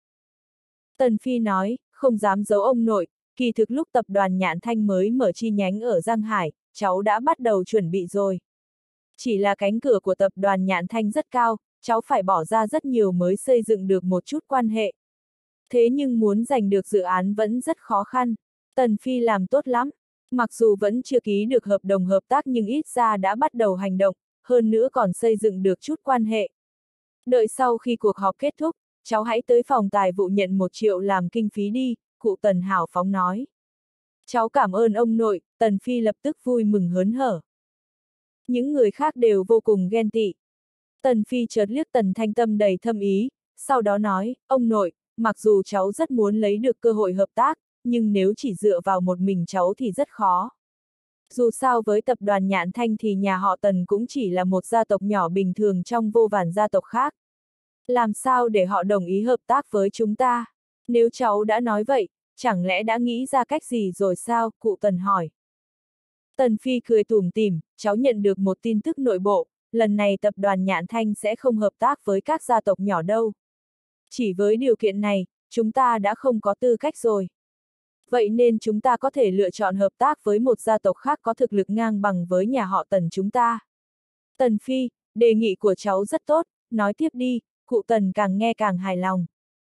Tần Phi nói, không dám giấu ông nội, kỳ thực lúc tập đoàn Nhạn Thanh mới mở chi nhánh ở Giang Hải, cháu đã bắt đầu chuẩn bị rồi. Chỉ là cánh cửa của tập đoàn Nhạn Thanh rất cao, cháu phải bỏ ra rất nhiều mới xây dựng được một chút quan hệ. Thế nhưng muốn giành được dự án vẫn rất khó khăn. Tần Phi làm tốt lắm. Mặc dù vẫn chưa ký được hợp đồng hợp tác nhưng ít ra đã bắt đầu hành động, hơn nữa còn xây dựng được chút quan hệ. Đợi sau khi cuộc họp kết thúc, cháu hãy tới phòng tài vụ nhận 1 triệu làm kinh phí đi, cụ Tần hào phóng nói. Cháu cảm ơn ông nội, Tần Phi lập tức vui mừng hớn hở. Những người khác đều vô cùng ghen tị. Tần Phi chợt liếc Tần Thanh Tâm đầy thâm ý, sau đó nói, ông nội, mặc dù cháu rất muốn lấy được cơ hội hợp tác, nhưng nếu chỉ dựa vào một mình cháu thì rất khó. Dù sao với tập đoàn Nhạn Thanh thì nhà họ Tần cũng chỉ là một gia tộc nhỏ bình thường trong vô vàn gia tộc khác. Làm sao để họ đồng ý hợp tác với chúng ta? Nếu cháu đã nói vậy, chẳng lẽ đã nghĩ ra cách gì rồi sao? Cụ Tần hỏi. Tần Phi cười tủm tỉm, cháu nhận được một tin tức nội bộ, lần này tập đoàn Nhạn Thanh sẽ không hợp tác với các gia tộc nhỏ đâu. Chỉ với điều kiện này, chúng ta đã không có tư cách rồi. Vậy nên chúng ta có thể lựa chọn hợp tác với một gia tộc khác có thực lực ngang bằng với nhà họ Tần chúng ta. Tần Phi, đề nghị của cháu rất tốt, nói tiếp đi, cụ Tần càng nghe càng hài lòng.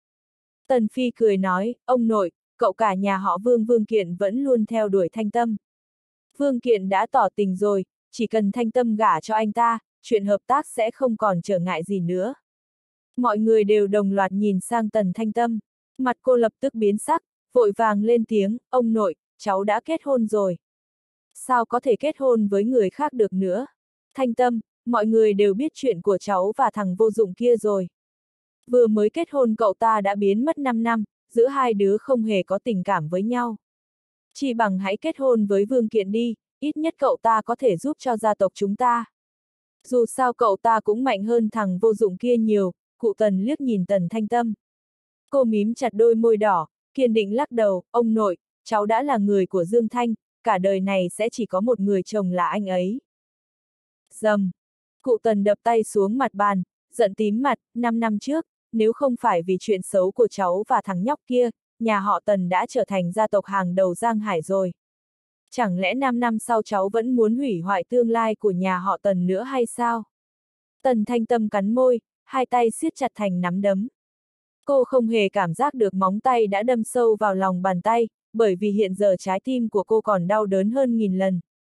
Tần Phi cười nói, ông nội, cậu cả nhà họ Vương Kiện vẫn luôn theo đuổi Thanh Tâm. Vương Kiện đã tỏ tình rồi, chỉ cần Thanh Tâm gả cho anh ta, chuyện hợp tác sẽ không còn trở ngại gì nữa. Mọi người đều đồng loạt nhìn sang Tần Thanh Tâm, mặt cô lập tức biến sắc, vội vàng lên tiếng, ông nội, cháu đã kết hôn rồi. Sao có thể kết hôn với người khác được nữa? Thanh Tâm, mọi người đều biết chuyện của cháu và thằng vô dụng kia rồi. Vừa mới kết hôn cậu ta đã biến mất 5 năm, giữa hai đứa không hề có tình cảm với nhau. Chỉ bằng hãy kết hôn với Vương Kiện đi, ít nhất cậu ta có thể giúp cho gia tộc chúng ta. Dù sao cậu ta cũng mạnh hơn thằng vô dụng kia nhiều, cụ Tần liếc nhìn Tần Thanh Tâm. Cô mím chặt đôi môi đỏ, kiên định lắc đầu, ông nội, cháu đã là người của Dương Thanh, cả đời này sẽ chỉ có một người chồng là anh ấy. Dầm! Cụ Tần đập tay xuống mặt bàn, giận tím mặt, 5 năm trước, nếu không phải vì chuyện xấu của cháu và thằng nhóc kia, nhà họ Tần đã trở thành gia tộc hàng đầu Giang Hải rồi. Chẳng lẽ 5 năm sau cháu vẫn muốn hủy hoại tương lai của nhà họ Tần nữa hay sao? Tần Thanh Tâm cắn môi, hai tay siết chặt thành nắm đấm. Cô không hề cảm giác được móng tay đã đâm sâu vào lòng bàn tay, bởi vì hiện giờ trái tim của cô còn đau đớn hơn 1000 lần.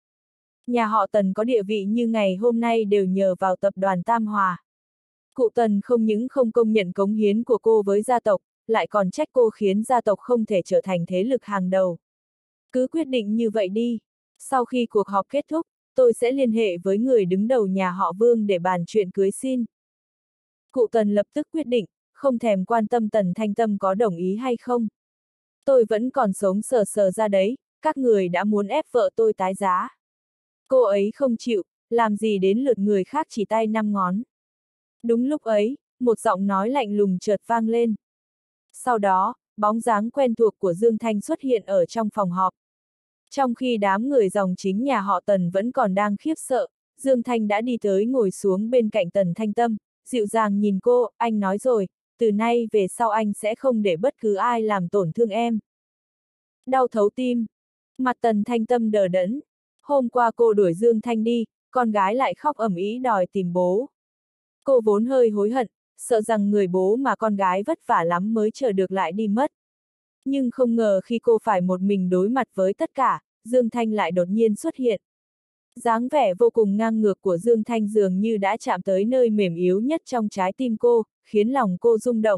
Nhà họ Tần có địa vị như ngày hôm nay đều nhờ vào tập đoàn Tam Hòa. Cụ Tần không những không công nhận cống hiến của cô với gia tộc, lại còn trách cô khiến gia tộc không thể trở thành thế lực hàng đầu. Cứ quyết định như vậy đi. Sau khi cuộc họp kết thúc, tôi sẽ liên hệ với người đứng đầu nhà họ Vương để bàn chuyện cưới xin. Cụ Tần lập tức quyết định, không thèm quan tâm Tần Thanh Tâm có đồng ý hay không. Tôi vẫn còn sống sờ sờ ra đấy, các người đã muốn ép vợ tôi tái giá. Cô ấy không chịu, làm gì đến lượt người khác chỉ tay 5 ngón. Đúng lúc ấy, một giọng nói lạnh lùng chợt vang lên. Sau đó, bóng dáng quen thuộc của Dương Thanh xuất hiện ở trong phòng họp. Trong khi đám người dòng chính nhà họ Tần vẫn còn đang khiếp sợ, Dương Thanh đã đi tới ngồi xuống bên cạnh Tần Thanh Tâm, dịu dàng nhìn cô, anh nói rồi, từ nay về sau anh sẽ không để bất cứ ai làm tổn thương em. Đau thấu tim. Mặt Tần Thanh Tâm đờ đẫn. Hôm qua cô đuổi Dương Thanh đi, con gái lại khóc ầm ĩ đòi tìm bố. Cô vốn hơi hối hận, sợ rằng người bố mà con gái vất vả lắm mới chờ được lại đi mất. Nhưng không ngờ khi cô phải một mình đối mặt với tất cả, Dương Thanh lại đột nhiên xuất hiện. Dáng vẻ vô cùng ngang ngược của Dương Thanh dường như đã chạm tới nơi mềm yếu nhất trong trái tim cô, khiến lòng cô rung động.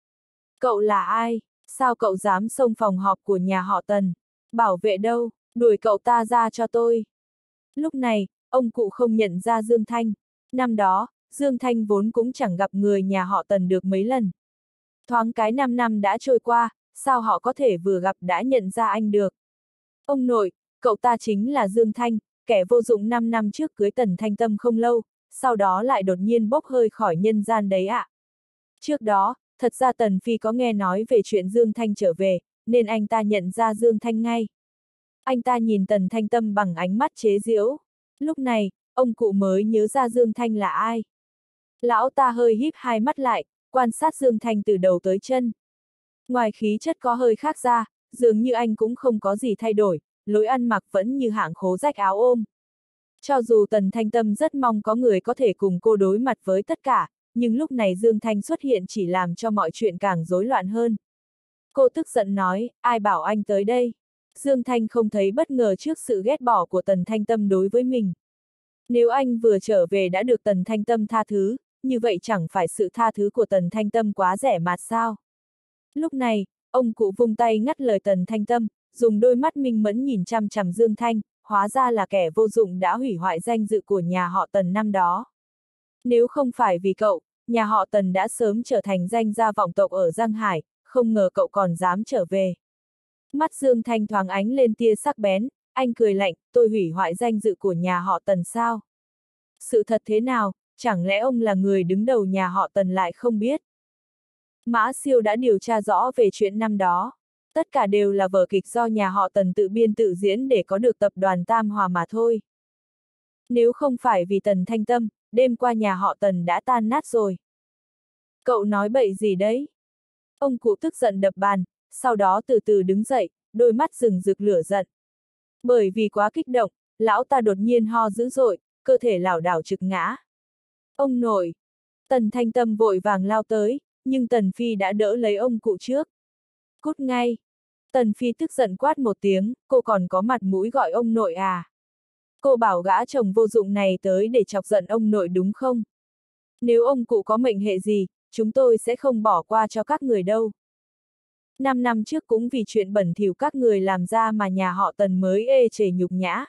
Cậu là ai? Sao cậu dám xông phòng họp của nhà họ Tần? Bảo vệ đâu? Đuổi cậu ta ra cho tôi. Lúc này, ông cụ không nhận ra Dương Thanh. Năm đó, Dương Thanh vốn cũng chẳng gặp người nhà họ Tần được mấy lần. Thoáng cái 5 năm đã trôi qua, sao họ có thể vừa gặp đã nhận ra anh được? Ông nội, cậu ta chính là Dương Thanh, kẻ vô dụng 5 năm trước cưới Tần Thanh Tâm không lâu, sau đó lại đột nhiên bốc hơi khỏi nhân gian đấy ạ. Trước đó, thật ra Tần Phi có nghe nói về chuyện Dương Thanh trở về, nên anh ta nhận ra Dương Thanh ngay. Anh ta nhìn Tần Thanh Tâm bằng ánh mắt chế giễu. Lúc này, ông cụ mới nhớ ra Dương Thanh là ai. Lão ta hơi híp hai mắt lại, quan sát Dương Thanh từ đầu tới chân. Ngoài khí chất có hơi khác ra, dường như anh cũng không có gì thay đổi, lối ăn mặc vẫn như hạng khố rách áo ôm. Cho dù Tần Thanh Tâm rất mong có người có thể cùng cô đối mặt với tất cả, nhưng lúc này Dương Thanh xuất hiện chỉ làm cho mọi chuyện càng rối loạn hơn. Cô tức giận nói, ai bảo anh tới đây? Dương Thanh không thấy bất ngờ trước sự ghét bỏ của Tần Thanh Tâm đối với mình. Nếu anh vừa trở về đã được Tần Thanh Tâm tha thứ, như vậy chẳng phải sự tha thứ của Tần Thanh Tâm quá rẻ mạt sao? Lúc này, ông cụ vung tay ngắt lời Tần Thanh Tâm, dùng đôi mắt minh mẫn nhìn chằm chằm Dương Thanh, hóa ra là kẻ vô dụng đã hủy hoại danh dự của nhà họ Tần năm đó. Nếu không phải vì cậu, nhà họ Tần đã sớm trở thành danh gia vọng tộc ở Giang Hải, không ngờ cậu còn dám trở về. Mắt Dương Thanh thoáng ánh lên tia sắc bén, anh cười lạnh, tôi hủy hoại danh dự của nhà họ Tần sao? Sự thật thế nào, chẳng lẽ ông là người đứng đầu nhà họ Tần lại không biết? Mã Siêu đã điều tra rõ về chuyện năm đó. Tất cả đều là vở kịch do nhà họ Tần tự biên tự diễn để có được tập đoàn Tam Hòa mà thôi. Nếu không phải vì Tần Thanh Tâm, đêm qua nhà họ Tần đã tan nát rồi. Cậu nói bậy gì đấy? Ông cụ tức giận đập bàn, sau đó từ từ đứng dậy, đôi mắt rừng rực lửa giận. Bởi vì quá kích động, lão ta đột nhiên ho dữ dội, cơ thể lảo đảo trực ngã. Ông nội! Tần Thanh Tâm vội vàng lao tới, nhưng Tần Phi đã đỡ lấy ông cụ trước. Cút ngay! Tần Phi tức giận quát một tiếng, cô còn có mặt mũi gọi ông nội à? Cô bảo gã chồng vô dụng này tới để chọc giận ông nội đúng không? Nếu ông cụ có mệnh hệ gì, chúng tôi sẽ không bỏ qua cho các người đâu. 5 năm trước cũng vì chuyện bẩn thỉu các người làm ra mà nhà họ Tần mới ê chề nhục nhã.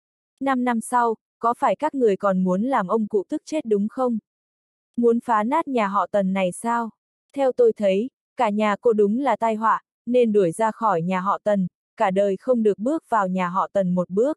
5 năm sau, có phải các người còn muốn làm ông cụ tức chết đúng không? Muốn phá nát nhà họ Tần này sao? Theo tôi thấy, cả nhà cô đúng là tai họa, nên đuổi ra khỏi nhà họ Tần, cả đời không được bước vào nhà họ Tần một bước.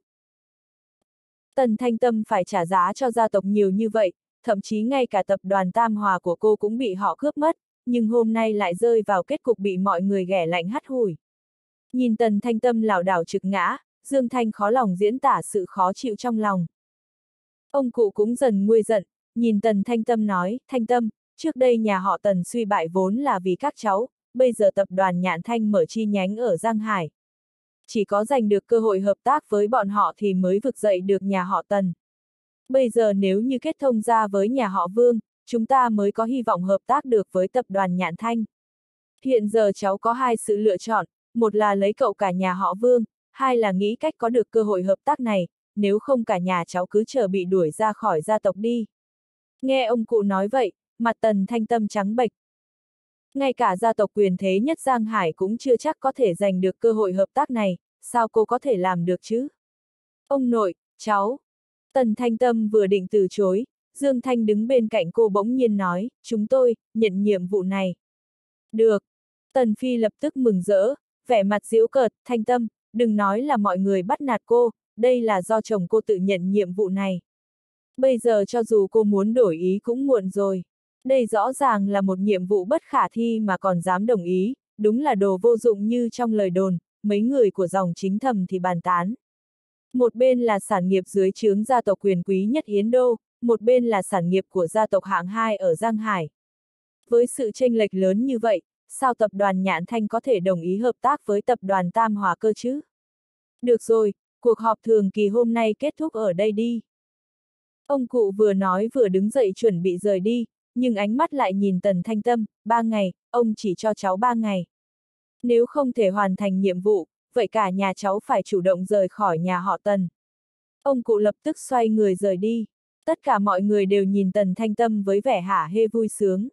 Tần Thanh Tâm phải trả giá cho gia tộc nhiều như vậy, thậm chí ngay cả tập đoàn Tam Hòa của cô cũng bị họ cướp mất, nhưng hôm nay lại rơi vào kết cục bị mọi người ghẻ lạnh hắt hủi. Nhìn Tần Thanh Tâm lảo đảo trực ngã, Dương Thanh khó lòng diễn tả sự khó chịu trong lòng. Ông cụ cũng dần nguôi giận, nhìn Tần Thanh Tâm nói, Thanh Tâm, trước đây nhà họ Tần suy bại vốn là vì các cháu, bây giờ tập đoàn Nhạn Thanh mở chi nhánh ở Giang Hải. Chỉ có giành được cơ hội hợp tác với bọn họ thì mới vực dậy được nhà họ Tần. Bây giờ nếu như kết thông ra với nhà họ Vương, chúng ta mới có hy vọng hợp tác được với tập đoàn Nhạn Thanh. Hiện giờ cháu có hai sự lựa chọn, một là lấy cậu cả nhà họ Vương, hai là nghĩ cách có được cơ hội hợp tác này, nếu không cả nhà cháu cứ chờ bị đuổi ra khỏi gia tộc đi. Nghe ông cụ nói vậy, mặt Tần Thanh Tâm trắng bệch. Ngay cả gia tộc quyền thế nhất Giang Hải cũng chưa chắc có thể giành được cơ hội hợp tác này, sao cô có thể làm được chứ? Ông nội, cháu. Tần Thanh Tâm vừa định từ chối, Dương Thanh đứng bên cạnh cô bỗng nhiên nói, chúng tôi, nhận nhiệm vụ này. Được. Tần Phi lập tức mừng rỡ, vẻ mặt giễu cợt, Thanh Tâm, đừng nói là mọi người bắt nạt cô, đây là do chồng cô tự nhận nhiệm vụ này. Bây giờ cho dù cô muốn đổi ý cũng muộn rồi. Đây rõ ràng là một nhiệm vụ bất khả thi mà còn dám đồng ý, đúng là đồ vô dụng như trong lời đồn, mấy người của dòng chính thầm thì bàn tán. Một bên là sản nghiệp dưới trướng gia tộc quyền quý nhất Yến Đô, một bên là sản nghiệp của gia tộc hạng 2 ở Giang Hải. Với sự chênh lệch lớn như vậy, sao tập đoàn Nhạn Thanh có thể đồng ý hợp tác với tập đoàn Tam Hòa cơ chứ? Được rồi, cuộc họp thường kỳ hôm nay kết thúc ở đây đi. Ông cụ vừa nói vừa đứng dậy chuẩn bị rời đi, nhưng ánh mắt lại nhìn Tần Thanh Tâm, 3 ngày, ông chỉ cho cháu 3 ngày. Nếu không thể hoàn thành nhiệm vụ, vậy cả nhà cháu phải chủ động rời khỏi nhà họ Tần. Ông cụ lập tức xoay người rời đi. Tất cả mọi người đều nhìn Tần Thanh Tâm với vẻ hả hê vui sướng.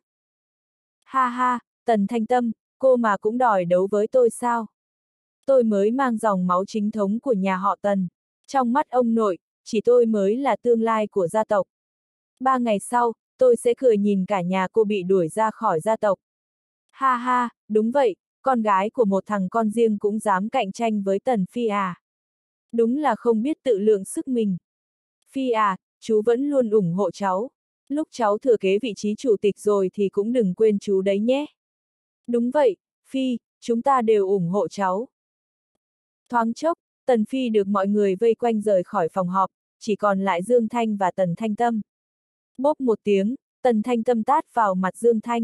Ha ha, Tần Thanh Tâm, cô mà cũng đòi đấu với tôi sao? Tôi mới mang dòng máu chính thống của nhà họ Tần. Trong mắt ông nội, chỉ tôi mới là tương lai của gia tộc. 3 ngày sau, tôi sẽ cười nhìn cả nhà cô bị đuổi ra khỏi gia tộc. Ha ha, đúng vậy, con gái của một thằng con riêng cũng dám cạnh tranh với Tần Phi à. Đúng là không biết tự lượng sức mình. Phi à, chú vẫn luôn ủng hộ cháu. Lúc cháu thừa kế vị trí chủ tịch rồi thì cũng đừng quên chú đấy nhé. Đúng vậy, Phi, chúng ta đều ủng hộ cháu. Thoáng chốc, Tần Phi được mọi người vây quanh rời khỏi phòng họp, chỉ còn lại Dương Thanh và Tần Thanh Tâm. Bốp một tiếng, Tần Thanh Tâm tát vào mặt Dương Thanh.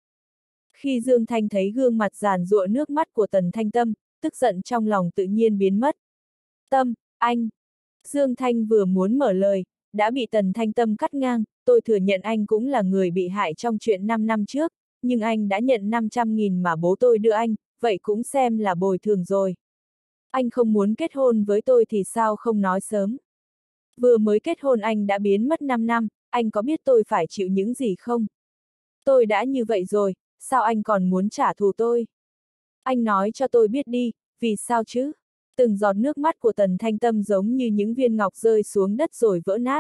Khi Dương Thanh thấy gương mặt giàn giụa nước mắt của Tần Thanh Tâm, tức giận trong lòng tự nhiên biến mất. Tâm, anh. Dương Thanh vừa muốn mở lời, đã bị Tần Thanh Tâm cắt ngang, tôi thừa nhận anh cũng là người bị hại trong chuyện 5 năm trước, nhưng anh đã nhận 500.000 mà bố tôi đưa anh, vậy cũng xem là bồi thường rồi. Anh không muốn kết hôn với tôi thì sao không nói sớm? Vừa mới kết hôn anh đã biến mất 5 năm, anh có biết tôi phải chịu những gì không? Tôi đã như vậy rồi, sao anh còn muốn trả thù tôi? Anh nói cho tôi biết đi, vì sao chứ? Từng giọt nước mắt của Tần Thanh Tâm giống như những viên ngọc rơi xuống đất rồi vỡ nát.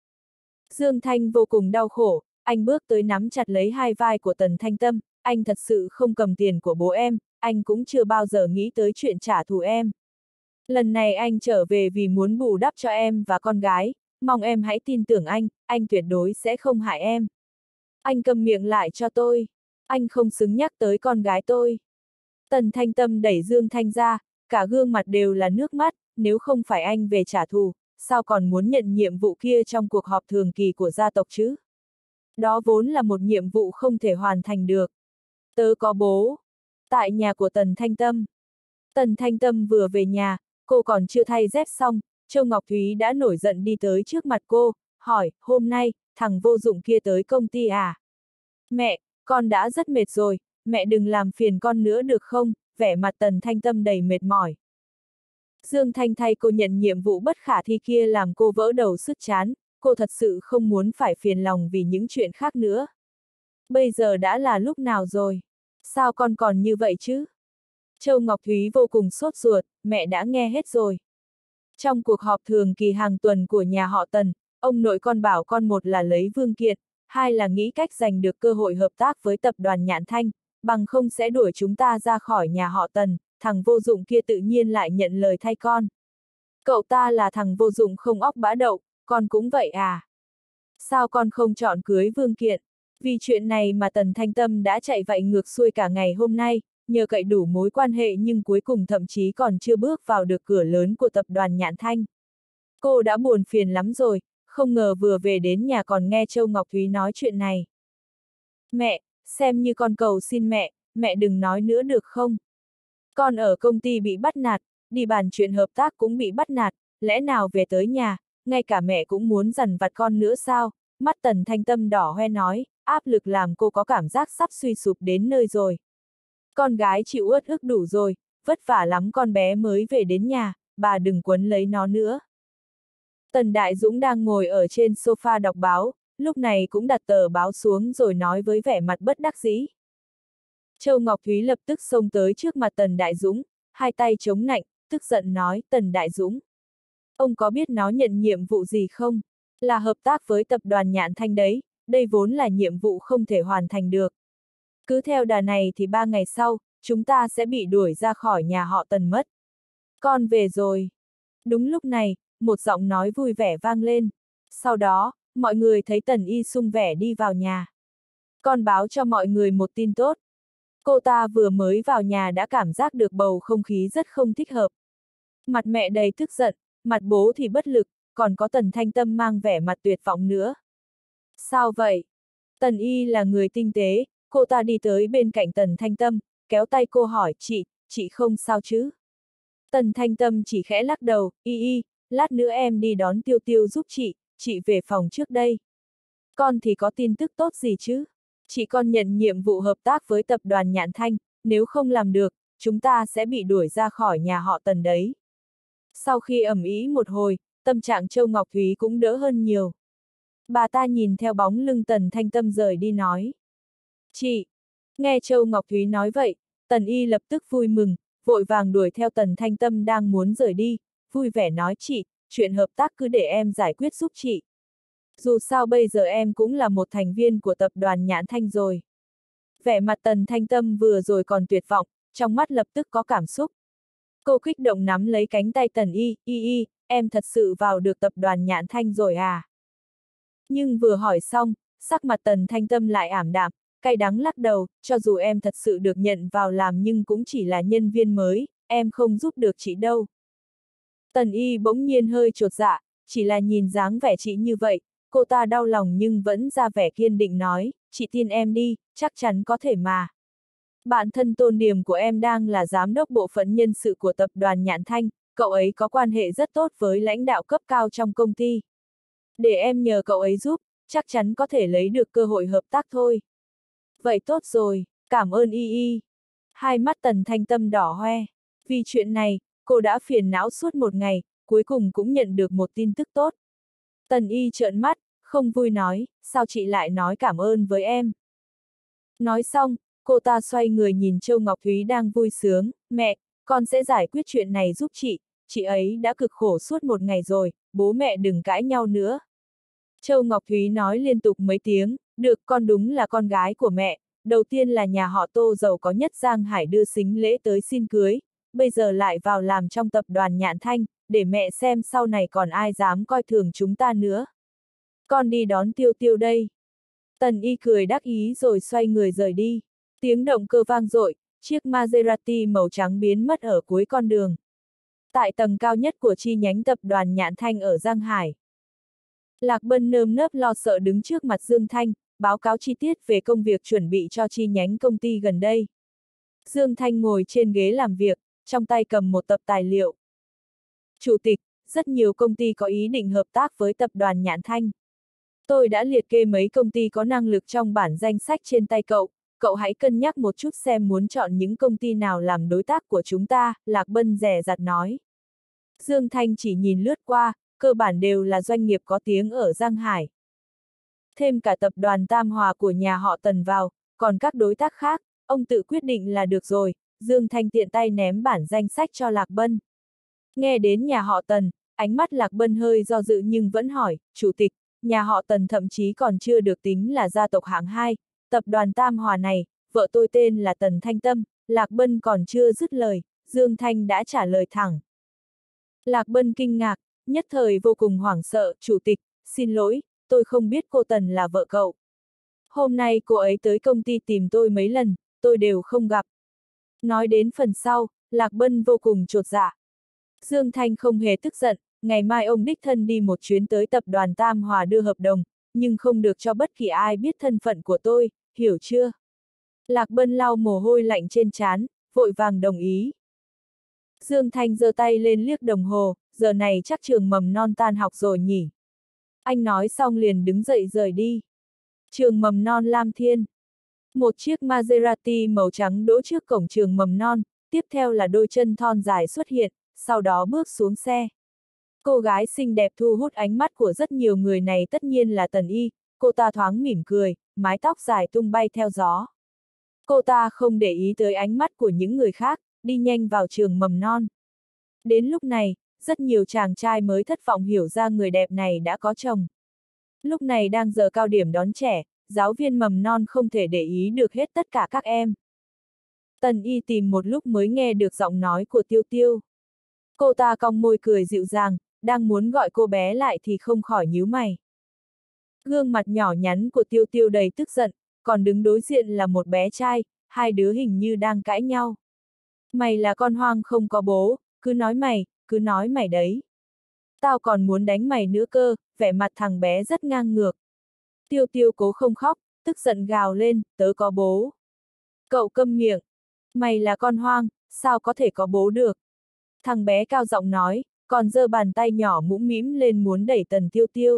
Dương Thanh vô cùng đau khổ, anh bước tới nắm chặt lấy hai vai của Tần Thanh Tâm, anh thật sự không cầm tiền của bố em, anh cũng chưa bao giờ nghĩ tới chuyện trả thù em. Lần này anh trở về vì muốn bù đắp cho em và con gái, mong em hãy tin tưởng anh tuyệt đối sẽ không hại em. Anh câm miệng lại cho tôi, anh không xứng nhắc tới con gái tôi. Tần Thanh Tâm đẩy Dương Thanh ra, cả gương mặt đều là nước mắt, nếu không phải anh về trả thù, sao còn muốn nhận nhiệm vụ kia trong cuộc họp thường kỳ của gia tộc chứ? Đó vốn là một nhiệm vụ không thể hoàn thành được. Tớ có bố. Tại nhà của Tần Thanh Tâm. Tần Thanh Tâm vừa về nhà, cô còn chưa thay dép xong, Châu Ngọc Thúy đã nổi giận đi tới trước mặt cô, hỏi, hôm nay, thằng vô dụng kia tới công ty à? Mẹ, con đã rất mệt rồi, mẹ đừng làm phiền con nữa được không? Vẻ mặt Tần Thanh Tâm đầy mệt mỏi. Dương Thanh thay cô nhận nhiệm vụ bất khả thi kia làm cô vỡ đầu sứt chán, cô thật sự không muốn phải phiền lòng vì những chuyện khác nữa. Bây giờ đã là lúc nào rồi? Sao con còn như vậy chứ? Châu Ngọc Thúy vô cùng sốt ruột, mẹ đã nghe hết rồi. Trong cuộc họp thường kỳ hàng tuần của nhà họ Tần, ông nội con bảo con một là lấy Vương Kiệt, hai là nghĩ cách giành được cơ hội hợp tác với tập đoàn Nhạn Thanh, bằng không sẽ đuổi chúng ta ra khỏi nhà họ Tần, thằng vô dụng kia tự nhiên lại nhận lời thay con. Cậu ta là thằng vô dụng không óc bã đậu, con cũng vậy à? Sao con không chọn cưới Vương Kiệt? Vì chuyện này mà Tần Thanh Tâm đã chạy vạy ngược xuôi cả ngày hôm nay, nhờ cậy đủ mối quan hệ nhưng cuối cùng thậm chí còn chưa bước vào được cửa lớn của tập đoàn Nhạn Thanh. Cô đã buồn phiền lắm rồi, không ngờ vừa về đến nhà còn nghe Châu Ngọc Thúy nói chuyện này. Mẹ, xem như con cầu xin mẹ đừng nói nữa được không? Con ở công ty bị bắt nạt, đi bàn chuyện hợp tác cũng bị bắt nạt, lẽ nào về tới nhà, ngay cả mẹ cũng muốn dằn vặt con nữa sao? Mắt Tần Thanh Tâm đỏ hoe nói, áp lực làm cô có cảm giác sắp suy sụp đến nơi rồi. Con gái chịu uất ức đủ rồi, vất vả lắm con bé mới về đến nhà, bà đừng quấn lấy nó nữa. Tần Đại Dũng đang ngồi ở trên sofa đọc báo, lúc này cũng đặt tờ báo xuống rồi nói với vẻ mặt bất đắc dĩ. Châu Ngọc Thúy lập tức xông tới trước mặt Tần Đại Dũng, hai tay chống nạnh, tức giận nói, Tần Đại Dũng. Ông có biết nó nhận nhiệm vụ gì không? Là hợp tác với tập đoàn Nhạn Thanh đấy, đây vốn là nhiệm vụ không thể hoàn thành được. Cứ theo đà này thì 3 ngày sau, chúng ta sẽ bị đuổi ra khỏi nhà họ Tần mất. Con về rồi. Đúng lúc này, một giọng nói vui vẻ vang lên. Sau đó, mọi người thấy Tần Y sung vẻ đi vào nhà. Con báo cho mọi người một tin tốt. Cô ta vừa mới vào nhà đã cảm giác được bầu không khí rất không thích hợp. Mặt mẹ đầy tức giận, mặt bố thì bất lực, còn có Tần Thanh Tâm mang vẻ mặt tuyệt vọng nữa. Sao vậy? Tần Y là người tinh tế, cô ta đi tới bên cạnh Tần Thanh Tâm, kéo tay cô hỏi, chị không sao chứ? Tần Thanh Tâm chỉ khẽ lắc đầu, Y, lát nữa em đi đón Tiêu Tiêu giúp chị về phòng trước đây. Con thì có tin tức tốt gì chứ? Chị con nhận nhiệm vụ hợp tác với tập đoàn Nhạn Thanh, nếu không làm được, chúng ta sẽ bị đuổi ra khỏi nhà họ Tần đấy. Sau khi ầm ĩ một hồi, tâm trạng Châu Ngọc Thúy cũng đỡ hơn nhiều. Bà ta nhìn theo bóng lưng Tần Thanh Tâm rời đi nói. Chị! Nghe Châu Ngọc Thúy nói vậy, Tần Y lập tức vui mừng, vội vàng đuổi theo Tần Thanh Tâm đang muốn rời đi, vui vẻ nói, chị, chuyện hợp tác cứ để em giải quyết giúp chị. Dù sao bây giờ em cũng là một thành viên của tập đoàn Nhạn Thanh rồi. Vẻ mặt Tần Thanh Tâm vừa rồi còn tuyệt vọng, trong mắt lập tức có cảm xúc. Cô kích động nắm lấy cánh tay Tần Y, em thật sự vào được tập đoàn Nhạn Thanh rồi à? Nhưng vừa hỏi xong, sắc mặt Tần Thanh Tâm lại ảm đạm, cay đắng lắc đầu, cho dù em thật sự được nhận vào làm nhưng cũng chỉ là nhân viên mới, em không giúp được chị đâu. Tần Y bỗng nhiên hơi chột dạ, chỉ là nhìn dáng vẻ chị như vậy, cô ta đau lòng nhưng vẫn ra vẻ kiên định nói, chị tin em đi, chắc chắn có thể mà. Bạn thân Tôn Điềm của em đang là giám đốc bộ phận nhân sự của tập đoàn Nhạn Thanh, cậu ấy có quan hệ rất tốt với lãnh đạo cấp cao trong công ty. Để em nhờ cậu ấy giúp, chắc chắn có thể lấy được cơ hội hợp tác thôi. Vậy tốt rồi, cảm ơn Y. Hai mắt Tần Thanh Tâm đỏ hoe. Vì chuyện này, cô đã phiền não suốt một ngày, cuối cùng cũng nhận được một tin tức tốt. Tần Y trợn mắt, không vui nói, sao chị lại nói cảm ơn với em? Nói xong, cô ta xoay người nhìn Châu Ngọc Thúy đang vui sướng, mẹ, con sẽ giải quyết chuyện này giúp chị ấy đã cực khổ suốt một ngày rồi, bố mẹ đừng cãi nhau nữa. Châu Ngọc Thúy nói liên tục mấy tiếng, được, con đúng là con gái của mẹ, đầu tiên là nhà họ Tô giàu có nhất Giang Hải đưa sính lễ tới xin cưới, bây giờ lại vào làm trong tập đoàn Nhạn Thanh, để mẹ xem sau này còn ai dám coi thường chúng ta nữa. Con đi đón Tiêu Tiêu đây. Tần Y cười đắc ý rồi xoay người rời đi. Tiếng động cơ vang dội, chiếc Maserati màu trắng biến mất ở cuối con đường. Tại tầng cao nhất của chi nhánh tập đoàn Nhạn Thanh ở Giang Hải. Lạc Bân nơm nớp lo sợ đứng trước mặt Dương Thanh, báo cáo chi tiết về công việc chuẩn bị cho chi nhánh công ty gần đây. Dương Thanh ngồi trên ghế làm việc, trong tay cầm một tập tài liệu. Chủ tịch, rất nhiều công ty có ý định hợp tác với tập đoàn Nhạn Thanh. Tôi đã liệt kê mấy công ty có năng lực trong bản danh sách trên tay cậu hãy cân nhắc một chút xem muốn chọn những công ty nào làm đối tác của chúng ta, Lạc Bân dè dặt nói. Dương Thanh chỉ nhìn lướt qua, cơ bản đều là doanh nghiệp có tiếng ở Giang Hải. Thêm cả tập đoàn Tam Hòa của nhà họ Tần vào, còn các đối tác khác, ông tự quyết định là được rồi, Dương Thanh tiện tay ném bản danh sách cho Lạc Bân. Nghe đến nhà họ Tần, ánh mắt Lạc Bân hơi do dự nhưng vẫn hỏi, chủ tịch, nhà họ Tần thậm chí còn chưa được tính là gia tộc hạng 2, tập đoàn Tam Hòa này, vợ tôi tên là Tần Thanh Tâm, Lạc Bân còn chưa dứt lời, Dương Thanh đã trả lời thẳng. Lạc Bân kinh ngạc, nhất thời vô cùng hoảng sợ, chủ tịch, xin lỗi, tôi không biết cô Tần là vợ cậu. Hôm nay cô ấy tới công ty tìm tôi mấy lần, tôi đều không gặp. Nói đến phần sau, Lạc Bân vô cùng chột dạ. Dương Thanh không hề tức giận, ngày mai ông đích thân đi một chuyến tới tập đoàn Tam Hòa đưa hợp đồng, nhưng không được cho bất kỳ ai biết thân phận của tôi, hiểu chưa? Lạc Bân lau mồ hôi lạnh trên trán, vội vàng đồng ý. Dương Thanh giơ tay lên liếc đồng hồ, giờ này chắc trường mầm non tan học rồi nhỉ. Anh nói xong liền đứng dậy rời đi. Trường mầm non Lam Thiên. Một chiếc Maserati màu trắng đỗ trước cổng trường mầm non, tiếp theo là đôi chân thon dài xuất hiện, sau đó bước xuống xe. Cô gái xinh đẹp thu hút ánh mắt của rất nhiều người này tất nhiên là Tần Y, cô ta thoáng mỉm cười, mái tóc dài tung bay theo gió. Cô ta không để ý tới ánh mắt của những người khác, đi nhanh vào trường mầm non. Đến lúc này, rất nhiều chàng trai mới thất vọng hiểu ra người đẹp này đã có chồng. Lúc này đang giờ cao điểm đón trẻ, giáo viên mầm non không thể để ý được hết tất cả các em. Tần Y tìm một lúc mới nghe được giọng nói của Tiêu Tiêu. Cô ta cong môi cười dịu dàng, đang muốn gọi cô bé lại thì không khỏi nhíu mày. Gương mặt nhỏ nhắn của Tiêu Tiêu đầy tức giận, còn đứng đối diện là một bé trai, hai đứa hình như đang cãi nhau. Mày là con hoang không có bố, cứ nói mày đấy. Tao còn muốn đánh mày nữa cơ, vẻ mặt thằng bé rất ngang ngược. Tiêu Tiêu cố không khóc, tức giận gào lên, tớ có bố. Cậu câm miệng. Mày là con hoang, sao có thể có bố được? Thằng bé cao giọng nói, còn giơ bàn tay nhỏ mũm mĩm lên muốn đẩy Tần Tiêu Tiêu.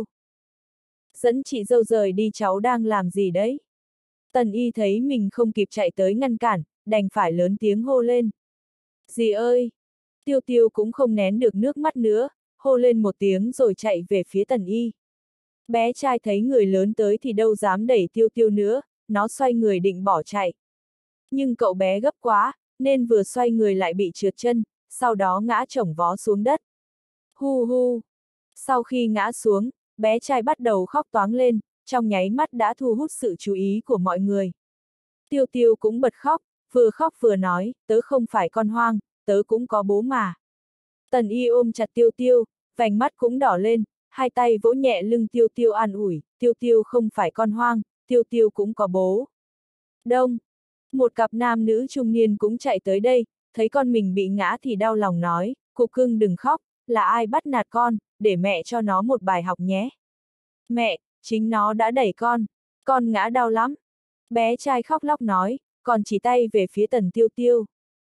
Dẫn chị dâu rời đi, cháu đang làm gì đấy? Tần Y thấy mình không kịp chạy tới ngăn cản, đành phải lớn tiếng hô lên. Dì ơi! Tiêu Tiêu cũng không nén được nước mắt nữa, hô lên một tiếng rồi chạy về phía Tần Y. Bé trai thấy người lớn tới thì đâu dám đẩy Tiêu Tiêu nữa, nó xoay người định bỏ chạy. Nhưng cậu bé gấp quá, nên vừa xoay người lại bị trượt chân, sau đó ngã chổng vó xuống đất. Hu hu! Sau khi ngã xuống, bé trai bắt đầu khóc toáng lên, trong nháy mắt đã thu hút sự chú ý của mọi người. Tiêu Tiêu cũng bật khóc vừa nói, tớ không phải con hoang, tớ cũng có bố mà. Tần Y ôm chặt Tiêu Tiêu, vành mắt cũng đỏ lên, hai tay vỗ nhẹ lưng Tiêu Tiêu an ủi, Tiêu Tiêu không phải con hoang, Tiêu Tiêu cũng có bố. Đông! Một cặp nam nữ trung niên cũng chạy tới đây, thấy con mình bị ngã thì đau lòng nói, cục cưng đừng khóc, là ai bắt nạt con, để mẹ cho nó một bài học nhé. Mẹ, chính nó đã đẩy con ngã đau lắm. Bé trai khóc lóc nói, còn chỉ tay về phía Tần Tiêu Tiêu.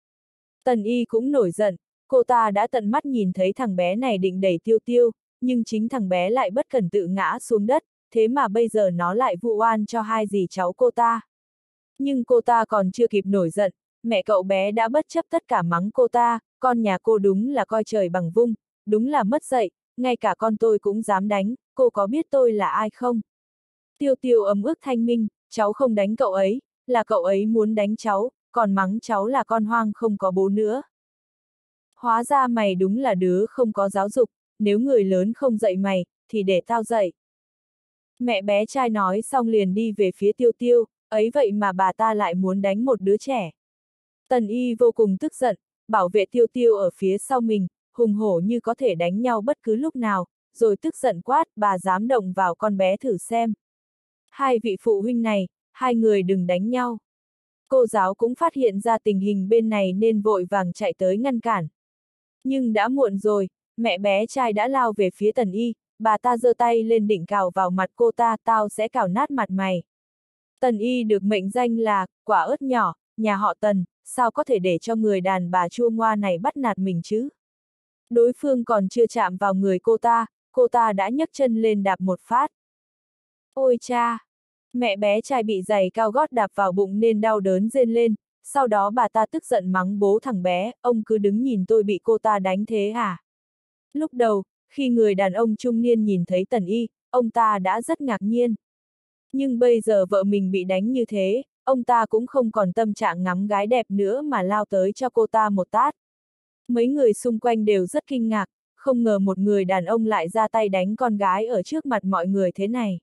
Tần Y cũng nổi giận, cô ta đã tận mắt nhìn thấy thằng bé này định đẩy Tiêu Tiêu, nhưng chính thằng bé lại bất cẩn tự ngã xuống đất, thế mà bây giờ nó lại vu oan cho hai dì cháu cô ta. Nhưng cô ta còn chưa kịp nổi giận, mẹ cậu bé đã bất chấp tất cả mắng cô ta, con nhà cô đúng là coi trời bằng vung, đúng là mất dạy, ngay cả con tôi cũng dám đánh, cô có biết tôi là ai không? Tiêu Tiêu ấm ức thanh minh, cháu không đánh cậu ấy, là cậu ấy muốn đánh cháu, còn mắng cháu là con hoang không có bố nữa. Hóa ra mày đúng là đứa không có giáo dục, nếu người lớn không dạy mày, thì để tao dạy. Mẹ bé trai nói xong liền đi về phía Tiêu Tiêu, ấy vậy mà bà ta lại muốn đánh một đứa trẻ. Tần Y vô cùng tức giận, bảo vệ Tiêu Tiêu ở phía sau mình, hùng hổ như có thể đánh nhau bất cứ lúc nào, rồi tức giận quát, bà dám động vào con bé thử xem. Hai vị phụ huynh này, hai người đừng đánh nhau. Cô giáo cũng phát hiện ra tình hình bên này nên vội vàng chạy tới ngăn cản. Nhưng đã muộn rồi, mẹ bé trai đã lao về phía Tần Y, bà ta giơ tay lên định cào vào mặt cô ta, tao sẽ cào nát mặt mày. Tần Y được mệnh danh là quả ớt nhỏ, nhà họ Tần, sao có thể để cho người đàn bà chua ngoa này bắt nạt mình chứ? Đối phương còn chưa chạm vào người cô ta đã nhấc chân lên đạp một phát. Ôi cha! Mẹ bé trai bị giày cao gót đạp vào bụng nên đau đớn rên lên, sau đó bà ta tức giận mắng bố thằng bé, ông cứ đứng nhìn tôi bị cô ta đánh thế hả? Lúc đầu, khi người đàn ông trung niên nhìn thấy Tần Y, ông ta đã rất ngạc nhiên. Nhưng bây giờ vợ mình bị đánh như thế, ông ta cũng không còn tâm trạng ngắm gái đẹp nữa mà lao tới cho cô ta một tát. Mấy người xung quanh đều rất kinh ngạc, không ngờ một người đàn ông lại ra tay đánh con gái ở trước mặt mọi người thế này.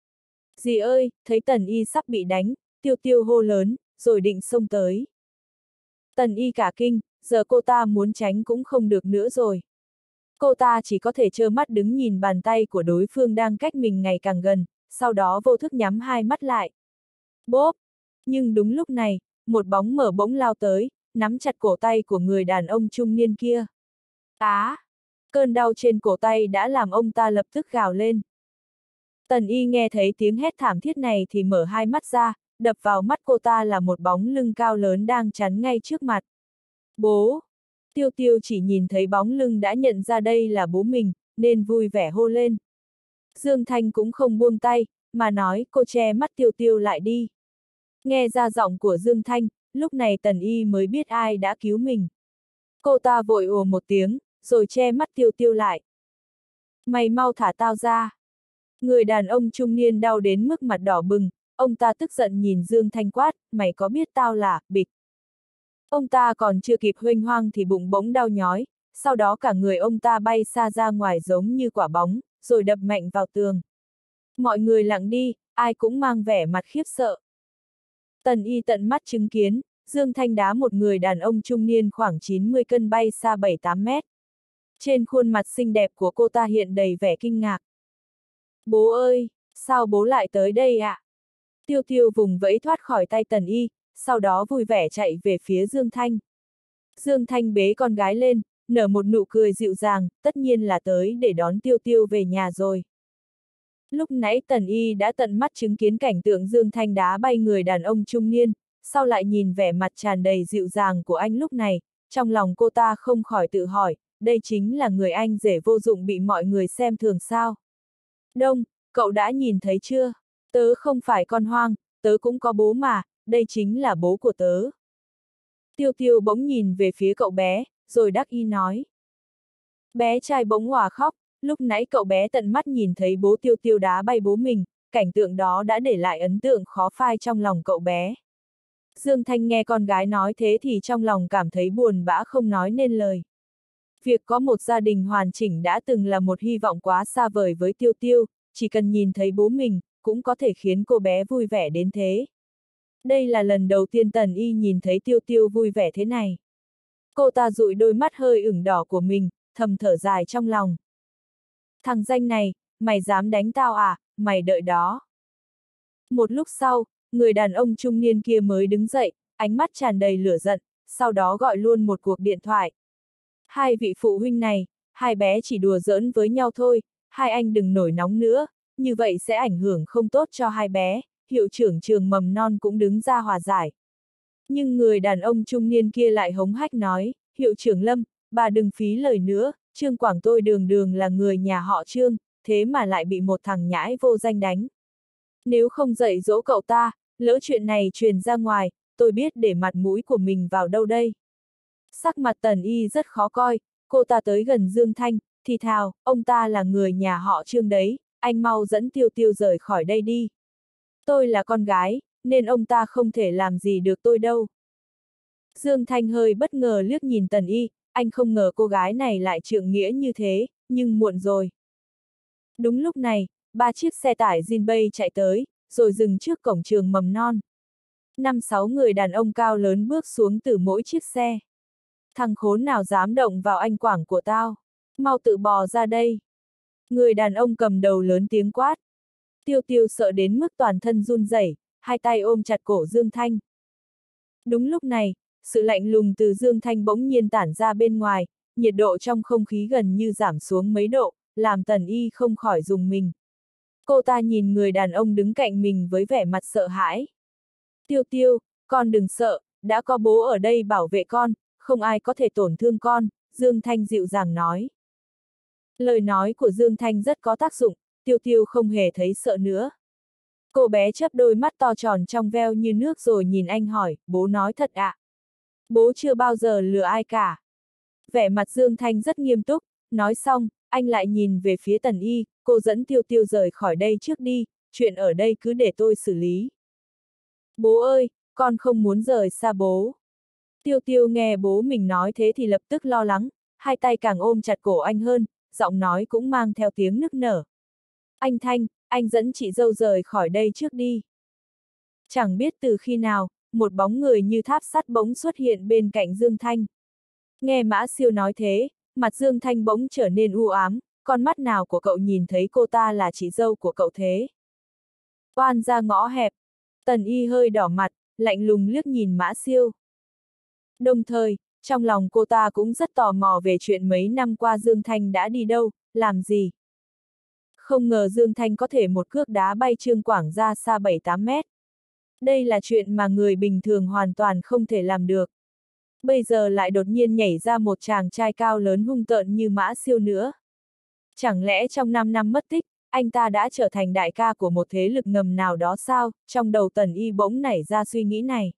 Dì ơi, thấy Tần Y sắp bị đánh, Tiêu Tiêu hô lớn, rồi định xông tới. Tần Y cả kinh, giờ cô ta muốn tránh cũng không được nữa rồi. Cô ta chỉ có thể trơ mắt đứng nhìn bàn tay của đối phương đang cách mình ngày càng gần, sau đó vô thức nhắm hai mắt lại, Bốp! Nhưng đúng lúc này, một bóng mở bỗng lao tới, nắm chặt cổ tay của người đàn ông trung niên kia. Á! Cơn đau trên cổ tay đã làm ông ta lập tức gào lên. Tần Y nghe thấy tiếng hét thảm thiết này thì mở hai mắt ra, đập vào mắt cô ta là một bóng lưng cao lớn đang chắn ngay trước mặt. Bố! Tiêu Tiêu chỉ nhìn thấy bóng lưng đã nhận ra đây là bố mình, nên vui vẻ hô lên. Dương Thanh cũng không buông tay, mà nói cô che mắt Tiêu Tiêu lại đi. Nghe ra giọng của Dương Thanh, lúc này Tần Y mới biết ai đã cứu mình. Cô ta vội ồ một tiếng, rồi che mắt Tiêu Tiêu lại. Mày mau thả tao ra. Người đàn ông trung niên đau đến mức mặt đỏ bừng, ông ta tức giận nhìn Dương Thanh quát, mày có biết tao là, bịch. Ông ta còn chưa kịp huênh hoang thì bụng bỗng đau nhói, sau đó cả người ông ta bay xa ra ngoài giống như quả bóng, rồi đập mạnh vào tường. Mọi người lặng đi, ai cũng mang vẻ mặt khiếp sợ. Tần Y tận mắt chứng kiến, Dương Thanh đá một người đàn ông trung niên khoảng 90 cân bay xa 7-8 mét. Trên khuôn mặt xinh đẹp của cô ta hiện đầy vẻ kinh ngạc. Bố ơi, sao bố lại tới đây ạ? Tiêu Tiêu vùng vẫy thoát khỏi tay Tần Y, sau đó vui vẻ chạy về phía Dương Thanh. Dương Thanh bế con gái lên, nở một nụ cười dịu dàng, tất nhiên là tới để đón Tiêu Tiêu về nhà rồi. Lúc nãy Tần Y đã tận mắt chứng kiến cảnh tượng Dương Thanh đá bay người đàn ông trung niên, sau lại nhìn vẻ mặt tràn đầy dịu dàng của anh lúc này, trong lòng cô ta không khỏi tự hỏi, đây chính là người anh rể vô dụng bị mọi người xem thường sao. Đông, cậu đã nhìn thấy chưa? Tớ không phải con hoang, tớ cũng có bố mà, đây chính là bố của tớ. Tiêu Tiêu bỗng nhìn về phía cậu bé, rồi đắc ý nói. Bé trai bỗng òa khóc, lúc nãy cậu bé tận mắt nhìn thấy bố Tiêu Tiêu đá bay bố mình, cảnh tượng đó đã để lại ấn tượng khó phai trong lòng cậu bé. Dương Thanh nghe con gái nói thế thì trong lòng cảm thấy buồn bã không nói nên lời. Việc có một gia đình hoàn chỉnh đã từng là một hy vọng quá xa vời với Tiêu Tiêu, chỉ cần nhìn thấy bố mình, cũng có thể khiến cô bé vui vẻ đến thế. Đây là lần đầu tiên Tần Y nhìn thấy Tiêu Tiêu vui vẻ thế này. Cô ta dụi đôi mắt hơi ửng đỏ của mình, thầm thở dài trong lòng. Thằng danh này, mày dám đánh tao à, mày đợi đó. Một lúc sau, người đàn ông trung niên kia mới đứng dậy, ánh mắt tràn đầy lửa giận, sau đó gọi luôn một cuộc điện thoại. Hai vị phụ huynh này, hai bé chỉ đùa giỡn với nhau thôi, hai anh đừng nổi nóng nữa, như vậy sẽ ảnh hưởng không tốt cho hai bé, hiệu trưởng trường mầm non cũng đứng ra hòa giải. Nhưng người đàn ông trung niên kia lại hống hách nói, hiệu trưởng Lâm, bà đừng phí lời nữa, Trương Quảng tôi đường đường là người nhà họ Trương, thế mà lại bị một thằng nhãi vô danh đánh. Nếu không dạy dỗ cậu ta, lỡ chuyện này truyền ra ngoài, tôi biết để mặt mũi của mình vào đâu đây. Sắc mặt Tần Y rất khó coi, cô ta tới gần Dương Thanh, thì thào, ông ta là người nhà họ Trương đấy, anh mau dẫn Tiêu Tiêu rời khỏi đây đi. Tôi là con gái, nên ông ta không thể làm gì được tôi đâu. Dương Thanh hơi bất ngờ liếc nhìn Tần Y, anh không ngờ cô gái này lại trượng nghĩa như thế, nhưng muộn rồi. Đúng lúc này, 3 chiếc xe tải Jinbei chạy tới, rồi dừng trước cổng trường mầm non. 5-6 người đàn ông cao lớn bước xuống từ mỗi chiếc xe. Thằng khốn nào dám động vào anh Quảng của tao? Mau tự bò ra đây. Người đàn ông cầm đầu lớn tiếng quát. Tiêu Tiêu sợ đến mức toàn thân run rẩy, hai tay ôm chặt cổ Dương Thanh. Đúng lúc này, sự lạnh lùng từ Dương Thanh bỗng nhiên tản ra bên ngoài, nhiệt độ trong không khí gần như giảm xuống mấy độ, làm Tần Y không khỏi rùng mình. Cô ta nhìn người đàn ông đứng cạnh mình với vẻ mặt sợ hãi. Tiêu Tiêu, con đừng sợ, đã có bố ở đây bảo vệ con, không ai có thể tổn thương con, Dương Thanh dịu dàng nói. Lời nói của Dương Thanh rất có tác dụng, Tiêu Tiêu không hề thấy sợ nữa. Cô bé chớp đôi mắt to tròn trong veo như nước rồi nhìn anh hỏi, bố nói thật ạ? Bố chưa bao giờ lừa ai cả. Vẻ mặt Dương Thanh rất nghiêm túc, nói xong, anh lại nhìn về phía Tần Y, cô dẫn Tiêu Tiêu rời khỏi đây trước đi, chuyện ở đây cứ để tôi xử lý. Bố ơi, con không muốn rời xa bố. Tiêu Tiêu nghe bố mình nói thế thì lập tức lo lắng, hai tay càng ôm chặt cổ anh hơn, giọng nói cũng mang theo tiếng nức nở. Anh Thanh, anh dẫn chị dâu rời khỏi đây trước đi. Chẳng biết từ khi nào, một bóng người như tháp sắt bỗng xuất hiện bên cạnh Dương Thanh. Nghe Mã Siêu nói thế, mặt Dương Thanh bỗng trở nên u ám, con mắt nào của cậu nhìn thấy cô ta là chị dâu của cậu thế? Oan ra ngõ hẹp. Tần Y hơi đỏ mặt, lạnh lùng liếc nhìn Mã Siêu. Đồng thời, trong lòng cô ta cũng rất tò mò về chuyện mấy năm qua Dương Thanh đã đi đâu, làm gì. Không ngờ Dương Thanh có thể một cước đá bay Trương Quảng ra xa 7-8 mét. Đây là chuyện mà người bình thường hoàn toàn không thể làm được. Bây giờ lại đột nhiên nhảy ra một chàng trai cao lớn hung tợn như Mã Siêu nữa. Chẳng lẽ trong 5 năm mất tích, anh ta đã trở thành đại ca của một thế lực ngầm nào đó sao? Trong đầu Tần Y bỗng nảy ra suy nghĩ này.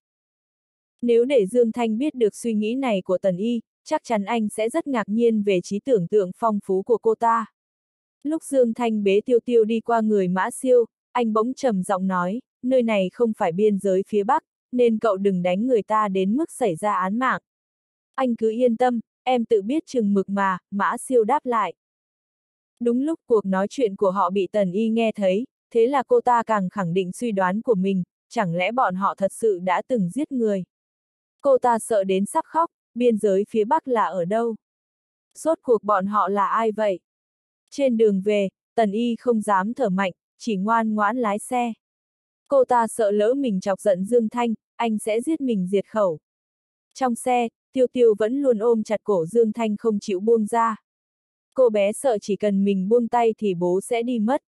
Nếu để Dương Thanh biết được suy nghĩ này của Tần Y, chắc chắn anh sẽ rất ngạc nhiên về trí tưởng tượng phong phú của cô ta. Lúc Dương Thanh bế Tiêu Tiêu đi qua người Mã Siêu, anh bỗng trầm giọng nói, nơi này không phải biên giới phía Bắc, nên cậu đừng đánh người ta đến mức xảy ra án mạng. Anh cứ yên tâm, em tự biết chừng mực mà, Mã Siêu đáp lại. Đúng lúc cuộc nói chuyện của họ bị Tần Y nghe thấy, thế là cô ta càng khẳng định suy đoán của mình, chẳng lẽ bọn họ thật sự đã từng giết người. Cô ta sợ đến sắp khóc, biên giới phía Bắc là ở đâu? Rốt cuộc bọn họ là ai vậy? Trên đường về, Tần Y không dám thở mạnh, chỉ ngoan ngoãn lái xe. Cô ta sợ lỡ mình chọc giận Dương Thanh, anh sẽ giết mình diệt khẩu. Trong xe, Tiêu Tiêu vẫn luôn ôm chặt cổ Dương Thanh không chịu buông ra. Cô bé sợ chỉ cần mình buông tay thì bố sẽ đi mất.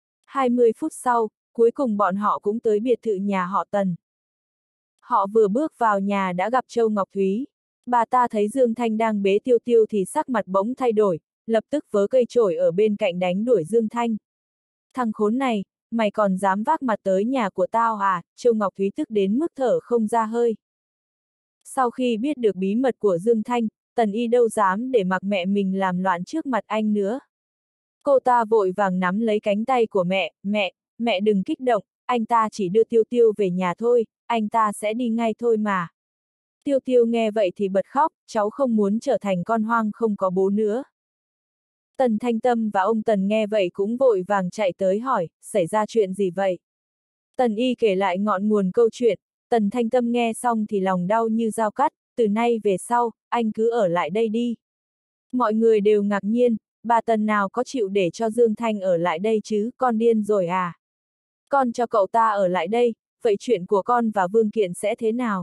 20 phút sau, cuối cùng bọn họ cũng tới biệt thự nhà họ Tần. Họ vừa bước vào nhà đã gặp Châu Ngọc Thúy. Bà ta thấy Dương Thanh đang bế Tiêu Tiêu thì sắc mặt bỗng thay đổi, lập tức vớ cây chổi ở bên cạnh đánh đuổi Dương Thanh. Thằng khốn này, mày còn dám vác mặt tới nhà của tao à? Châu Ngọc Thúy tức đến mức thở không ra hơi. Sau khi biết được bí mật của Dương Thanh, Tần Y đâu dám để mặc mẹ mình làm loạn trước mặt anh nữa. Cô ta vội vàng nắm lấy cánh tay của mẹ, mẹ đừng kích động, anh ta chỉ đưa Tiêu Tiêu về nhà thôi, anh ta sẽ đi ngay thôi mà. Tiêu Tiêu nghe vậy thì bật khóc, cháu không muốn trở thành con hoang không có bố nữa. Tần Thanh Tâm và ông Tần nghe vậy cũng vội vàng chạy tới hỏi, xảy ra chuyện gì vậy? Tần Y kể lại ngọn nguồn câu chuyện, Tần Thanh Tâm nghe xong thì lòng đau như dao cắt, từ nay về sau, anh cứ ở lại đây đi. Mọi người đều ngạc nhiên, bà Tần nào có chịu để cho Dương Thanh ở lại đây chứ, con điên rồi à? Con cho cậu ta ở lại đây, vậy chuyện của con và Vương Kiện sẽ thế nào?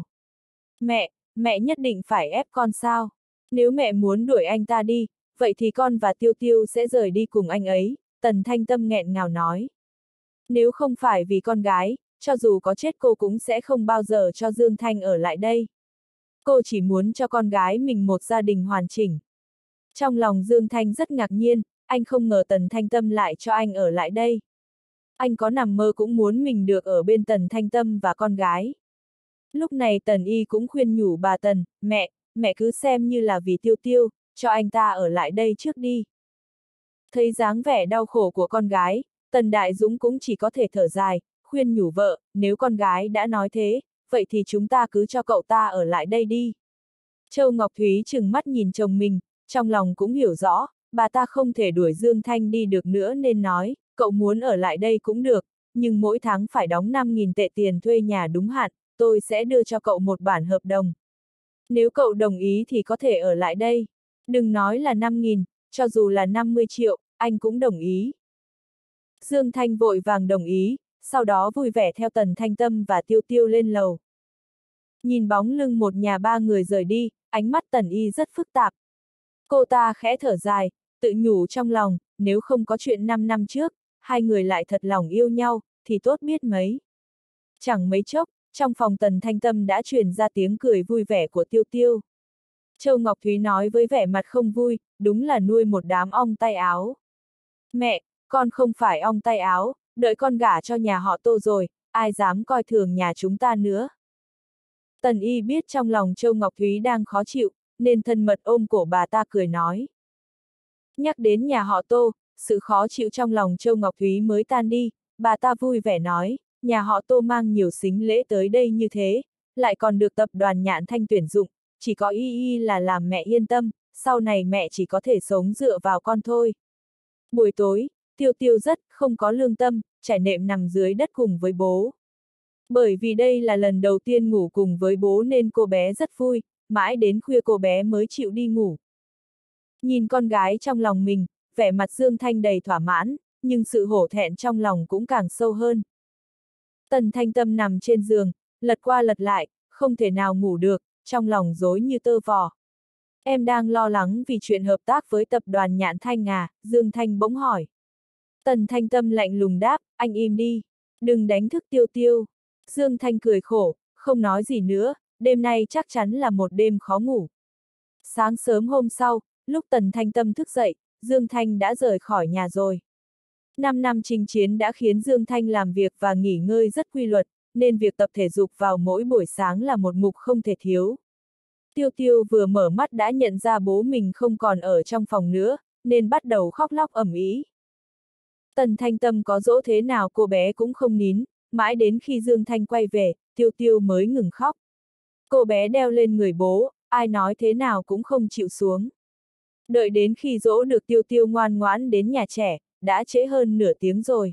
Mẹ nhất định phải ép con sao? Nếu mẹ muốn đuổi anh ta đi, vậy thì con và Tiêu Tiêu sẽ rời đi cùng anh ấy, Tần Thanh Tâm nghẹn ngào nói. Nếu không phải vì con gái, cho dù có chết cô cũng sẽ không bao giờ cho Dương Thanh ở lại đây. Cô chỉ muốn cho con gái mình một gia đình hoàn chỉnh. Trong lòng Dương Thanh rất ngạc nhiên, anh không ngờ Tần Thanh Tâm lại cho anh ở lại đây. Anh có nằm mơ cũng muốn mình được ở bên Tần Thanh Tâm và con gái. Lúc này Tần Y cũng khuyên nhủ bà Tần, mẹ cứ xem như là vì Tiêu Tiêu, cho anh ta ở lại đây trước đi. Thấy dáng vẻ đau khổ của con gái, Tần Đại Dũng cũng chỉ có thể thở dài, khuyên nhủ vợ, nếu con gái đã nói thế, vậy thì chúng ta cứ cho cậu ta ở lại đây đi. Châu Ngọc Thúy trừng mắt nhìn chồng mình, trong lòng cũng hiểu rõ, bà ta không thể đuổi Dương Thanh đi được nữa nên nói, cậu muốn ở lại đây cũng được, nhưng mỗi tháng phải đóng 5.000 tệ tiền thuê nhà đúng hạn, tôi sẽ đưa cho cậu một bản hợp đồng. Nếu cậu đồng ý thì có thể ở lại đây. Đừng nói là 5.000, cho dù là 50 triệu, anh cũng đồng ý. Dương Thanh vội vàng đồng ý, sau đó vui vẻ theo Tần Thanh Tâm và Tiêu Tiêu lên lầu. Nhìn bóng lưng một nhà ba người rời đi, ánh mắt Tần Y rất phức tạp. Cô ta khẽ thở dài, tự nhủ trong lòng, nếu không có chuyện 5 năm trước, hai người lại thật lòng yêu nhau, thì tốt biết mấy. Chẳng mấy chốc, trong phòng Tần Thanh Tâm đã truyền ra tiếng cười vui vẻ của Tiêu Tiêu. Châu Ngọc Thúy nói với vẻ mặt không vui, đúng là nuôi một đám ong tay áo. Mẹ, con không phải ong tay áo, đợi con gả cho nhà họ Tô rồi, ai dám coi thường nhà chúng ta nữa. Tần Y biết trong lòng Châu Ngọc Thúy đang khó chịu, nên thân mật ôm cổ bà ta cười nói. Nhắc đến nhà họ Tô, sự khó chịu trong lòng Châu Ngọc Thúy mới tan đi, bà ta vui vẻ nói, nhà họ Tô mang nhiều sính lễ tới đây như thế, lại còn được tập đoàn Nhạn Thanh tuyển dụng, chỉ có y là làm mẹ yên tâm, sau này mẹ chỉ có thể sống dựa vào con thôi. Buổi tối, Tiêu Tiêu rất không có lương tâm, trải nệm nằm dưới đất cùng với bố. Bởi vì đây là lần đầu tiên ngủ cùng với bố nên cô bé rất vui, mãi đến khuya cô bé mới chịu đi ngủ. Nhìn con gái trong lòng mình, vẻ mặt Dương Thanh đầy thỏa mãn, nhưng sự hổ thẹn trong lòng cũng càng sâu hơn. Tần Thanh Tâm nằm trên giường, lật qua lật lại, không thể nào ngủ được, trong lòng rối như tơ vò. Em đang lo lắng vì chuyện hợp tác với tập đoàn Nhạn Thanh à, Dương Thanh bỗng hỏi. Tần Thanh Tâm lạnh lùng đáp, anh im đi, đừng đánh thức Tiêu Tiêu. Dương Thanh cười khổ, không nói gì nữa, đêm nay chắc chắn là một đêm khó ngủ. Sáng sớm hôm sau, lúc Tần Thanh Tâm thức dậy, Dương Thanh đã rời khỏi nhà rồi. 5 năm chinh chiến đã khiến Dương Thanh làm việc và nghỉ ngơi rất quy luật, nên việc tập thể dục vào mỗi buổi sáng là một mục không thể thiếu. Tiêu Tiêu vừa mở mắt đã nhận ra bố mình không còn ở trong phòng nữa, nên bắt đầu khóc lóc ầm ĩ. Tần Thanh Tâm có dỗ thế nào cô bé cũng không nín, mãi đến khi Dương Thanh quay về, Tiêu Tiêu mới ngừng khóc. Cô bé đeo lên người bố, ai nói thế nào cũng không chịu xuống. Đợi đến khi dỗ được Tiêu Tiêu ngoan ngoãn đến nhà trẻ, đã trễ hơn nửa tiếng rồi.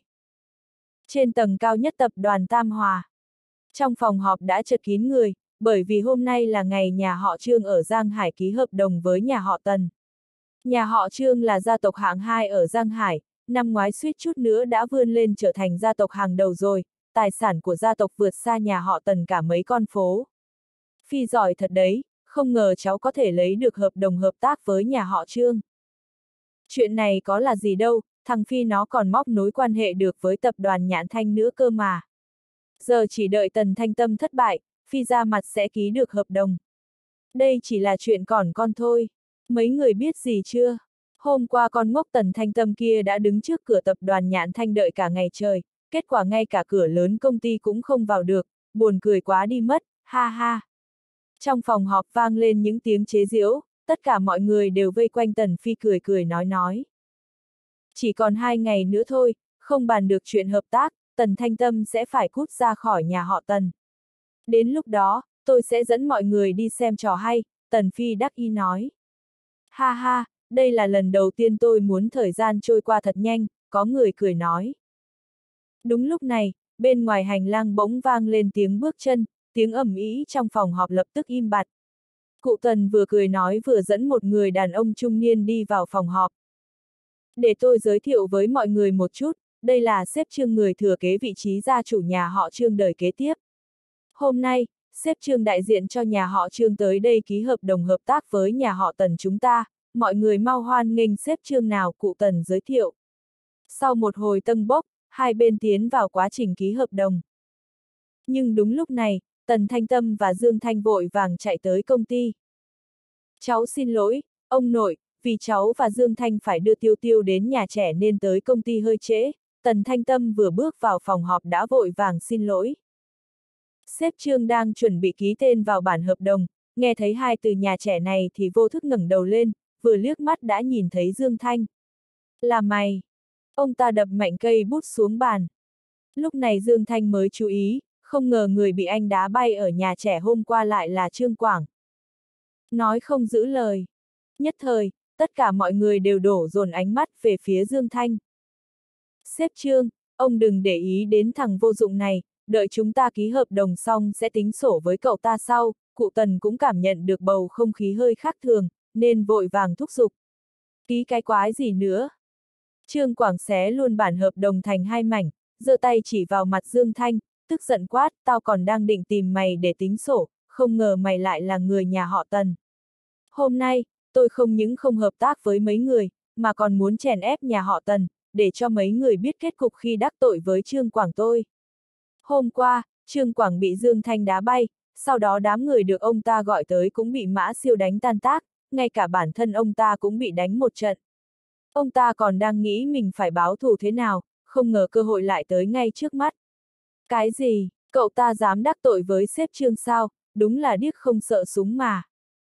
Trên tầng cao nhất tập đoàn Tam Hòa. Trong phòng họp đã chật kín người, bởi vì hôm nay là ngày nhà họ Trương ở Giang Hải ký hợp đồng với nhà họ Tần. Nhà họ Trương là gia tộc hạng 2 ở Giang Hải, năm ngoái suýt chút nữa đã vươn lên trở thành gia tộc hàng đầu rồi, tài sản của gia tộc vượt xa nhà họ Tần cả mấy con phố. Phi giỏi thật đấy, không ngờ cháu có thể lấy được hợp đồng hợp tác với nhà họ Trương. Chuyện này có là gì đâu, thằng Phi nó còn móc nối quan hệ được với tập đoàn Nhạn Thanh nữa cơ mà. Giờ chỉ đợi Tần Thanh Tâm thất bại, Phi ra mặt sẽ ký được hợp đồng. Đây chỉ là chuyện còn con thôi. Mấy người biết gì chưa? Hôm qua con ngốc Tần Thanh Tâm kia đã đứng trước cửa tập đoàn Nhạn Thanh đợi cả ngày trời, kết quả ngay cả cửa lớn công ty cũng không vào được, buồn cười quá đi mất, ha ha. Trong phòng họp vang lên những tiếng chế giễu, tất cả mọi người đều vây quanh Tần Phi cười cười nói. Chỉ còn 2 ngày nữa thôi, không bàn được chuyện hợp tác, Tần Thanh Tâm sẽ phải cút ra khỏi nhà họ Tần. Đến lúc đó, tôi sẽ dẫn mọi người đi xem trò hay, Tần Phi đắc ý nói. Ha ha, đây là lần đầu tiên tôi muốn thời gian trôi qua thật nhanh, có người cười nói. Đúng lúc này, bên ngoài hành lang bỗng vang lên tiếng bước chân, tiếng ầm ĩ trong phòng họp lập tức im bặt. Cụ Tần vừa cười nói vừa dẫn một người đàn ông trung niên đi vào phòng họp. Để tôi giới thiệu với mọi người một chút, đây là sếp Trương người thừa kế vị trí gia chủ nhà họ Trương đời kế tiếp. Hôm nay, sếp Trương đại diện cho nhà họ Trương tới đây ký hợp đồng hợp tác với nhà họ Tần chúng ta, mọi người mau hoan nghênh sếp Trương nào, cụ Tần giới thiệu. Sau một hồi tâng bốc, hai bên tiến vào quá trình ký hợp đồng. Nhưng đúng lúc này, Tần Thanh Tâm và Dương Thanh vội vàng chạy tới công ty. Cháu xin lỗi, ông nội, vì cháu và Dương Thanh phải đưa Tiêu Tiêu đến nhà trẻ nên tới công ty hơi trễ. Tần Thanh Tâm vừa bước vào phòng họp đã vội vàng xin lỗi. Sếp Trương đang chuẩn bị ký tên vào bản hợp đồng, nghe thấy hai từ nhà trẻ này thì vô thức ngẩng đầu lên, vừa liếc mắt đã nhìn thấy Dương Thanh. Là mày! Ông ta đập mạnh cây bút xuống bàn. Lúc này Dương Thanh mới chú ý, không ngờ người bị anh đá bay ở nhà trẻ hôm qua lại là Trương Quảng. Nói không giữ lời. Nhất thời, tất cả mọi người đều đổ dồn ánh mắt về phía Dương Thanh. Sếp Trương, ông đừng để ý đến thằng vô dụng này, đợi chúng ta ký hợp đồng xong sẽ tính sổ với cậu ta sau, cụ Tần cũng cảm nhận được bầu không khí hơi khác thường, nên vội vàng thúc giục. Ký cái quái gì nữa? Trương Quảng xé luôn bản hợp đồng thành 2 mảnh, giơ tay chỉ vào mặt Dương Thanh, tức giận quát, tao còn đang định tìm mày để tính sổ, không ngờ mày lại là người nhà họ Tần. Hôm nay, tôi không những không hợp tác với mấy người, mà còn muốn chèn ép nhà họ Tần, để cho mấy người biết kết cục khi đắc tội với Trương Quảng tôi. Hôm qua, Trương Quảng bị Dương Thanh đá bay, sau đó đám người được ông ta gọi tới cũng bị Mã Siêu đánh tan tác, ngay cả bản thân ông ta cũng bị đánh một trận. Ông ta còn đang nghĩ mình phải báo thù thế nào, không ngờ cơ hội lại tới ngay trước mắt. Cái gì, cậu ta dám đắc tội với sếp Trương sao, đúng là điếc không sợ súng mà.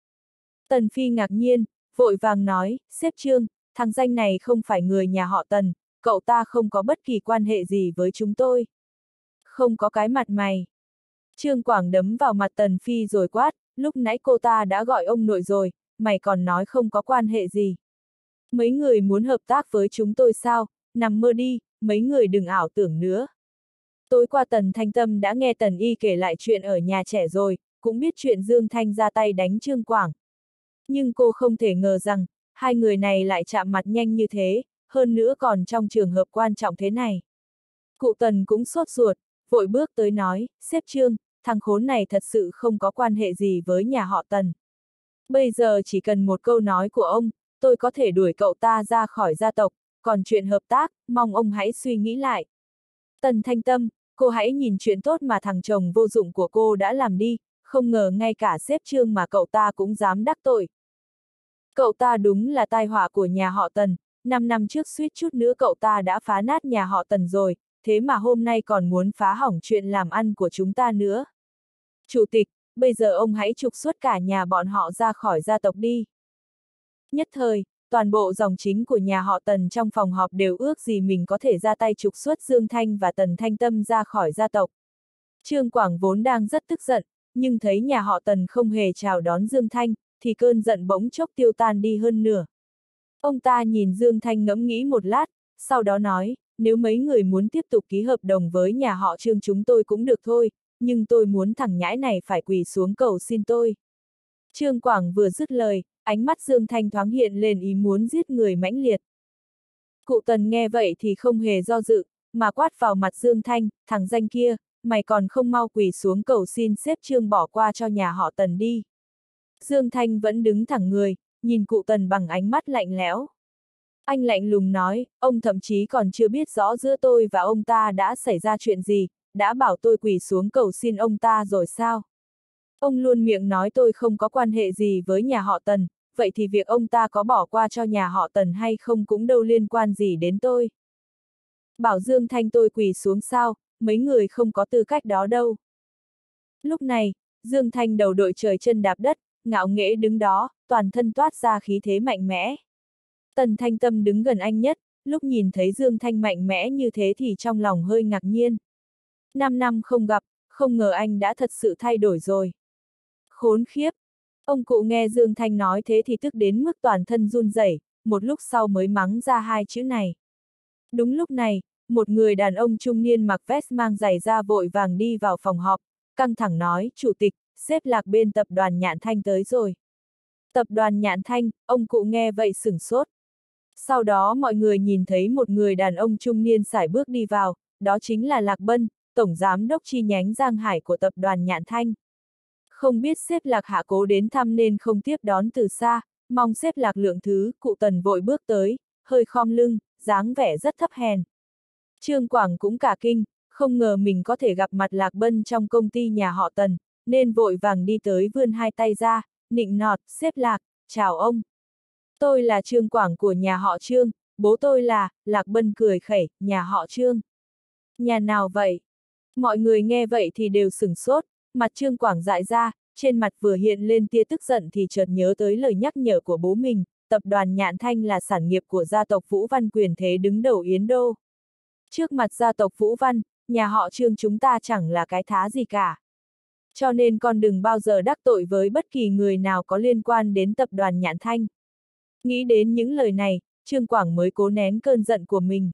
Tần Phi ngạc nhiên, vội vàng nói, sếp Trương, thằng danh này không phải người nhà họ Tần, cậu ta không có bất kỳ quan hệ gì với chúng tôi. Không có cái mặt mày. Trương Quảng đấm vào mặt Tần Phi rồi quát, lúc nãy cô ta đã gọi ông nội rồi, mày còn nói không có quan hệ gì. Mấy người muốn hợp tác với chúng tôi sao, nằm mơ đi, mấy người đừng ảo tưởng nữa. Tối qua Tần Thanh Tâm đã nghe Tần Y kể lại chuyện ở nhà trẻ rồi, cũng biết chuyện Dương Thanh ra tay đánh Trương Quảng. Nhưng cô không thể ngờ rằng, hai người này lại chạm mặt nhanh như thế, hơn nữa còn trong trường hợp quan trọng thế này. Cụ Tần cũng sốt ruột, vội bước tới nói, sếp Trương, thằng khốn này thật sự không có quan hệ gì với nhà họ Tần. Bây giờ chỉ cần một câu nói của ông, tôi có thể đuổi cậu ta ra khỏi gia tộc, còn chuyện hợp tác, mong ông hãy suy nghĩ lại. Tần Thanh Tâm, cô hãy nhìn chuyện tốt mà thằng chồng vô dụng của cô đã làm đi, không ngờ ngay cả sếp Trương mà cậu ta cũng dám đắc tội. Cậu ta đúng là tai họa của nhà họ Tần, 5 năm trước suýt chút nữa cậu ta đã phá nát nhà họ Tần rồi, thế mà hôm nay còn muốn phá hỏng chuyện làm ăn của chúng ta nữa. Chủ tịch, bây giờ ông hãy trục xuất cả nhà bọn họ ra khỏi gia tộc đi. Nhất thời, toàn bộ dòng chính của nhà họ Tần trong phòng họp đều ước gì mình có thể ra tay trục xuất Dương Thanh và Tần Thanh Tâm ra khỏi gia tộc. Trương Quảng vốn đang rất tức giận, nhưng thấy nhà họ Tần không hề chào đón Dương Thanh, thì cơn giận bỗng chốc tiêu tan đi hơn nửa. Ông ta nhìn Dương Thanh ngẫm nghĩ một lát, sau đó nói, nếu mấy người muốn tiếp tục ký hợp đồng với nhà họ Trương chúng tôi cũng được thôi, nhưng tôi muốn thằng nhãi này phải quỳ xuống cầu xin tôi. Trương Quảng vừa dứt lời, ánh mắt Dương Thanh thoáng hiện lên ý muốn giết người mãnh liệt. Cụ Tần nghe vậy thì không hề do dự, mà quát vào mặt Dương Thanh, thằng danh kia, mày còn không mau quỳ xuống cầu xin sếp Trương bỏ qua cho nhà họ Tần đi. Dương Thanh vẫn đứng thẳng người, nhìn cụ Tần bằng ánh mắt lạnh lẽo. Anh lạnh lùng nói, ông thậm chí còn chưa biết rõ giữa tôi và ông ta đã xảy ra chuyện gì, đã bảo tôi quỳ xuống cầu xin ông ta rồi sao? Ông luôn miệng nói tôi không có quan hệ gì với nhà họ Tần, vậy thì việc ông ta có bỏ qua cho nhà họ Tần hay không cũng đâu liên quan gì đến tôi. Bảo Dương Thanh tôi quỳ xuống sao, mấy người không có tư cách đó đâu. Lúc này, Dương Thanh đầu đội trời chân đạp đất, ngạo nghễ đứng đó, toàn thân toát ra khí thế mạnh mẽ. Tần Thanh Tâm đứng gần anh nhất, lúc nhìn thấy Dương Thanh mạnh mẽ như thế thì trong lòng hơi ngạc nhiên. 5 năm không gặp, không ngờ anh đã thật sự thay đổi rồi. Khốn khiếp! Ông cụ nghe Dương Thanh nói thế thì tức đến mức toàn thân run rẩy, một lúc sau mới mắng ra hai chữ này. Đúng lúc này, một người đàn ông trung niên mặc vest mang giày da vội vàng đi vào phòng họp, căng thẳng nói, chủ tịch, sếp Lạc bên tập đoàn Nhạn Thanh tới rồi. Tập đoàn Nhạn Thanh, ông cụ nghe vậy sửng sốt. Sau đó mọi người nhìn thấy một người đàn ông trung niên sải bước đi vào, đó chính là Lạc Bân, tổng giám đốc chi nhánh Giang Hải của tập đoàn Nhạn Thanh. Không biết sếp Lạc hạ cố đến thăm nên không tiếp đón từ xa, mong sếp Lạc lượng thứ, cụ Tần vội bước tới, hơi khom lưng, dáng vẻ rất thấp hèn. Trương Quảng cũng cả kinh, không ngờ mình có thể gặp mặt Lạc Bân trong công ty nhà họ Tần, nên vội vàng đi tới vươn hai tay ra, nịnh nọt, sếp Lạc, chào ông. Tôi là Trương Quảng của nhà họ Trương, bố tôi là, Lạc Bân cười khẩy, nhà họ Trương. Nhà nào vậy? Mọi người nghe vậy thì đều sửng sốt, mặt Trương Quảng dại ra, trên mặt vừa hiện lên tia tức giận thì chợt nhớ tới lời nhắc nhở của bố mình, tập đoàn Nhạn Thanh là sản nghiệp của gia tộc Vũ Văn quyền thế đứng đầu Yến Đô. Trước mặt gia tộc Vũ Văn, nhà họ Trương chúng ta chẳng là cái thá gì cả. Cho nên con đừng bao giờ đắc tội với bất kỳ người nào có liên quan đến tập đoàn Nhạn Thanh. Nghĩ đến những lời này, Trương Quảng mới cố nén cơn giận của mình.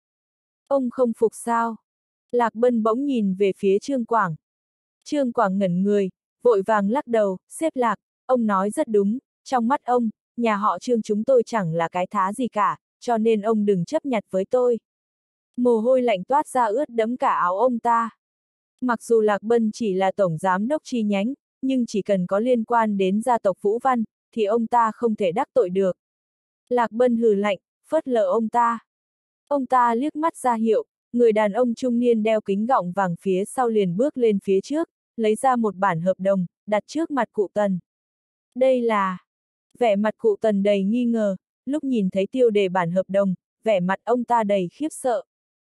Ông không phục sao? Lạc Bân bỗng nhìn về phía Trương Quảng. Trương Quảng ngẩn người, vội vàng lắc đầu, sếp Lạc, ông nói rất đúng, trong mắt ông, nhà họ Trương chúng tôi chẳng là cái thá gì cả, cho nên ông đừng chấp nhặt với tôi. Mồ hôi lạnh toát ra ướt đẫm cả áo ông ta. Mặc dù Lạc Bân chỉ là tổng giám đốc chi nhánh, nhưng chỉ cần có liên quan đến gia tộc Vũ Văn, thì ông ta không thể đắc tội được. Lạc Bân hừ lạnh, phớt lờ ông ta. Ông ta liếc mắt ra hiệu, người đàn ông trung niên đeo kính gọng vàng phía sau liền bước lên phía trước, lấy ra một bản hợp đồng, đặt trước mặt cụ Tần. Đây là... Vẻ mặt cụ Tần đầy nghi ngờ, lúc nhìn thấy tiêu đề bản hợp đồng, vẻ mặt ông ta đầy khiếp sợ.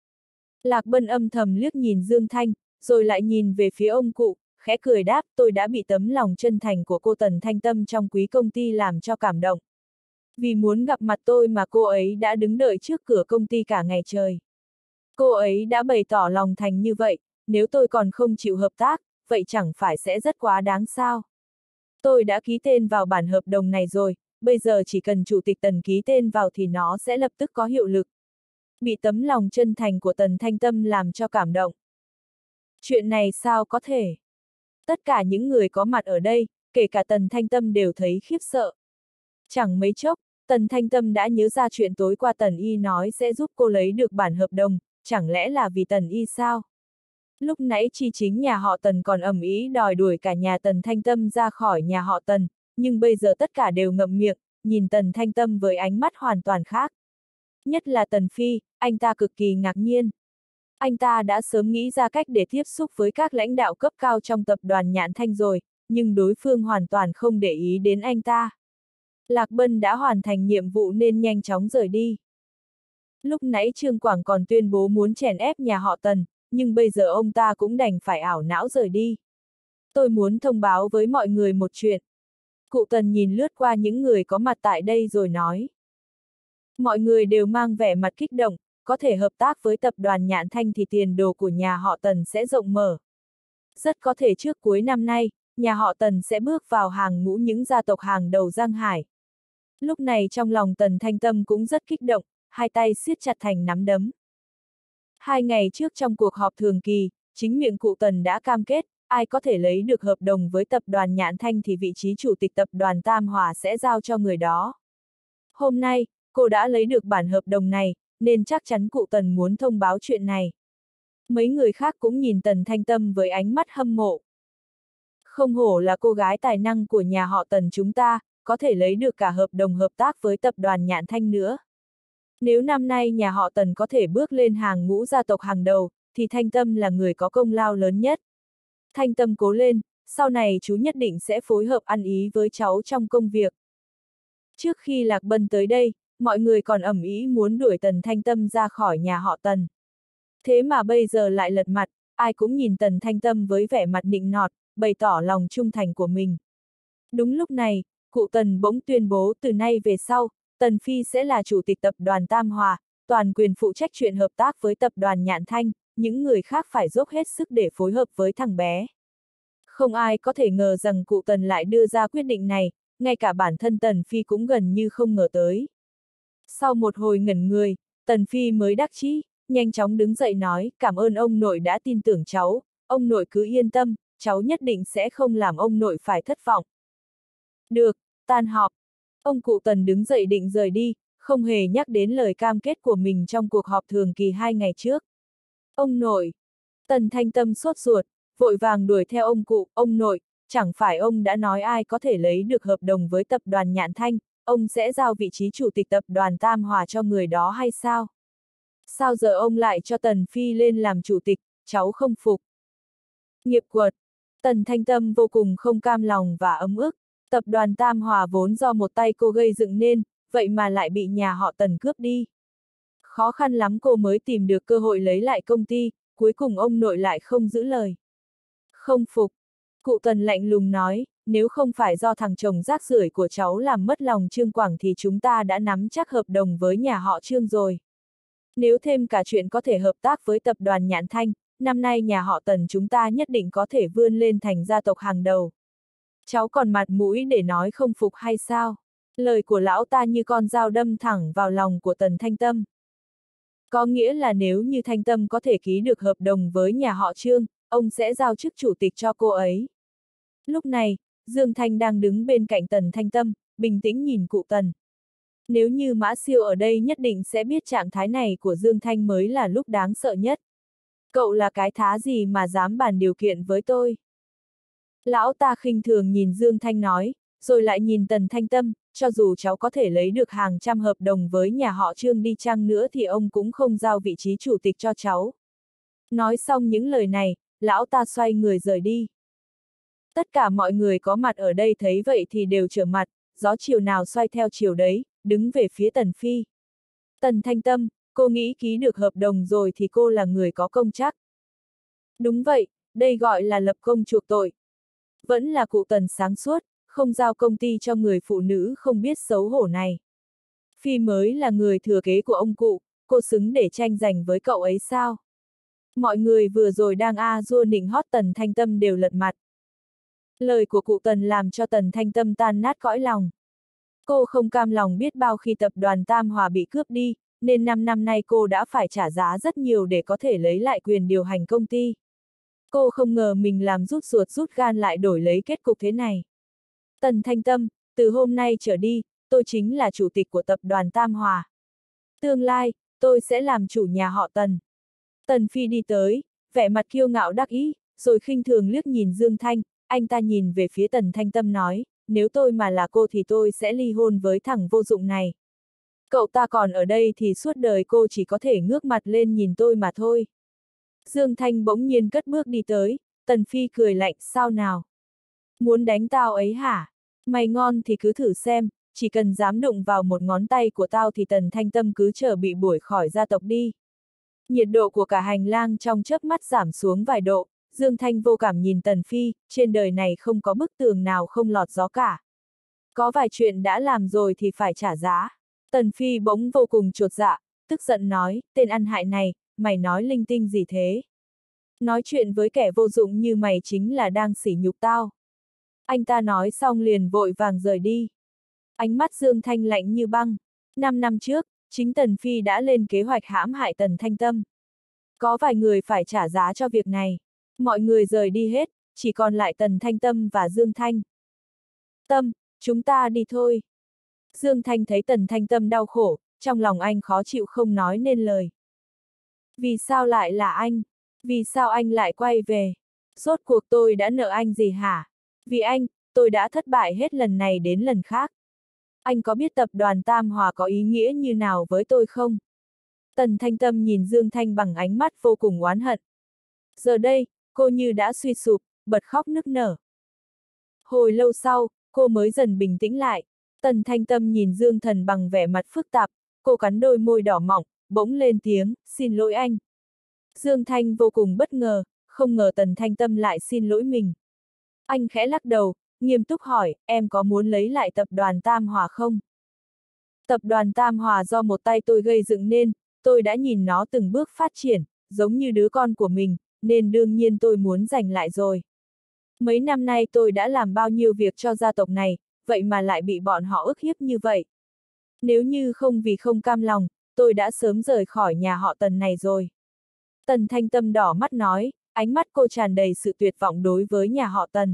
Lạc Bân âm thầm liếc nhìn Dương Thanh, rồi lại nhìn về phía ông cụ, khẽ cười đáp, tôi đã bị tấm lòng chân thành của cô Tần Thanh Tâm trong quý công ty làm cho cảm động. Vì muốn gặp mặt tôi mà cô ấy đã đứng đợi trước cửa công ty cả ngày trời. Cô ấy đã bày tỏ lòng thành như vậy, nếu tôi còn không chịu hợp tác, vậy chẳng phải sẽ rất quá đáng sao. Tôi đã ký tên vào bản hợp đồng này rồi, bây giờ chỉ cần chủ tịch Tần ký tên vào thì nó sẽ lập tức có hiệu lực. Bị tấm lòng chân thành của Tần Thanh Tâm làm cho cảm động. Chuyện này sao có thể? Tất cả những người có mặt ở đây, kể cả Tần Thanh Tâm đều thấy khiếp sợ. Chẳng mấy chốc, Tần Thanh Tâm đã nhớ ra chuyện tối qua Tần Y nói sẽ giúp cô lấy được bản hợp đồng, chẳng lẽ là vì Tần Y sao? Lúc nãy chi chính nhà họ Tần còn ầm ĩ đòi đuổi cả nhà Tần Thanh Tâm ra khỏi nhà họ Tần, nhưng bây giờ tất cả đều ngậm miệng, nhìn Tần Thanh Tâm với ánh mắt hoàn toàn khác. Nhất là Tần Phi, anh ta cực kỳ ngạc nhiên. Anh ta đã sớm nghĩ ra cách để tiếp xúc với các lãnh đạo cấp cao trong tập đoàn Nhạn Thanh rồi, nhưng đối phương hoàn toàn không để ý đến anh ta. Lạc Bân đã hoàn thành nhiệm vụ nên nhanh chóng rời đi. Lúc nãy Trương Quảng còn tuyên bố muốn chèn ép nhà họ Tần, nhưng bây giờ ông ta cũng đành phải ảo não rời đi. Tôi muốn thông báo với mọi người một chuyện. Cụ Tần nhìn lướt qua những người có mặt tại đây rồi nói. Mọi người đều mang vẻ mặt kích động, có thể hợp tác với tập đoàn Nhạn Thanh thì tiền đồ của nhà họ Tần sẽ rộng mở. Rất có thể trước cuối năm nay, nhà họ Tần sẽ bước vào hàng ngũ những gia tộc hàng đầu Giang Hải. Lúc này trong lòng Tần Thanh Tâm cũng rất kích động, hai tay siết chặt thành nắm đấm. 2 ngày trước trong cuộc họp thường kỳ, chính miệng cụ Tần đã cam kết, ai có thể lấy được hợp đồng với tập đoàn Nhạn Thanh thì vị trí chủ tịch tập đoàn Tam Hòa sẽ giao cho người đó. Hôm nay, cô đã lấy được bản hợp đồng này, nên chắc chắn cụ Tần muốn thông báo chuyện này. Mấy người khác cũng nhìn Tần Thanh Tâm với ánh mắt hâm mộ. Không hổ là cô gái tài năng của nhà họ Tần chúng ta, có thể lấy được cả hợp đồng hợp tác với tập đoàn Nhạn Thanh nữa. Nếu năm nay nhà họ Tần có thể bước lên hàng ngũ gia tộc hàng đầu, thì Thanh Tâm là người có công lao lớn nhất. Thanh Tâm cố lên, sau này chú nhất định sẽ phối hợp ăn ý với cháu trong công việc. Trước khi Lạc Bân tới đây, mọi người còn ầm ĩ muốn đuổi Tần Thanh Tâm ra khỏi nhà họ Tần. Thế mà bây giờ lại lật mặt, ai cũng nhìn Tần Thanh Tâm với vẻ mặt nịnh nọt, bày tỏ lòng trung thành của mình. Đúng lúc này, cụ Tần bỗng tuyên bố từ nay về sau, Tần Phi sẽ là chủ tịch tập đoàn Tam Hòa, toàn quyền phụ trách chuyện hợp tác với tập đoàn Nhạn Thanh, những người khác phải dốc hết sức để phối hợp với thằng bé. Không ai có thể ngờ rằng cụ Tần lại đưa ra quyết định này, ngay cả bản thân Tần Phi cũng gần như không ngờ tới. Sau một hồi ngẩn người, Tần Phi mới đắc chí, nhanh chóng đứng dậy nói, cảm ơn ông nội đã tin tưởng cháu, ông nội cứ yên tâm, cháu nhất định sẽ không làm ông nội phải thất vọng. Được, tan họp. Ông cụ Tần đứng dậy định rời đi, không hề nhắc đến lời cam kết của mình trong cuộc họp thường kỳ 2 ngày trước. Ông nội. Tần Thanh Tâm sốt ruột, vội vàng đuổi theo ông cụ, ông nội, chẳng phải ông đã nói ai có thể lấy được hợp đồng với tập đoàn Nhạn Thanh, ông sẽ giao vị trí chủ tịch tập đoàn Tam Hòa cho người đó hay sao? Sao giờ ông lại cho Tần Phi lên làm chủ tịch, cháu không phục. Nghiệp quật. Tần Thanh Tâm vô cùng không cam lòng và ấm ức, tập đoàn Tam Hòa vốn do một tay cô gây dựng nên, vậy mà lại bị nhà họ Tần cướp đi. Khó khăn lắm cô mới tìm được cơ hội lấy lại công ty, cuối cùng ông nội lại không giữ lời. Không phục. Cụ Tần lạnh lùng nói, nếu không phải do thằng chồng rác rưởi của cháu làm mất lòng Trương Quảng thì chúng ta đã nắm chắc hợp đồng với nhà họ Trương rồi. Nếu thêm cả chuyện có thể hợp tác với tập đoàn Nhạn Thanh, năm nay nhà họ Tần chúng ta nhất định có thể vươn lên thành gia tộc hàng đầu. Cháu còn mặt mũi để nói không phục hay sao? Lời của lão ta như con dao đâm thẳng vào lòng của Tần Thanh Tâm. Có nghĩa là nếu như Thanh Tâm có thể ký được hợp đồng với nhà họ Trương, ông sẽ giao chức chủ tịch cho cô ấy. Lúc này, Dương Thanh đang đứng bên cạnh Tần Thanh Tâm, bình tĩnh nhìn cụ Tần. Nếu như Mã Siêu ở đây nhất định sẽ biết trạng thái này của Dương Thanh mới là lúc đáng sợ nhất. Cậu là cái thá gì mà dám bàn điều kiện với tôi? Lão ta khinh thường nhìn Dương Thanh nói, rồi lại nhìn Tần Thanh Tâm, cho dù cháu có thể lấy được hàng trăm hợp đồng với nhà họ Trương đi chăng nữa thì ông cũng không giao vị trí chủ tịch cho cháu. Nói xong những lời này, lão ta xoay người rời đi. Tất cả mọi người có mặt ở đây thấy vậy thì đều trở mặt, gió chiều nào xoay theo chiều đấy, đứng về phía Tần Phi. Tần Thanh Tâm, cô nghĩ ký được hợp đồng rồi thì cô là người có công chắc. Đúng vậy, đây gọi là lập công chuộc tội. Vẫn là cụ Tần sáng suốt, không giao công ty cho người phụ nữ không biết xấu hổ này. Phi mới là người thừa kế của ông cụ, cô xứng để tranh giành với cậu ấy sao? Mọi người vừa rồi đang dua nịnh hót Tần Thanh Tâm đều lật mặt. Lời của cụ Tần làm cho Tần Thanh Tâm tan nát cõi lòng. Cô không cam lòng biết bao khi tập đoàn Tam Hòa bị cướp đi, nên 5 năm nay cô đã phải trả giá rất nhiều để có thể lấy lại quyền điều hành công ty. Cô không ngờ mình làm rút ruột rút gan lại đổi lấy kết cục thế này. Tần Thanh Tâm, từ hôm nay trở đi, tôi chính là chủ tịch của tập đoàn Tam Hòa. Tương lai, tôi sẽ làm chủ nhà họ Tần. Tần Phi đi tới, vẻ mặt kiêu ngạo đắc ý, rồi khinh thường liếc nhìn Dương Thanh, anh ta nhìn về phía Tần Thanh Tâm nói, nếu tôi mà là cô thì tôi sẽ ly hôn với thằng vô dụng này. Cậu ta còn ở đây thì suốt đời cô chỉ có thể ngước mặt lên nhìn tôi mà thôi. Dương Thanh bỗng nhiên cất bước đi tới, Tần Phi cười lạnh, sao nào? Muốn đánh tao ấy hả? Mày ngon thì cứ thử xem, chỉ cần dám đụng vào một ngón tay của tao thì Tần Thanh Tâm cứ chờ bị đuổi khỏi gia tộc đi. Nhiệt độ của cả hành lang trong chớp mắt giảm xuống vài độ, Dương Thanh vô cảm nhìn Tần Phi, trên đời này không có bức tường nào không lọt gió cả. Có vài chuyện đã làm rồi thì phải trả giá. Tần Phi bỗng vô cùng chột dạ, tức giận nói, tên ăn hại này, mày nói linh tinh gì thế? Nói chuyện với kẻ vô dụng như mày chính là đang sỉ nhục tao. Anh ta nói xong liền vội vàng rời đi. Ánh mắt Dương Thanh lạnh như băng. 5 năm trước, chính Tần Phi đã lên kế hoạch hãm hại Tần Thanh Tâm. Có vài người phải trả giá cho việc này. Mọi người rời đi hết, chỉ còn lại Tần Thanh Tâm và Dương Thanh. Tâm, chúng ta đi thôi. Dương Thanh thấy Tần Thanh Tâm đau khổ, trong lòng anh khó chịu không nói nên lời. Vì sao lại là anh? Vì sao anh lại quay về? Rốt cuộc tôi đã nợ anh gì hả? Vì anh, tôi đã thất bại hết lần này đến lần khác. Anh có biết tập đoàn Tam Hòa có ý nghĩa như nào với tôi không? Tần Thanh Tâm nhìn Dương Thanh bằng ánh mắt vô cùng oán hận. Giờ đây, cô như đã suy sụp, bật khóc nức nở. Hồi lâu sau, cô mới dần bình tĩnh lại. Tần Thanh Tâm nhìn Dương Thần bằng vẻ mặt phức tạp, cô cắn đôi môi đỏ mọng, bỗng lên tiếng, xin lỗi anh. Dương Thanh vô cùng bất ngờ, không ngờ Tần Thanh Tâm lại xin lỗi mình. Anh khẽ lắc đầu, nghiêm túc hỏi, em có muốn lấy lại tập đoàn Tam Hòa không? Tập đoàn Tam Hòa do một tay tôi gây dựng nên, tôi đã nhìn nó từng bước phát triển, giống như đứa con của mình, nên đương nhiên tôi muốn giành lại rồi. Mấy năm nay tôi đã làm bao nhiêu việc cho gia tộc này, vậy mà lại bị bọn họ ức hiếp như vậy. Nếu như không vì không cam lòng, tôi đã sớm rời khỏi nhà họ Tần này rồi. Tần Thanh Tâm đỏ mắt nói, ánh mắt cô tràn đầy sự tuyệt vọng đối với nhà họ Tần.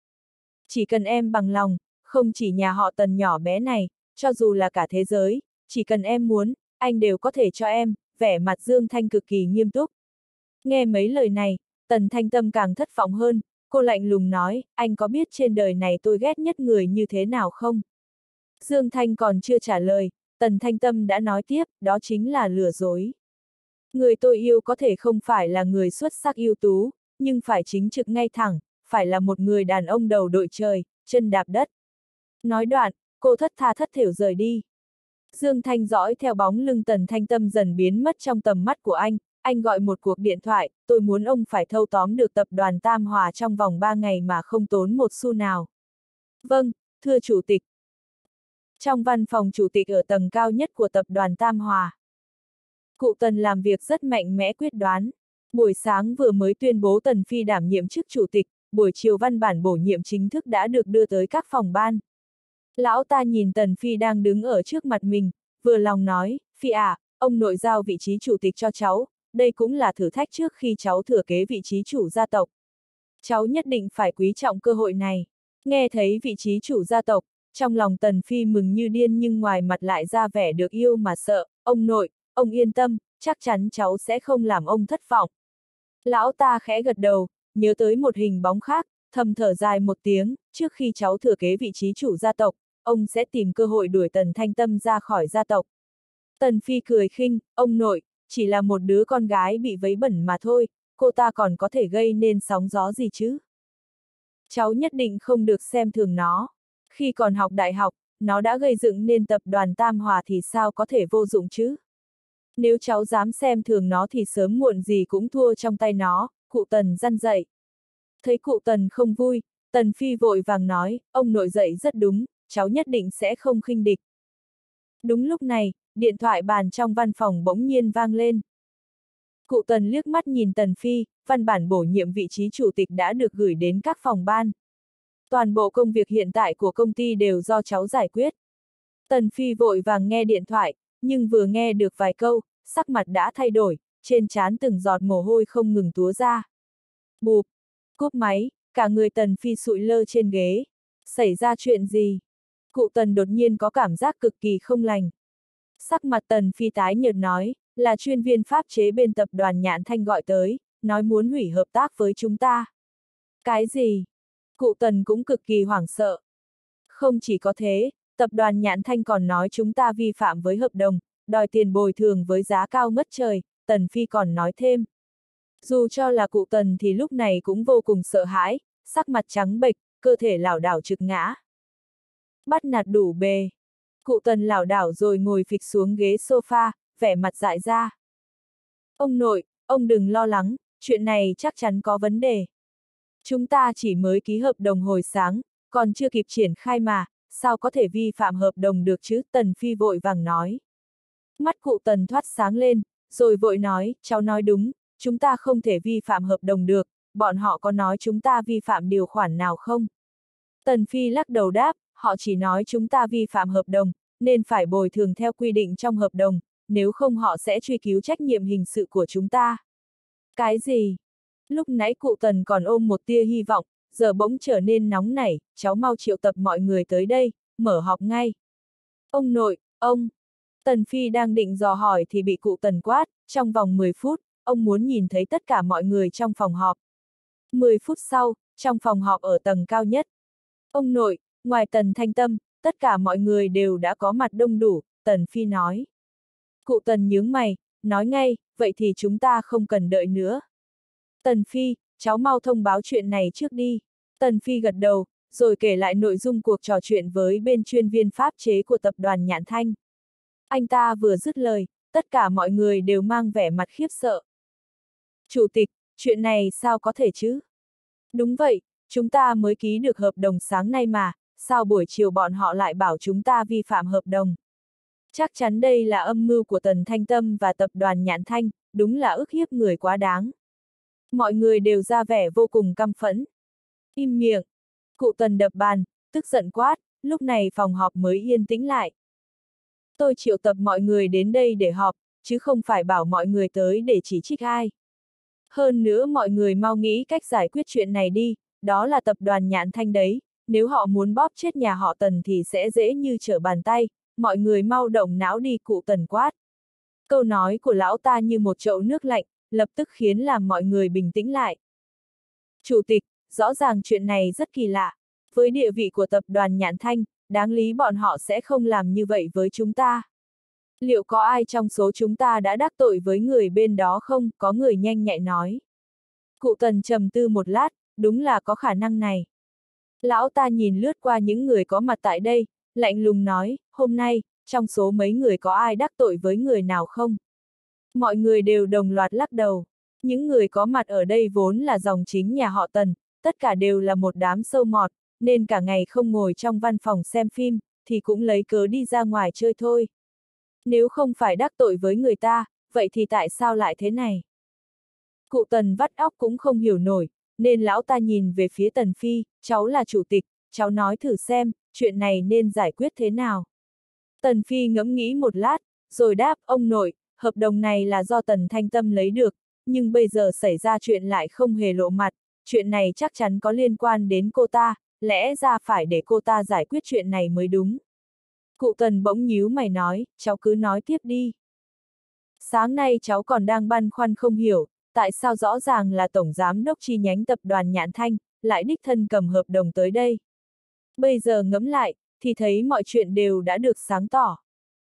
Chỉ cần em bằng lòng, không chỉ nhà họ Tần nhỏ bé này, cho dù là cả thế giới, chỉ cần em muốn, anh đều có thể cho em, vẻ mặt Dương Thanh cực kỳ nghiêm túc. Nghe mấy lời này, Tần Thanh Tâm càng thất vọng hơn, cô lạnh lùng nói, anh có biết trên đời này tôi ghét nhất người như thế nào không? Dương Thanh còn chưa trả lời, Tần Thanh Tâm đã nói tiếp, đó chính là lừa dối. Người tôi yêu có thể không phải là người xuất sắc ưu tú, nhưng phải chính trực ngay thẳng, phải là một người đàn ông đầu đội trời, chân đạp đất. Nói đoạn, cô thất tha thất thểu rời đi. Dương Thanh dõi theo bóng lưng Tần Thanh Tâm dần biến mất trong tầm mắt của anh gọi một cuộc điện thoại, tôi muốn ông phải thâu tóm được tập đoàn Tam Hòa trong vòng 3 ngày mà không tốn một xu nào. Vâng, thưa chủ tịch. Trong văn phòng chủ tịch ở tầng cao nhất của tập đoàn Tam Hòa. Cụ Tần làm việc rất mạnh mẽ quyết đoán. Buổi sáng vừa mới tuyên bố Tần Phi đảm nhiệm chức chủ tịch, buổi chiều văn bản bổ nhiệm chính thức đã được đưa tới các phòng ban. Lão ta nhìn Tần Phi đang đứng ở trước mặt mình, vừa lòng nói, Phi à, ông nội giao vị trí chủ tịch cho cháu, đây cũng là thử thách trước khi cháu thừa kế vị trí chủ gia tộc. Cháu nhất định phải quý trọng cơ hội này. Nghe thấy vị trí chủ gia tộc, trong lòng Tần Phi mừng như điên nhưng ngoài mặt lại ra vẻ được yêu mà sợ, ông nội, ông yên tâm, chắc chắn cháu sẽ không làm ông thất vọng. Lão ta khẽ gật đầu, nhớ tới một hình bóng khác, thầm thở dài một tiếng, trước khi cháu thừa kế vị trí chủ gia tộc, ông sẽ tìm cơ hội đuổi Tần Thanh Tâm ra khỏi gia tộc. Tần Phi cười khinh, ông nội, chỉ là một đứa con gái bị vấy bẩn mà thôi, cô ta còn có thể gây nên sóng gió gì chứ? Cháu nhất định không được xem thường nó. Khi còn học đại học, nó đã gây dựng nên tập đoàn Tam Hòa thì sao có thể vô dụng chứ? Nếu cháu dám xem thường nó thì sớm muộn gì cũng thua trong tay nó, cụ Tần răn dạy. Thấy cụ Tần không vui, Tần Phi vội vàng nói, ông nội dạy rất đúng, cháu nhất định sẽ không khinh địch. Đúng lúc này, điện thoại bàn trong văn phòng bỗng nhiên vang lên. Cụ Tần liếc mắt nhìn Tần Phi, văn bản bổ nhiệm vị trí chủ tịch đã được gửi đến các phòng ban. Toàn bộ công việc hiện tại của công ty đều do cháu giải quyết. Tần Phi vội vàng nghe điện thoại, nhưng vừa nghe được vài câu, sắc mặt đã thay đổi, trên trán từng giọt mồ hôi không ngừng túa ra. Bụp, cúp máy, cả người Tần Phi sụi lơ trên ghế. Xảy ra chuyện gì? Cụ Tần đột nhiên có cảm giác cực kỳ không lành. Sắc mặt Tần Phi tái nhợt nói, là chuyên viên pháp chế bên tập đoàn Nhạn Thanh gọi tới, nói muốn hủy hợp tác với chúng ta. Cái gì? Cụ Tần cũng cực kỳ hoảng sợ. Không chỉ có thế, tập đoàn Nhạn Thanh còn nói chúng ta vi phạm với hợp đồng, đòi tiền bồi thường với giá cao ngất trời, Tần Phi còn nói thêm. Dù cho là cụ Tần thì lúc này cũng vô cùng sợ hãi, sắc mặt trắng bệch, cơ thể lảo đảo trực ngã. Bắt nạt đủ bề. Cụ Tần lảo đảo rồi ngồi phịch xuống ghế sofa, vẻ mặt dại ra. Ông nội, ông đừng lo lắng, chuyện này chắc chắn có vấn đề. Chúng ta chỉ mới ký hợp đồng hồi sáng, còn chưa kịp triển khai mà, sao có thể vi phạm hợp đồng được chứ? Tần Phi vội vàng nói. Mắt cụ Tần thoát sáng lên, rồi vội nói, cháu nói đúng, chúng ta không thể vi phạm hợp đồng được, bọn họ có nói chúng ta vi phạm điều khoản nào không? Tần Phi lắc đầu đáp, họ chỉ nói chúng ta vi phạm hợp đồng, nên phải bồi thường theo quy định trong hợp đồng, nếu không họ sẽ truy cứu trách nhiệm hình sự của chúng ta. Cái gì? Lúc nãy cụ Tần còn ôm một tia hy vọng, giờ bỗng trở nên nóng nảy, cháu mau triệu tập mọi người tới đây, mở họp ngay. Ông nội, ông! Tần Phi đang định dò hỏi thì bị cụ Tần quát, trong vòng 10 phút, ông muốn nhìn thấy tất cả mọi người trong phòng họp. 10 phút sau, trong phòng họp ở tầng cao nhất. Ông nội, ngoài Tần Thanh Tâm, tất cả mọi người đều đã có mặt đông đủ, Tần Phi nói. Cụ Tần nhướng mày, nói ngay, vậy thì chúng ta không cần đợi nữa. Tần Phi, cháu mau thông báo chuyện này trước đi. Tần Phi gật đầu, rồi kể lại nội dung cuộc trò chuyện với bên chuyên viên pháp chế của tập đoàn Nhạn Thanh. Anh ta vừa dứt lời, tất cả mọi người đều mang vẻ mặt khiếp sợ. Chủ tịch, chuyện này sao có thể chứ? Đúng vậy, chúng ta mới ký được hợp đồng sáng nay mà, sao buổi chiều bọn họ lại bảo chúng ta vi phạm hợp đồng? Chắc chắn đây là âm mưu của Tần Thanh Tâm và tập đoàn Nhạn Thanh, đúng là ức hiếp người quá đáng. Mọi người đều ra vẻ vô cùng căm phẫn. Im miệng! Cụ Tần đập bàn, tức giận quát, lúc này phòng họp mới yên tĩnh lại. Tôi triệu tập mọi người đến đây để họp, chứ không phải bảo mọi người tới để chỉ trích ai. Hơn nữa mọi người mau nghĩ cách giải quyết chuyện này đi, đó là tập đoàn Nhạn Thanh đấy, nếu họ muốn bóp chết nhà họ Tần thì sẽ dễ như trở bàn tay, mọi người mau động não đi, cụ Tần quát. Câu nói của lão ta như một chậu nước lạnh, lập tức khiến làm mọi người bình tĩnh lại. Chủ tịch, rõ ràng chuyện này rất kỳ lạ, với địa vị của tập đoàn Nhạn Thanh, đáng lý bọn họ sẽ không làm như vậy với chúng ta. Liệu có ai trong số chúng ta đã đắc tội với người bên đó không? Có người nhanh nhạy nói. Cụ Tần trầm tư một lát, đúng là có khả năng này. Lão ta nhìn lướt qua những người có mặt tại đây, lạnh lùng nói, hôm nay, trong số mấy người có ai đắc tội với người nào không? Mọi người đều đồng loạt lắc đầu. Những người có mặt ở đây vốn là dòng chính nhà họ Tần, tất cả đều là một đám sâu mọt, nên cả ngày không ngồi trong văn phòng xem phim, thì cũng lấy cớ đi ra ngoài chơi thôi. Nếu không phải đắc tội với người ta, vậy thì tại sao lại thế này? Cụ Tần vắt óc cũng không hiểu nổi, nên lão ta nhìn về phía Tần Phi, cháu là chủ tịch, cháu nói thử xem, chuyện này nên giải quyết thế nào? Tần Phi ngẫm nghĩ một lát, rồi đáp, ông nội, hợp đồng này là do Tần Thanh Tâm lấy được, nhưng bây giờ xảy ra chuyện lại không hề lộ mặt, chuyện này chắc chắn có liên quan đến cô ta, lẽ ra phải để cô ta giải quyết chuyện này mới đúng. Cụ Tần bỗng nhíu mày nói, cháu cứ nói tiếp đi. Sáng nay cháu còn đang băn khoăn không hiểu, tại sao rõ ràng là Tổng Giám đốc chi nhánh tập đoàn Nhạn Thanh, lại đích thân cầm hợp đồng tới đây. Bây giờ ngẫm lại, thì thấy mọi chuyện đều đã được sáng tỏ.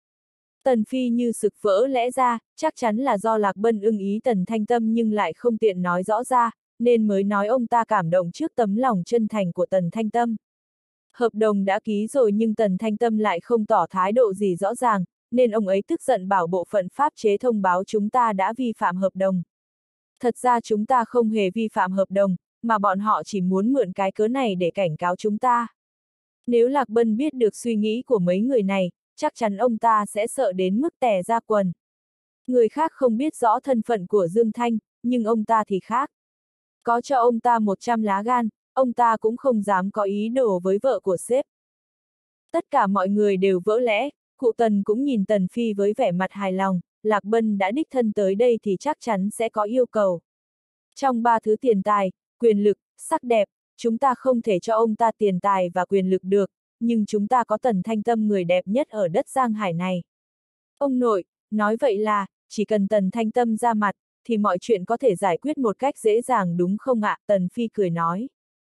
Tần Phi như sực vỡ lẽ ra, chắc chắn là do Lạc Bân ưng ý Tần Thanh Tâm nhưng lại không tiện nói rõ ra, nên mới nói ông ta cảm động trước tấm lòng chân thành của Tần Thanh Tâm. Hợp đồng đã ký rồi nhưng Tần Thanh Tâm lại không tỏ thái độ gì rõ ràng, nên ông ấy tức giận bảo bộ phận pháp chế thông báo chúng ta đã vi phạm hợp đồng. Thật ra chúng ta không hề vi phạm hợp đồng, mà bọn họ chỉ muốn mượn cái cớ này để cảnh cáo chúng ta. Nếu Lạc Bân biết được suy nghĩ của mấy người này, chắc chắn ông ta sẽ sợ đến mức tè ra quần. Người khác không biết rõ thân phận của Dương Thanh, nhưng ông ta thì khác. Có cho ông ta 100 lá gan, ông ta cũng không dám có ý đồ với vợ của sếp. Tất cả mọi người đều vỡ lẽ, cụ Tần cũng nhìn Tần Phi với vẻ mặt hài lòng, Lạc Bân đã đích thân tới đây thì chắc chắn sẽ có yêu cầu. Trong 3 thứ tiền tài, quyền lực, sắc đẹp, chúng ta không thể cho ông ta tiền tài và quyền lực được, nhưng chúng ta có Tần Thanh Tâm người đẹp nhất ở đất Giang Hải này. Ông nội, nói vậy là, chỉ cần Tần Thanh Tâm ra mặt, thì mọi chuyện có thể giải quyết một cách dễ dàng đúng không ạ? Tần Phi cười nói.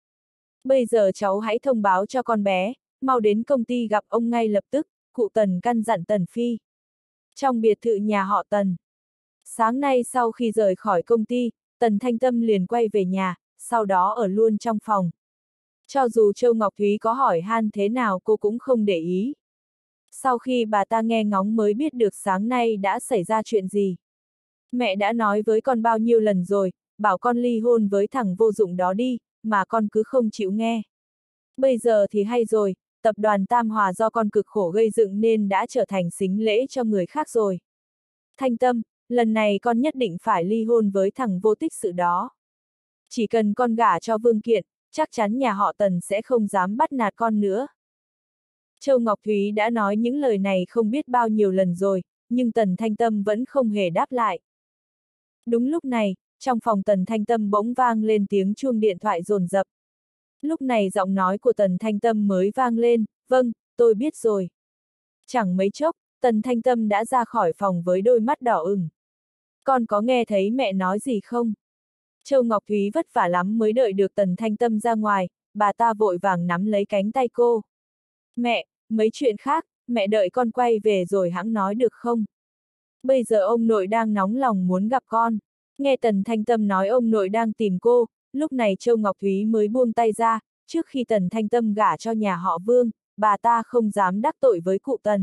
Bây giờ cháu hãy thông báo cho con bé, mau đến công ty gặp ông ngay lập tức, cụ Tần căn dặn Tần Phi. Trong biệt thự nhà họ Tần. Sáng nay sau khi rời khỏi công ty, Tần Thanh Tâm liền quay về nhà, sau đó ở luôn trong phòng. Cho dù Châu Ngọc Thúy có hỏi han thế nào cô cũng không để ý. Sau khi bà ta nghe ngóng mới biết được sáng nay đã xảy ra chuyện gì. Mẹ đã nói với con bao nhiêu lần rồi, bảo con ly hôn với thằng vô dụng đó đi, mà con cứ không chịu nghe. Bây giờ thì hay rồi, tập đoàn Tam Hòa do con cực khổ gây dựng nên đã trở thành sính lễ cho người khác rồi. Thanh Tâm, lần này con nhất định phải ly hôn với thằng vô tích sự đó. Chỉ cần con gả cho Vương Kiện, chắc chắn nhà họ Tần sẽ không dám bắt nạt con nữa. Châu Ngọc Thúy đã nói những lời này không biết bao nhiêu lần rồi, nhưng Tần Thanh Tâm vẫn không hề đáp lại. Đúng lúc này, trong phòng Tần Thanh Tâm bỗng vang lên tiếng chuông điện thoại dồn dập. Lúc này giọng nói của Tần Thanh Tâm mới vang lên, vâng, tôi biết rồi. Chẳng mấy chốc, Tần Thanh Tâm đã ra khỏi phòng với đôi mắt đỏ ửng. Con có nghe thấy mẹ nói gì không? Châu Ngọc Thúy vất vả lắm mới đợi được Tần Thanh Tâm ra ngoài, bà ta vội vàng nắm lấy cánh tay cô. Mẹ, mấy chuyện khác, mẹ đợi con quay về rồi hẵng nói được không? Bây giờ ông nội đang nóng lòng muốn gặp con. Nghe Tần Thanh Tâm nói ông nội đang tìm cô, lúc này Châu Ngọc Thúy mới buông tay ra, trước khi Tần Thanh Tâm gả cho nhà họ Vương, bà ta không dám đắc tội với cụ Tần.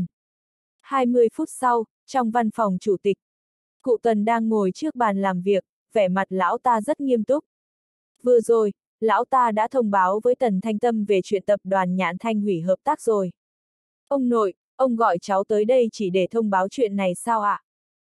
20 phút sau, trong văn phòng chủ tịch, cụ Tần đang ngồi trước bàn làm việc, vẻ mặt lão ta rất nghiêm túc. Vừa rồi, lão ta đã thông báo với Tần Thanh Tâm về chuyện tập đoàn Nhạn Thanh hủy hợp tác rồi. Ông nội, ông gọi cháu tới đây chỉ để thông báo chuyện này sao ạ?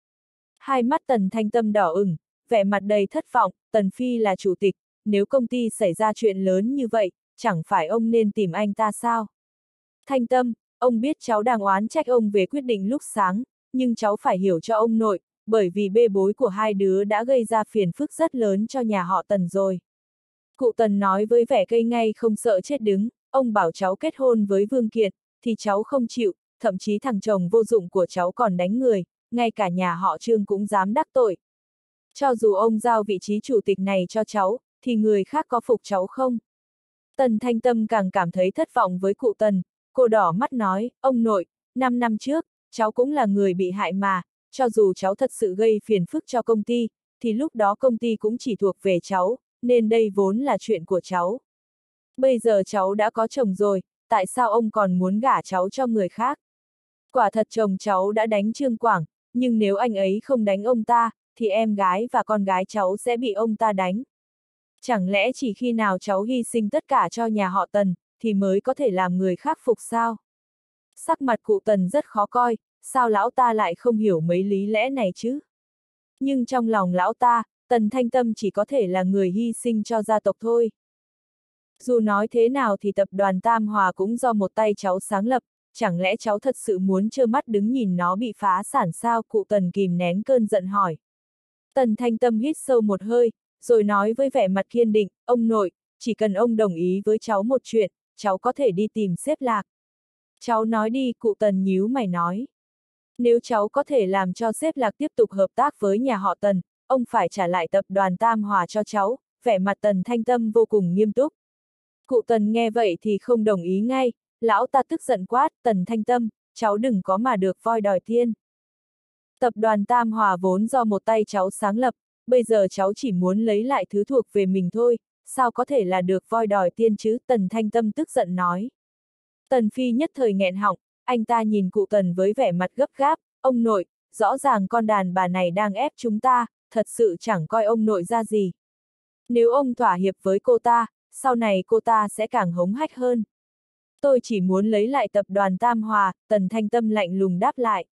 Hai mắt Tần Thanh Tâm đỏ ửng, vẻ mặt đầy thất vọng, Tần Phi là chủ tịch, nếu công ty xảy ra chuyện lớn như vậy, chẳng phải ông nên tìm anh ta sao? Thanh Tâm, ông biết cháu đang oán trách ông về quyết định lúc sáng, nhưng cháu phải hiểu cho ông nội, bởi vì bê bối của hai đứa đã gây ra phiền phức rất lớn cho nhà họ Tần rồi. Cụ Tần nói với vẻ cây ngay không sợ chết đứng, ông bảo cháu kết hôn với Vương Kiệt, thì cháu không chịu, thậm chí thằng chồng vô dụng của cháu còn đánh người, ngay cả nhà họ Trương cũng dám đắc tội. Cho dù ông giao vị trí chủ tịch này cho cháu, thì người khác có phục cháu không? Tần Thanh Tâm càng cảm thấy thất vọng với cụ Tần, cô đỏ mắt nói, ông nội, 5 năm trước, cháu cũng là người bị hại mà, cho dù cháu thật sự gây phiền phức cho công ty, thì lúc đó công ty cũng chỉ thuộc về cháu, nên đây vốn là chuyện của cháu. Bây giờ cháu đã có chồng rồi, tại sao ông còn muốn gả cháu cho người khác? Quả thật chồng cháu đã đánh Trương Quảng, nhưng nếu anh ấy không đánh ông ta, thì em gái và con gái cháu sẽ bị ông ta đánh. Chẳng lẽ chỉ khi nào cháu hy sinh tất cả cho nhà họ Tần, thì mới có thể làm người khác phục sao? Sắc mặt cụ Tần rất khó coi, sao lão ta lại không hiểu mấy lý lẽ này chứ? Nhưng trong lòng lão ta, Tần Thanh Tâm chỉ có thể là người hy sinh cho gia tộc thôi. Dù nói thế nào thì tập đoàn Tam Hòa cũng do một tay cháu sáng lập, chẳng lẽ cháu thật sự muốn trơ mắt đứng nhìn nó bị phá sản sao? Cụ Tần kìm nén cơn giận hỏi. Tần Thanh Tâm hít sâu một hơi, rồi nói với vẻ mặt kiên định, ông nội, chỉ cần ông đồng ý với cháu một chuyện, cháu có thể đi tìm xếp Lạc. Cháu nói đi, cụ Tần nhíu mày nói. Nếu cháu có thể làm cho xếp Lạc tiếp tục hợp tác với nhà họ Tần, ông phải trả lại tập đoàn Tam Hòa cho cháu, vẻ mặt Tần Thanh Tâm vô cùng nghiêm túc. Cụ Tần nghe vậy thì không đồng ý ngay, lão ta tức giận quát, Tần Thanh Tâm, cháu đừng có mà được voi đòi tiên. Tập đoàn Tam Hòa vốn do một tay cháu sáng lập, bây giờ cháu chỉ muốn lấy lại thứ thuộc về mình thôi, sao có thể là được voi đòi tiên chứ? Tần Thanh Tâm tức giận nói. Tần Phi nhất thời nghẹn họng, anh ta nhìn cụ Tần với vẻ mặt gấp gáp, ông nội, rõ ràng con đàn bà này đang ép chúng ta, thật sự chẳng coi ông nội ra gì. Nếu ông thỏa hiệp với cô ta, sau này cô ta sẽ càng hống hách hơn. Tôi chỉ muốn lấy lại tập đoàn Tam Hòa, Tần Thanh Tâm lạnh lùng đáp lại.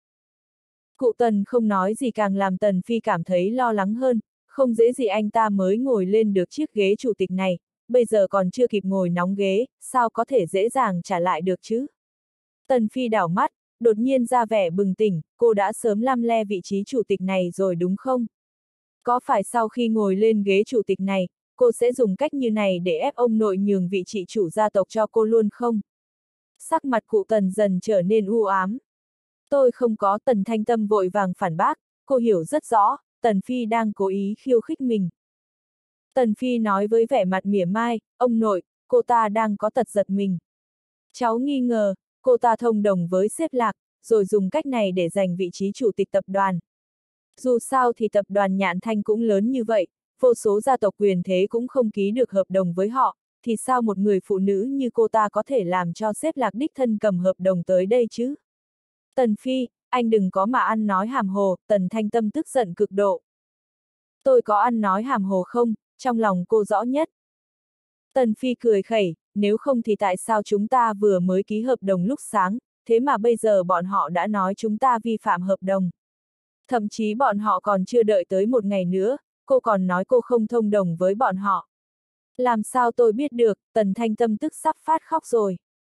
Cụ Tần không nói gì càng làm Tần Phi cảm thấy lo lắng hơn, không dễ gì anh ta mới ngồi lên được chiếc ghế chủ tịch này, bây giờ còn chưa kịp ngồi nóng ghế, sao có thể dễ dàng trả lại được chứ? Tần Phi đảo mắt, đột nhiên ra vẻ bừng tỉnh, cô đã sớm lăm le vị trí chủ tịch này rồi đúng không? Có phải sau khi ngồi lên ghế chủ tịch này, cô sẽ dùng cách như này để ép ông nội nhường vị trị chủ gia tộc cho cô luôn không? Sắc mặt cụ Tần dần trở nên u ám. Tôi không có. Tần Thanh Tâm vội vàng phản bác, cô hiểu rất rõ, Tần Phi đang cố ý khiêu khích mình. Tần Phi nói với vẻ mặt mỉa mai, ông nội, cô ta đang có tật giật mình. Cháu nghi ngờ, cô ta thông đồng với xếp Lạc, rồi dùng cách này để giành vị trí chủ tịch tập đoàn. Dù sao thì tập đoàn Nhạn Thanh cũng lớn như vậy, vô số gia tộc quyền thế cũng không ký được hợp đồng với họ, thì sao một người phụ nữ như cô ta có thể làm cho xếp Lạc đích thân cầm hợp đồng tới đây chứ? Tần Phi, anh đừng có mà ăn nói hàm hồ, Tần Thanh Tâm tức giận cực độ. Tôi có ăn nói hàm hồ không, trong lòng cô rõ nhất. Tần Phi cười khẩy, nếu không thì tại sao chúng ta vừa mới ký hợp đồng lúc sáng, thế mà bây giờ bọn họ đã nói chúng ta vi phạm hợp đồng. Thậm chí bọn họ còn chưa đợi tới một ngày nữa, cô còn nói cô không thông đồng với bọn họ. Làm sao tôi biết được, Tần Thanh Tâm tức sắp phát khóc rồi.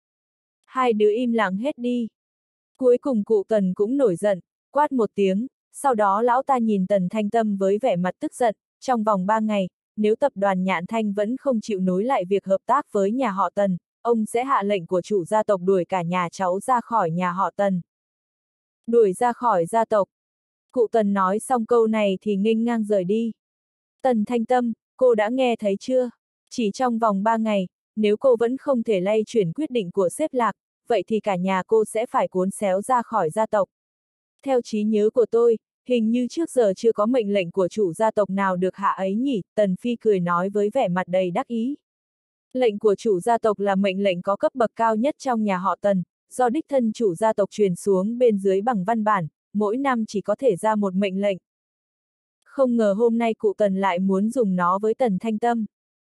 Hai đứa im lặng hết đi. Cuối cùng cụ Tần cũng nổi giận, quát một tiếng, sau đó lão ta nhìn Tần Thanh Tâm với vẻ mặt tức giận, trong vòng 3 ngày, nếu tập đoàn Nhạn Thanh vẫn không chịu nối lại việc hợp tác với nhà họ Tần, ông sẽ hạ lệnh của chủ gia tộc đuổi cả nhà cháu ra khỏi nhà họ Tần. Đuổi ra khỏi gia tộc. Cụ Tần nói xong câu này thì nghênh ngang rời đi. Tần Thanh Tâm, cô đã nghe thấy chưa? Chỉ trong vòng 3 ngày, nếu cô vẫn không thể lay chuyển quyết định của xếp Lạc, vậy thì cả nhà cô sẽ phải cuốn xéo ra khỏi gia tộc. Theo trí nhớ của tôi, hình như trước giờ chưa có mệnh lệnh của chủ gia tộc nào được hạ ấy nhỉ, Tần Phi cười nói với vẻ mặt đầy đắc ý. Lệnh của chủ gia tộc là mệnh lệnh có cấp bậc cao nhất trong nhà họ Tần, do đích thân chủ gia tộc truyền xuống bên dưới bằng văn bản, mỗi năm chỉ có thể ra một mệnh lệnh. Không ngờ hôm nay cụ Tần lại muốn dùng nó với Tần Thanh Tâm.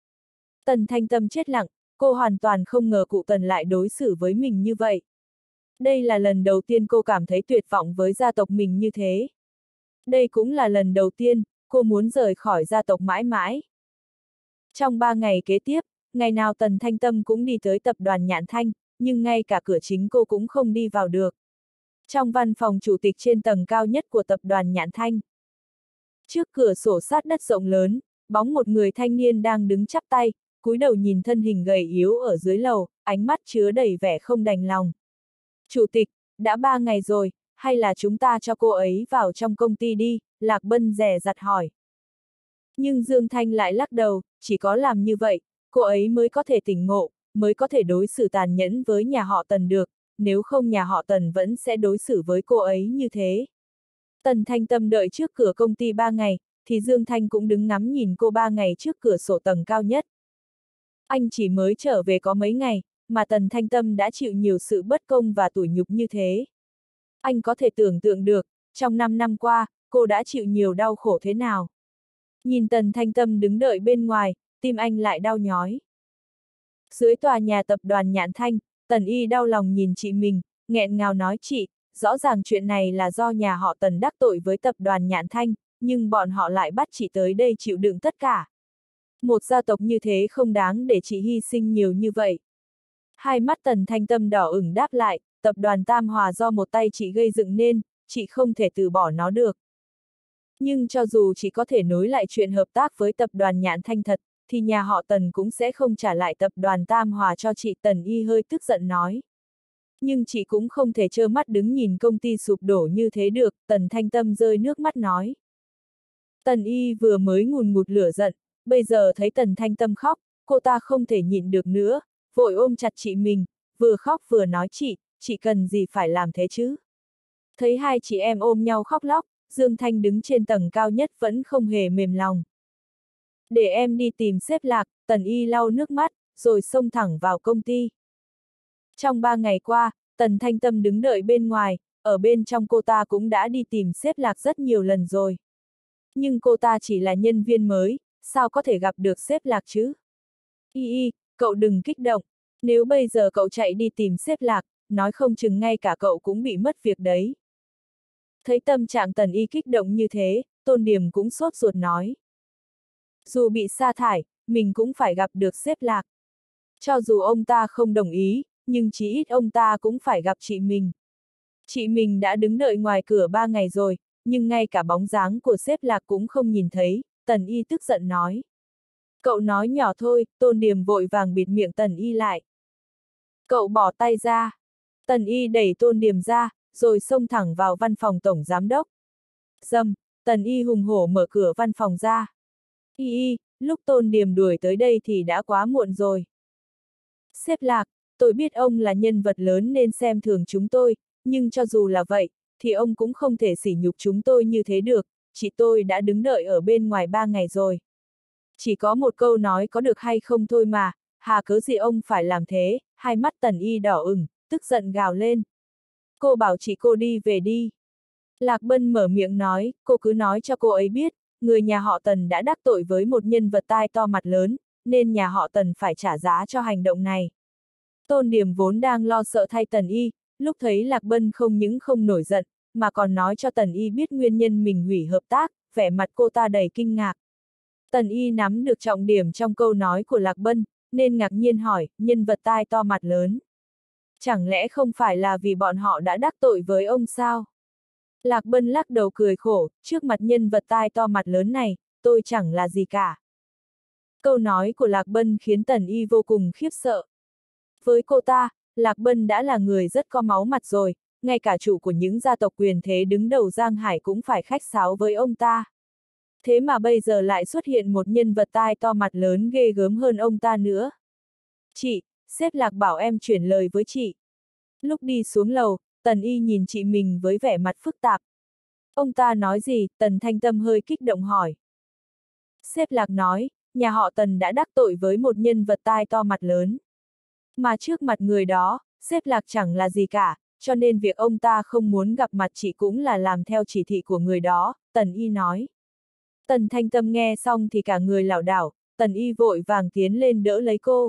Tần Thanh Tâm chết lặng, cô hoàn toàn không ngờ cụ Tần lại đối xử với mình như vậy. Đây là lần đầu tiên cô cảm thấy tuyệt vọng với gia tộc mình như thế. Đây cũng là lần đầu tiên, cô muốn rời khỏi gia tộc mãi mãi. Trong 3 ngày kế tiếp, ngày nào Tần Thanh Tâm cũng đi tới tập đoàn Nhạn Thanh, nhưng ngay cả cửa chính cô cũng không đi vào được. Trong văn phòng chủ tịch trên tầng cao nhất của tập đoàn Nhạn Thanh. Trước cửa sổ sát đất rộng lớn, bóng một người thanh niên đang đứng chắp tay, cúi đầu nhìn thân hình gầy yếu ở dưới lầu, ánh mắt chứa đầy vẻ không đành lòng. Chủ tịch, đã 3 ngày rồi, hay là chúng ta cho cô ấy vào trong công ty đi, Lạc Bân dè dặt hỏi. Nhưng Dương Thanh lại lắc đầu, chỉ có làm như vậy, cô ấy mới có thể tỉnh ngộ, mới có thể đối xử tàn nhẫn với nhà họ Tần được, nếu không nhà họ Tần vẫn sẽ đối xử với cô ấy như thế. Tần Thanh Tâm đợi trước cửa công ty 3 ngày, thì Dương Thanh cũng đứng ngắm nhìn cô 3 ngày trước cửa sổ tầng cao nhất. Anh chỉ mới trở về có mấy ngày, mà Tần Thanh Tâm đã chịu nhiều sự bất công và tủi nhục như thế. Anh có thể tưởng tượng được, trong 5 năm qua, cô đã chịu nhiều đau khổ thế nào. Nhìn Tần Thanh Tâm đứng đợi bên ngoài, tim anh lại đau nhói. Dưới tòa nhà tập đoàn Nhạn Thanh, Tần Y đau lòng nhìn chị mình, nghẹn ngào nói chị, rõ ràng chuyện này là do nhà họ Tần đắc tội với tập đoàn Nhạn Thanh, nhưng bọn họ lại bắt chị tới đây chịu đựng tất cả. Một gia tộc như thế không đáng để chị hy sinh nhiều như vậy. Hai mắt Tần Thanh Tâm đỏ ửng đáp lại, tập đoàn Tam Hòa do một tay chị gây dựng nên, chị không thể từ bỏ nó được. Nhưng cho dù chị có thể nối lại chuyện hợp tác với tập đoàn Nhạn Thanh thật, thì nhà họ Tần cũng sẽ không trả lại tập đoàn Tam Hòa cho chị, Tần Y hơi tức giận nói. Nhưng chị cũng không thể trơ mắt đứng nhìn công ty sụp đổ như thế được, Tần Thanh Tâm rơi nước mắt nói. Tần Y vừa mới ngùn ngụt lửa giận, bây giờ thấy Tần Thanh Tâm khóc, cô ta không thể nhịn được nữa, vội ôm chặt chị mình, vừa khóc vừa nói chị cần gì phải làm thế chứ? Thấy hai chị em ôm nhau khóc lóc, Dương Thanh đứng trên tầng cao nhất vẫn không hề mềm lòng. Để em đi tìm xếp Lạc, Tần Y lau nước mắt, rồi xông thẳng vào công ty. Trong 3 ngày qua, Tần Thanh Tâm đứng đợi bên ngoài, ở bên trong cô ta cũng đã đi tìm xếp Lạc rất nhiều lần rồi. Nhưng cô ta chỉ là nhân viên mới, sao có thể gặp được xếp Lạc chứ? Y, cậu đừng kích động, nếu bây giờ cậu chạy đi tìm xếp Lạc, nói không chừng ngay cả cậu cũng bị mất việc đấy. Thấy tâm trạng Tần Y kích động như thế, Tôn Điềm cũng sốt ruột nói. Dù bị sa thải, mình cũng phải gặp được xếp Lạc. Cho dù ông ta không đồng ý, nhưng chí ít ông ta cũng phải gặp chị mình. Chị mình đã đứng đợi ngoài cửa 3 ngày rồi, nhưng ngay cả bóng dáng của xếp Lạc cũng không nhìn thấy, Tần Y tức giận nói. Cậu nói nhỏ thôi, Tôn Điềm vội vàng bịt miệng Tần Y lại. Cậu bỏ tay ra. Tần Y đẩy Tôn Điềm ra, rồi xông thẳng vào văn phòng tổng giám đốc. Dầm, Tần Y hùng hổ mở cửa văn phòng ra. Y, lúc Tôn Điềm đuổi tới đây thì đã quá muộn rồi. Sếp Lạc, tôi biết ông là nhân vật lớn nên xem thường chúng tôi, nhưng cho dù là vậy, thì ông cũng không thể sỉ nhục chúng tôi như thế được, chị tôi đã đứng đợi ở bên ngoài 3 ngày rồi. Chỉ có một câu nói có được hay không thôi mà, hà cớ gì ông phải làm thế, hai mắt Tần Y đỏ ửng, tức giận gào lên. Cô bảo chị cô đi về đi. Lạc Bân mở miệng nói, cô cứ nói cho cô ấy biết, người nhà họ Tần đã đắc tội với một nhân vật tai to mặt lớn, nên nhà họ Tần phải trả giá cho hành động này. Tôn Điểm vốn đang lo sợ thay Tần Y, lúc thấy Lạc Bân không những không nổi giận, mà còn nói cho Tần Y biết nguyên nhân mình hủy hợp tác, vẻ mặt cô ta đầy kinh ngạc. Tần Y nắm được trọng điểm trong câu nói của Lạc Bân, nên ngạc nhiên hỏi, nhân vật tai to mặt lớn. Chẳng lẽ không phải là vì bọn họ đã đắc tội với ông sao? Lạc Bân lắc đầu cười khổ, trước mặt nhân vật tai to mặt lớn này, tôi chẳng là gì cả. Câu nói của Lạc Bân khiến Tần Y vô cùng khiếp sợ. Với cô ta, Lạc Bân đã là người rất có máu mặt rồi, ngay cả chủ của những gia tộc quyền thế đứng đầu Giang Hải cũng phải khách sáo với ông ta. Thế mà bây giờ lại xuất hiện một nhân vật tai to mặt lớn ghê gớm hơn ông ta nữa. Chị, sếp Lạc bảo em chuyển lời với chị. Lúc đi xuống lầu, Tần Y nhìn chị mình với vẻ mặt phức tạp. Ông ta nói gì? Tần Thanh Tâm hơi kích động hỏi. Sếp Lạc nói, nhà họ Tần đã đắc tội với một nhân vật tai to mặt lớn. Mà trước mặt người đó, sếp Lạc chẳng là gì cả, cho nên việc ông ta không muốn gặp mặt chị cũng là làm theo chỉ thị của người đó, Tần Y nói. Tần Thanh Tâm nghe xong thì cả người lảo đảo, Tần Y vội vàng tiến lên đỡ lấy cô.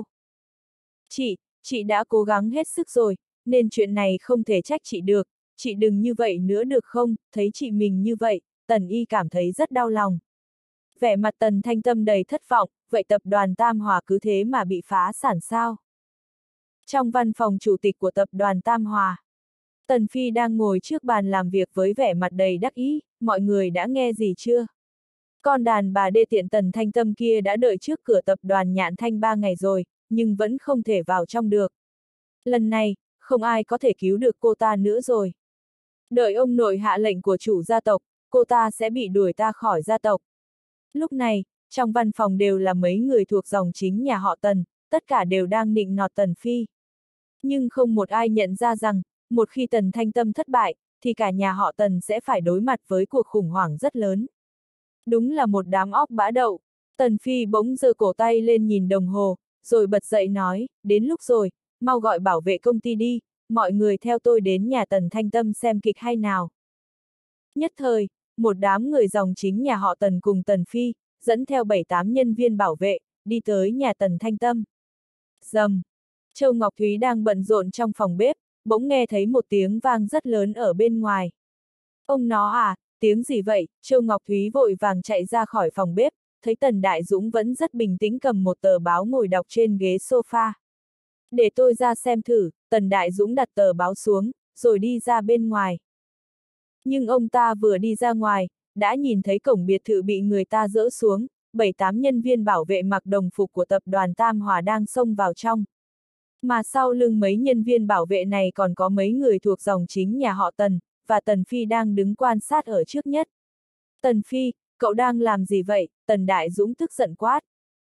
Chị đã cố gắng hết sức rồi, nên chuyện này không thể trách chị được, chị đừng như vậy nữa được không? Thấy chị mình như vậy, Tần Y cảm thấy rất đau lòng. Vẻ mặt Tần Thanh Tâm đầy thất vọng, vậy tập đoàn Tam Hòa cứ thế mà bị phá sản sao? Trong văn phòng chủ tịch của tập đoàn Tam Hòa, Tần Phi đang ngồi trước bàn làm việc với vẻ mặt đầy đắc ý, mọi người đã nghe gì chưa? Con đàn bà đê tiện Tần Thanh Tâm kia đã đợi trước cửa tập đoàn Nhạn Thanh 3 ngày rồi, nhưng vẫn không thể vào trong được. Lần này, không ai có thể cứu được cô ta nữa rồi. Đợi ông nội hạ lệnh của chủ gia tộc, cô ta sẽ bị đuổi ta khỏi gia tộc. Lúc này, trong văn phòng đều là mấy người thuộc dòng chính nhà họ Tần, tất cả đều đang nịnh nọt Tần Phi. Nhưng không một ai nhận ra rằng, một khi Tần Thanh Tâm thất bại, thì cả nhà họ Tần sẽ phải đối mặt với cuộc khủng hoảng rất lớn. Đúng là một đám óc bã đậu. Tần Phi bỗng giơ cổ tay lên nhìn đồng hồ, rồi bật dậy nói, đến lúc rồi, mau gọi bảo vệ công ty đi, mọi người theo tôi đến nhà Tần Thanh Tâm xem kịch hay nào. Nhất thời, một đám người dòng chính nhà họ Tần cùng Tần Phi, dẫn theo 7-8 nhân viên bảo vệ, đi tới nhà Tần Thanh Tâm. Rầm! Châu Ngọc Thúy đang bận rộn trong phòng bếp, bỗng nghe thấy một tiếng vang rất lớn ở bên ngoài. Ông nó à, tiếng gì vậy? Châu Ngọc Thúy vội vàng chạy ra khỏi phòng bếp, thấy Tần Đại Dũng vẫn rất bình tĩnh cầm một tờ báo ngồi đọc trên ghế sofa. Để tôi ra xem thử, Tần Đại Dũng đặt tờ báo xuống, rồi đi ra bên ngoài. Nhưng ông ta vừa đi ra ngoài, đã nhìn thấy cổng biệt thự bị người ta dỡ xuống, 7-8 nhân viên bảo vệ mặc đồng phục của tập đoàn Tam Hòa đang xông vào trong. Mà sau lưng mấy nhân viên bảo vệ này còn có mấy người thuộc dòng chính nhà họ Tần, và Tần Phi đang đứng quan sát ở trước nhất. Tần Phi, cậu đang làm gì vậy? Tần Đại Dũng tức giận quát.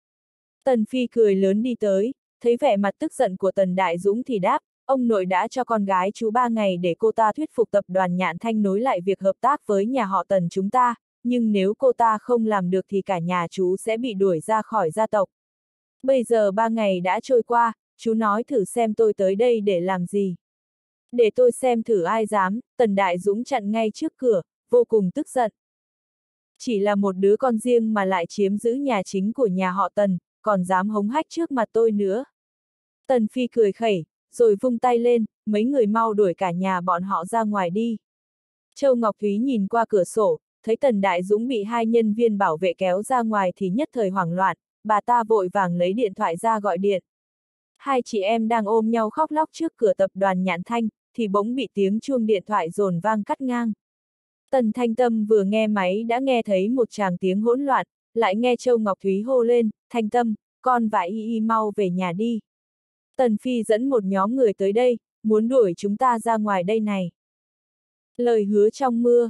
Tần Phi cười lớn đi tới, thấy vẻ mặt tức giận của Tần Đại Dũng thì đáp, ông nội đã cho con gái chú 3 ngày để cô ta thuyết phục tập đoàn Nhạn Thanh nối lại việc hợp tác với nhà họ Tần chúng ta, nhưng nếu cô ta không làm được thì cả nhà chú sẽ bị đuổi ra khỏi gia tộc. Bây giờ 3 ngày đã trôi qua, chú nói thử xem tôi tới đây để làm gì. Để tôi xem thử ai dám, Tần Đại Dũng chặn ngay trước cửa, vô cùng tức giận. Chỉ là một đứa con riêng mà lại chiếm giữ nhà chính của nhà họ Tần, còn dám hống hách trước mặt tôi nữa. Tần Phi cười khẩy, rồi vung tay lên, mấy người mau đuổi cả nhà bọn họ ra ngoài đi. Châu Ngọc Thúy nhìn qua cửa sổ, thấy Tần Đại Dũng bị 2 nhân viên bảo vệ kéo ra ngoài thì nhất thời hoảng loạn, bà ta vội vàng lấy điện thoại ra gọi điện. Hai chị em đang ôm nhau khóc lóc trước cửa tập đoàn Nhạn Thanh, thì bỗng bị tiếng chuông điện thoại dồn vang cắt ngang. Tần Thanh Tâm vừa nghe máy đã nghe thấy một tràng tiếng hỗn loạn, lại nghe Châu Ngọc Thúy hô lên, Thanh Tâm, con và Y mau về nhà đi. Tần Phi dẫn một nhóm người tới đây, muốn đuổi chúng ta ra ngoài đây này. Lời hứa trong mưa.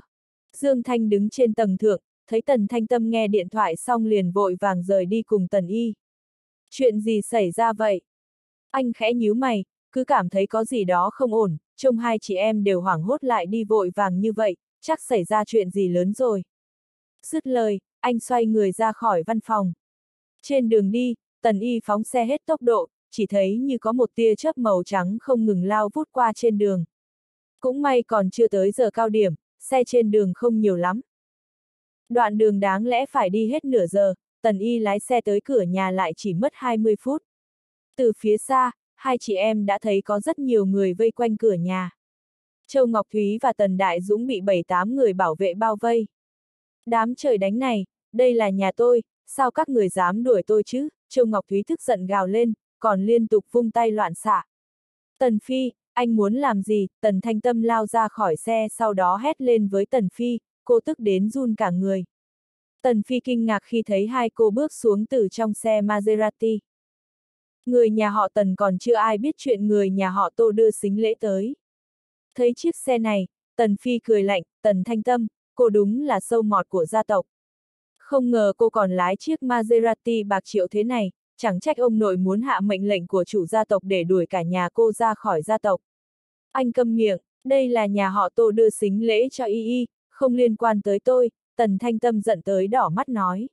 Dương Thanh đứng trên tầng thượng, thấy Tần Thanh Tâm nghe điện thoại xong liền vội vàng rời đi cùng Tần Y. Chuyện gì xảy ra vậy? Anh khẽ nhíu mày, cứ cảm thấy có gì đó không ổn, trông hai chị em đều hoảng hốt lại đi vội vàng như vậy, chắc xảy ra chuyện gì lớn rồi. Dứt lời, anh xoay người ra khỏi văn phòng. Trên đường đi, Tần Y phóng xe hết tốc độ, chỉ thấy như có một tia chớp màu trắng không ngừng lao vút qua trên đường. Cũng may còn chưa tới giờ cao điểm, xe trên đường không nhiều lắm. Đoạn đường đáng lẽ phải đi hết nửa giờ, Tần Y lái xe tới cửa nhà lại chỉ mất 20 phút. Từ phía xa, hai chị em đã thấy có rất nhiều người vây quanh cửa nhà. Châu Ngọc Thúy và Tần Đại Dũng bị 7-8 người bảo vệ bao vây. Đám trời đánh này, đây là nhà tôi, sao các người dám đuổi tôi chứ? Châu Ngọc Thúy tức giận gào lên, còn liên tục vung tay loạn xạ. Tần Phi, anh muốn làm gì? Tần Thanh Tâm lao ra khỏi xe sau đó hét lên với Tần Phi, cô tức đến run cả người. Tần Phi kinh ngạc khi thấy hai cô bước xuống từ trong xe Maserati. Người nhà họ Tần còn chưa ai biết chuyện người nhà họ Tô đưa sính lễ tới. Thấy chiếc xe này, Tần Phi cười lạnh, Tần Thanh Tâm, cô đúng là sâu mọt của gia tộc. Không ngờ cô còn lái chiếc Maserati bạc triệu thế này, chẳng trách ông nội muốn hạ mệnh lệnh của chủ gia tộc để đuổi cả nhà cô ra khỏi gia tộc. Anh câm miệng, đây là nhà họ Tô đưa sính lễ cho Y, không liên quan tới tôi, Tần Thanh Tâm giận tới đỏ mắt nói.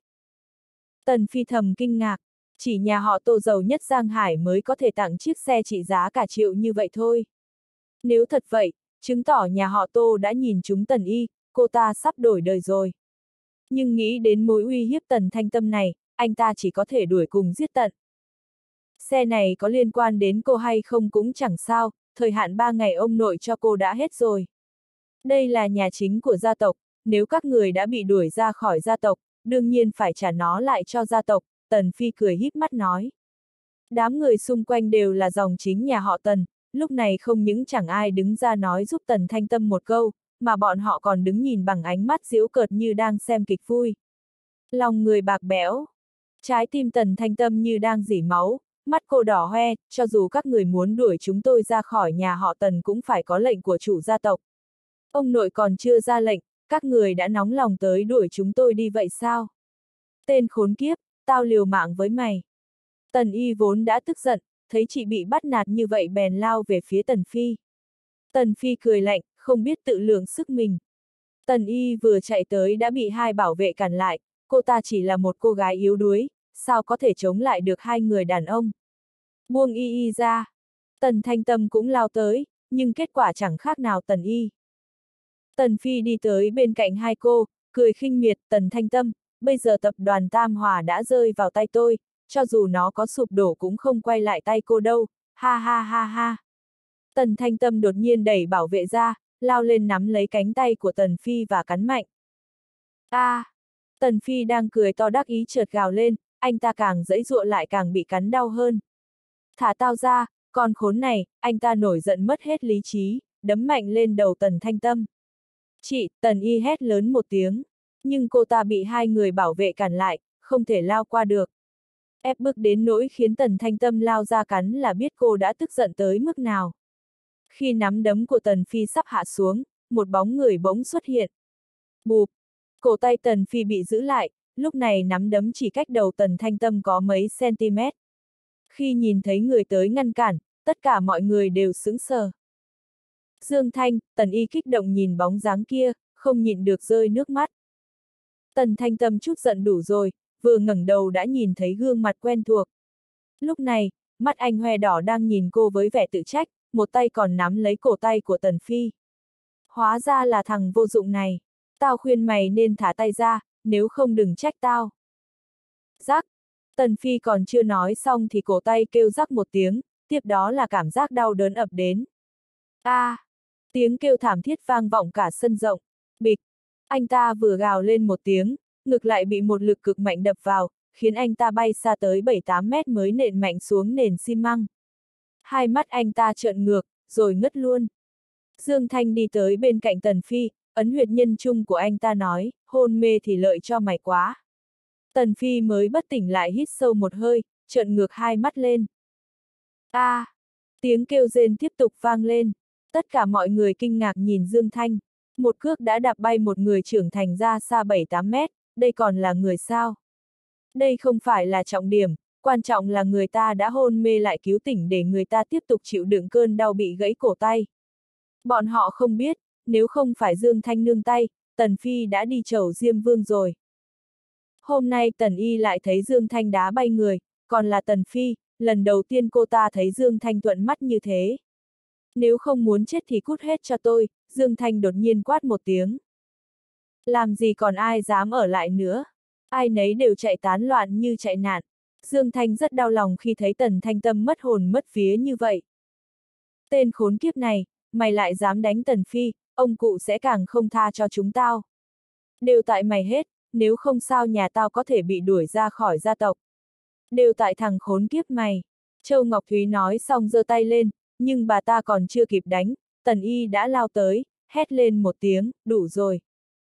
Tần Phi thầm kinh ngạc, chỉ nhà họ Tô giàu nhất Giang Hải mới có thể tặng chiếc xe trị giá cả triệu như vậy thôi. Nếu thật vậy, chứng tỏ nhà họ Tô đã nhìn chúng Tần Y, cô ta sắp đổi đời rồi. Nhưng nghĩ đến mối uy hiếp Tần Thanh Tâm này, anh ta chỉ có thể đuổi cùng giết tận. Xe này có liên quan đến cô hay không cũng chẳng sao, thời hạn 3 ngày ông nội cho cô đã hết rồi. Đây là nhà chính của gia tộc, nếu các người đã bị đuổi ra khỏi gia tộc, đương nhiên phải trả nó lại cho gia tộc, Tần Phi cười híp mắt nói. Đám người xung quanh đều là dòng chính nhà họ Tần, lúc này không những chẳng ai đứng ra nói giúp Tần Thanh Tâm một câu, mà bọn họ còn đứng nhìn bằng ánh mắt giễu cợt như đang xem kịch vui. Lòng người bạc bẽo, trái tim Tần Thanh Tâm như đang rỉ máu, mắt cô đỏ hoe, cho dù các người muốn đuổi chúng tôi ra khỏi nhà họ Tần cũng phải có lệnh của chủ gia tộc. Ông nội còn chưa ra lệnh, các người đã nóng lòng tới đuổi chúng tôi đi vậy sao? Tên khốn kiếp, tao liều mạng với mày. Tần Y vốn đã tức giận, thấy chị bị bắt nạt như vậy bèn lao về phía Tần Phi. Tần Phi cười lạnh, không biết tự lượng sức mình. Tần Y vừa chạy tới đã bị hai bảo vệ cản lại, cô ta chỉ là một cô gái yếu đuối, sao có thể chống lại được hai người đàn ông. Buông Y ra. Tần Thanh Tâm cũng lao tới, nhưng kết quả chẳng khác nào Tần Y. Tần Phi đi tới bên cạnh hai cô, cười khinh miệt, Tần Thanh Tâm, bây giờ tập đoàn Tam Hòa đã rơi vào tay tôi, cho dù nó có sụp đổ cũng không quay lại tay cô đâu, ha ha ha ha. Tần Thanh Tâm đột nhiên đẩy bảo vệ ra, lao lên nắm lấy cánh tay của Tần Phi và cắn mạnh. Tần Phi đang cười to đắc ý chợt gào lên, anh ta càng giãy giụa lại càng bị cắn đau hơn. Thả tao ra, con khốn này, anh ta nổi giận mất hết lý trí, đấm mạnh lên đầu Tần Thanh Tâm. Chị, Tần Y hét lớn một tiếng, nhưng cô ta bị hai người bảo vệ cản lại, không thể lao qua được. Ép bức đến nỗi khiến Tần Thanh Tâm lao ra cắn là biết cô đã tức giận tới mức nào. Khi nắm đấm của Tần Phi sắp hạ xuống, một bóng người bỗng xuất hiện. Bụp! Cổ tay Tần Phi bị giữ lại, lúc này nắm đấm chỉ cách đầu Tần Thanh Tâm có mấy cm. Khi nhìn thấy người tới ngăn cản, tất cả mọi người đều sững sờ. Dương Thanh, Tần Y kích động nhìn bóng dáng kia, không nhịn được rơi nước mắt. Tần Thanh Tâm chút giận đủ rồi, vừa ngẩng đầu đã nhìn thấy gương mặt quen thuộc. Lúc này, mắt anh hoe đỏ đang nhìn cô với vẻ tự trách, một tay còn nắm lấy cổ tay của Tần Phi. Hóa ra là thằng vô dụng này. Tao khuyên mày nên thả tay ra, nếu không đừng trách tao. Rắc! Tần Phi còn chưa nói xong thì cổ tay kêu rắc một tiếng, tiếp đó là cảm giác đau đớn ập đến. Tiếng kêu thảm thiết vang vọng cả sân rộng. Bịch! Anh ta vừa gào lên một tiếng, ngực lại bị một lực cực mạnh đập vào, khiến anh ta bay xa tới 7-8 mét mới nện mạnh xuống nền xi măng. Hai mắt anh ta trợn ngược, rồi ngất luôn. Dương Thanh đi tới bên cạnh Tần Phi, ấn huyệt nhân trung của anh ta nói, hôn mê thì lợi cho mày quá. Tần Phi mới bất tỉnh lại hít sâu một hơi, trợn ngược hai mắt lên. Tiếng kêu rên tiếp tục vang lên. Tất cả mọi người kinh ngạc nhìn Dương Thanh. Một cước đã đạp bay một người trưởng thành ra xa 7-8 mét, đây còn là người sao? Đây không phải là trọng điểm, quan trọng là người ta đã hôn mê lại cứu tỉnh để người ta tiếp tục chịu đựng cơn đau bị gãy cổ tay. Bọn họ không biết, nếu không phải Dương Thanh nương tay, Tần Phi đã đi chầu Diêm Vương rồi. Hôm nay Tần Y lại thấy Dương Thanh đá bay người, còn là Tần Phi, lần đầu tiên cô ta thấy Dương Thanh thuận mắt như thế. Nếu không muốn chết thì cút hết cho tôi, Dương Thanh đột nhiên quát một tiếng. Làm gì còn ai dám ở lại nữa, ai nấy đều chạy tán loạn như chạy nạn. Dương Thanh rất đau lòng khi thấy Tần Thanh Tâm mất hồn mất vía như vậy. Tên khốn kiếp này, mày lại dám đánh Tần Phi, ông cụ sẽ càng không tha cho chúng tao. Đều tại mày hết, nếu không sao nhà tao có thể bị đuổi ra khỏi gia tộc. Đều tại thằng khốn kiếp mày. Châu Ngọc Thúy nói xong giơ tay lên, nhưng bà ta còn chưa kịp đánh, Tần Y đã lao tới, hét lên một tiếng, đủ rồi.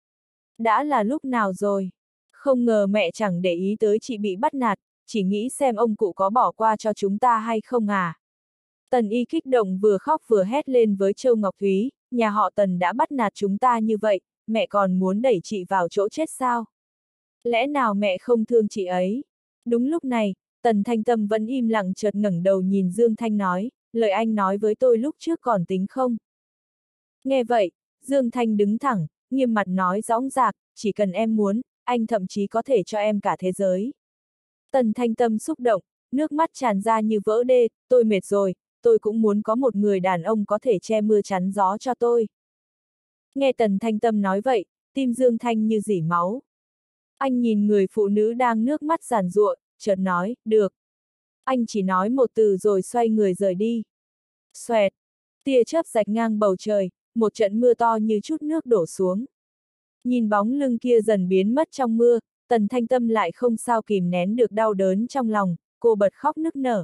Đã là lúc nào rồi? Không ngờ mẹ chẳng để ý tới chị bị bắt nạt, chỉ nghĩ xem ông cụ có bỏ qua cho chúng ta hay không à. Tần Y kích động vừa khóc vừa hét lên với Châu Ngọc Thúy, nhà họ Tần đã bắt nạt chúng ta như vậy, mẹ còn muốn đẩy chị vào chỗ chết sao? Lẽ nào mẹ không thương chị ấy? Đúng lúc này, Tần Thanh Tâm vẫn im lặng chợt ngẩng đầu nhìn Dương Thanh nói, lời anh nói với tôi lúc trước còn tính không? Nghe vậy, Dương Thanh đứng thẳng, nghiêm mặt nói dõng dạc, chỉ cần em muốn, anh thậm chí có thể cho em cả thế giới. Tần Thanh Tâm xúc động, nước mắt tràn ra như vỡ đê, tôi mệt rồi, tôi cũng muốn có một người đàn ông có thể che mưa chắn gió cho tôi. Nghe Tần Thanh Tâm nói vậy, tim Dương Thanh như rỉ máu. Anh nhìn người phụ nữ đang nước mắt giàn giụa, chợt nói, được. Anh chỉ nói một từ rồi xoay người rời đi. Xoẹt, tia chớp rạch ngang bầu trời, một trận mưa to như chút nước đổ xuống. Nhìn bóng lưng kia dần biến mất trong mưa, Tần Thanh Tâm lại không sao kìm nén được đau đớn trong lòng, cô bật khóc nức nở.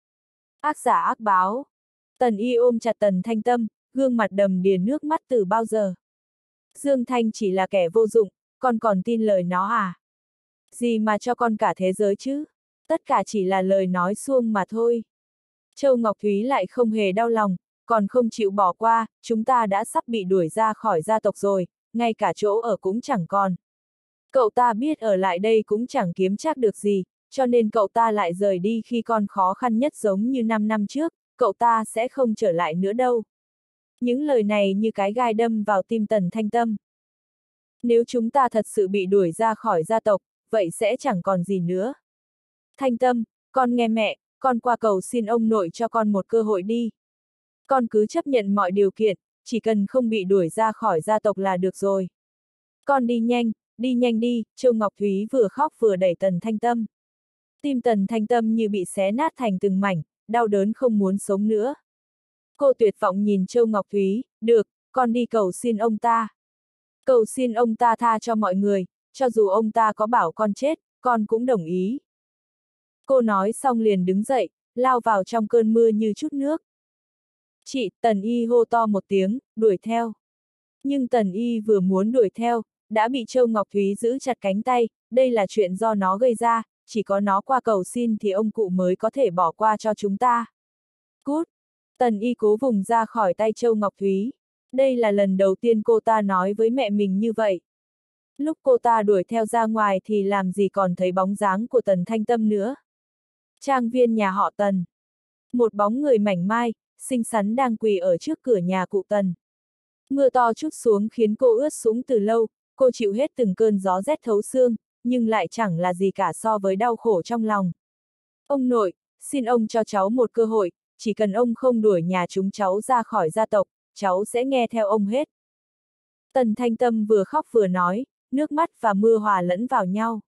Ác giả ác báo. Tần Y ôm chặt Tần Thanh Tâm, gương mặt đầm đìa nước mắt từ bao giờ. Dương Thanh chỉ là kẻ vô dụng, con còn tin lời nó à? Gì mà cho con cả thế giới chứ? Tất cả chỉ là lời nói suông mà thôi. Châu Ngọc Thúy lại không hề đau lòng, còn không chịu bỏ qua, chúng ta đã sắp bị đuổi ra khỏi gia tộc rồi, ngay cả chỗ ở cũng chẳng còn. Cậu ta biết ở lại đây cũng chẳng kiếm chắc được gì, cho nên cậu ta lại rời đi khi con khó khăn nhất giống như 5 năm trước, cậu ta sẽ không trở lại nữa đâu. Những lời này như cái gai đâm vào tim Tần Thanh Tâm. Nếu chúng ta thật sự bị đuổi ra khỏi gia tộc, vậy sẽ chẳng còn gì nữa. Thanh Tâm, con nghe mẹ, con qua cầu xin ông nội cho con một cơ hội đi. Con cứ chấp nhận mọi điều kiện, chỉ cần không bị đuổi ra khỏi gia tộc là được rồi. Con đi nhanh đi, Châu Ngọc Thúy vừa khóc vừa đẩy Tần Thanh Tâm. Tim Tần Thanh Tâm như bị xé nát thành từng mảnh, đau đớn không muốn sống nữa. Cô tuyệt vọng nhìn Châu Ngọc Thúy, được, con đi cầu xin ông ta. Cầu xin ông ta tha cho mọi người, cho dù ông ta có bảo con chết, con cũng đồng ý. Cô nói xong liền đứng dậy, lao vào trong cơn mưa như chút nước. Chị, Tần Y hô to một tiếng, đuổi theo. Nhưng Tần Y vừa muốn đuổi theo, đã bị Châu Ngọc Thúy giữ chặt cánh tay, đây là chuyện do nó gây ra, chỉ có nó qua cầu xin thì ông cụ mới có thể bỏ qua cho chúng ta. Cút! Tần Y cố vùng ra khỏi tay Châu Ngọc Thúy. Đây là lần đầu tiên cô ta nói với mẹ mình như vậy. Lúc cô ta đuổi theo ra ngoài thì làm gì còn thấy bóng dáng của Tần Thanh Tâm nữa. Trang viên nhà họ Tần. Một bóng người mảnh mai, xinh xắn đang quỳ ở trước cửa nhà cụ Tần. Mưa to trút xuống khiến cô ướt sũng từ lâu, cô chịu hết từng cơn gió rét thấu xương, nhưng lại chẳng là gì cả so với đau khổ trong lòng. Ông nội, xin ông cho cháu một cơ hội, chỉ cần ông không đuổi nhà chúng cháu ra khỏi gia tộc, cháu sẽ nghe theo ông hết. Tần Thanh Tâm vừa khóc vừa nói, nước mắt và mưa hòa lẫn vào nhau.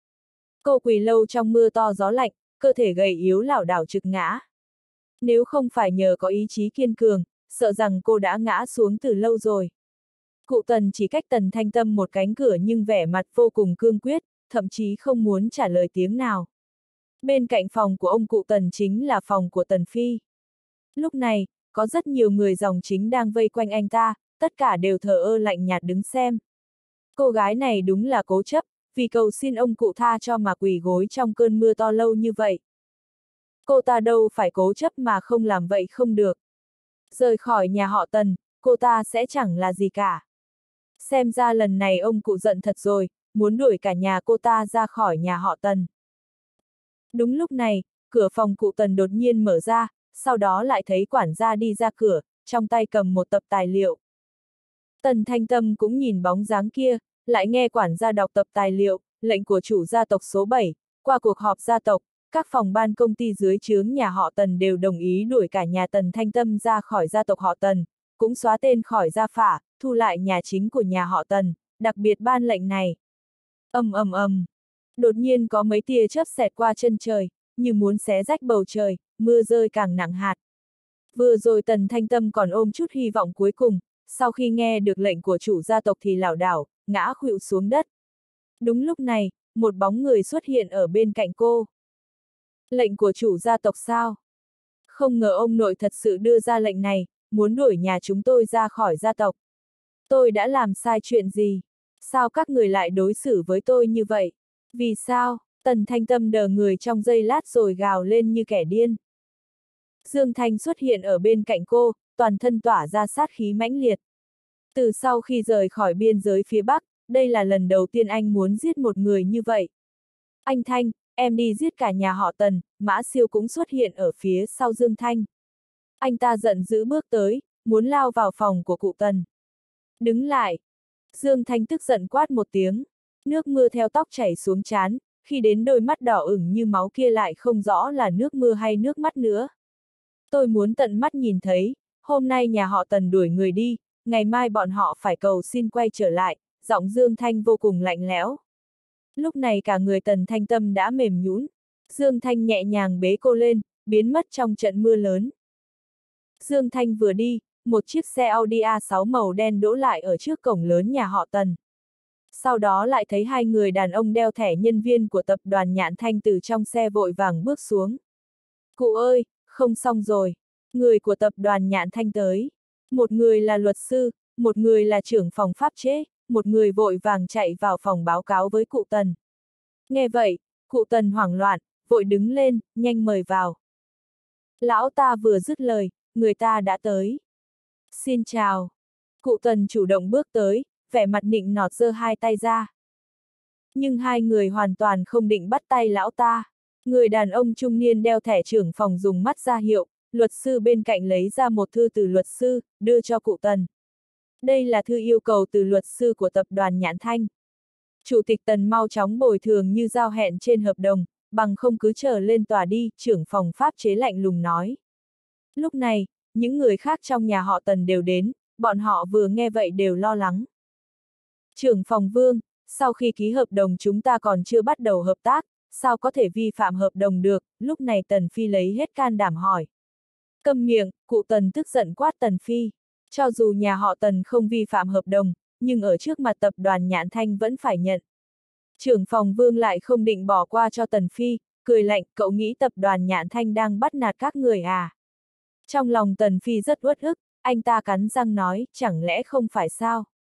Cô quỳ lâu trong mưa to gió lạnh, cơ thể gầy yếu lảo đảo trực ngã. Nếu không phải nhờ có ý chí kiên cường, sợ rằng cô đã ngã xuống từ lâu rồi. Cụ Tần chỉ cách Tần Thanh Tâm một cánh cửa nhưng vẻ mặt vô cùng cương quyết, thậm chí không muốn trả lời tiếng nào. Bên cạnh phòng của ông cụ Tần chính là phòng của Tần Phi. Lúc này, có rất nhiều người dòng chính đang vây quanh anh ta, tất cả đều thờ ơ lạnh nhạt đứng xem. Cô gái này đúng là cố chấp, vì cầu xin ông cụ tha cho mà quỳ gối trong cơn mưa to lâu như vậy. Cô ta đâu phải cố chấp mà không làm vậy không được. Rời khỏi nhà họ Tần, cô ta sẽ chẳng là gì cả. Xem ra lần này ông cụ giận thật rồi, muốn đuổi cả nhà cô ta ra khỏi nhà họ Tần. Đúng lúc này, cửa phòng cụ Tần đột nhiên mở ra, sau đó lại thấy quản gia đi ra cửa, trong tay cầm một tập tài liệu. Tần Thanh Tâm cũng nhìn bóng dáng kia, lại nghe quản gia đọc tập tài liệu, lệnh của chủ gia tộc số 7, qua cuộc họp gia tộc, các phòng ban công ty dưới trướng nhà họ Tần đều đồng ý đuổi cả nhà Tần Thanh Tâm ra khỏi gia tộc họ Tần, cũng xóa tên khỏi gia phả, thu lại nhà chính của nhà họ Tần, đặc biệt ban lệnh này. Ầm ầm ầm. Đột nhiên có mấy tia chớp xẹt qua chân trời, như muốn xé rách bầu trời, mưa rơi càng nặng hạt. Vừa rồi Tần Thanh Tâm còn ôm chút hy vọng cuối cùng, sau khi nghe được lệnh của chủ gia tộc thì lảo đảo, ngã khuỵu xuống đất. Đúng lúc này, một bóng người xuất hiện ở bên cạnh cô. Lệnh của chủ gia tộc sao? Không ngờ ông nội thật sự đưa ra lệnh này, muốn đuổi nhà chúng tôi ra khỏi gia tộc. Tôi đã làm sai chuyện gì? Sao các người lại đối xử với tôi như vậy? Vì sao? Tần Thanh Tâm đờ người trong giây lát rồi gào lên như kẻ điên. Dương Thanh xuất hiện ở bên cạnh cô, toàn thân tỏa ra sát khí mãnh liệt. Từ sau khi rời khỏi biên giới phía Bắc, đây là lần đầu tiên anh muốn giết một người như vậy. Anh Thanh, em đi giết cả nhà họ Tần, Mã Siêu cũng xuất hiện ở phía sau Dương Thanh. Anh ta giận dữ bước tới, muốn lao vào phòng của cụ Tần. Đứng lại! Dương Thanh tức giận quát một tiếng. Nước mưa theo tóc chảy xuống trán, khi đến đôi mắt đỏ ửng như máu kia lại không rõ là nước mưa hay nước mắt nữa. Tôi muốn tận mắt nhìn thấy, hôm nay nhà họ Tần đuổi người đi, ngày mai bọn họ phải cầu xin quay trở lại, giọng Dương Thanh vô cùng lạnh lẽo. Lúc này cả người Tần Thanh Tâm đã mềm nhũn. Dương Thanh nhẹ nhàng bế cô lên, biến mất trong trận mưa lớn. Dương Thanh vừa đi, một chiếc xe Audi A6 màu đen đỗ lại ở trước cổng lớn nhà họ Tần. Sau đó lại thấy hai người đàn ông đeo thẻ nhân viên của tập đoàn Nhạn Thanh từ trong xe vội vàng bước xuống. Cụ ơi, không xong rồi. Người của tập đoàn Nhạn Thanh tới. Một người là luật sư, một người là trưởng phòng pháp chế, một người vội vàng chạy vào phòng báo cáo với cụ Tần. Nghe vậy, cụ Tần hoảng loạn, vội đứng lên, nhanh mời vào. Lão ta vừa dứt lời, người ta đã tới. Xin chào. Cụ Tần chủ động bước tới, vẻ mặt nịnh nọt giơ hai tay ra. Nhưng hai người hoàn toàn không định bắt tay lão ta. Người đàn ông trung niên đeo thẻ trưởng phòng dùng mắt ra hiệu, luật sư bên cạnh lấy ra một thư từ luật sư, đưa cho cụ Tần. Đây là thư yêu cầu từ luật sư của tập đoàn Nhạn Thanh. Chủ tịch Tần mau chóng bồi thường như giao hẹn trên hợp đồng, bằng không cứ chờ lên tòa đi, trưởng phòng pháp chế lạnh lùng nói. Lúc này, những người khác trong nhà họ Tần đều đến, bọn họ vừa nghe vậy đều lo lắng. Trưởng phòng Vương, sau khi ký hợp đồng chúng ta còn chưa bắt đầu hợp tác, sao có thể vi phạm hợp đồng được, lúc này Tần Phi lấy hết can đảm hỏi. Câm miệng, cụ Tần tức giận quát Tần Phi. Cho dù nhà họ Tần không vi phạm hợp đồng, nhưng ở trước mặt tập đoàn Nhạn Thanh vẫn phải nhận. Trưởng phòng Vương lại không định bỏ qua cho Tần Phi, cười lạnh, cậu nghĩ tập đoàn Nhạn Thanh đang bắt nạt các người à? Trong lòng Tần Phi rất uất ức, anh ta cắn răng nói, chẳng lẽ không phải sao?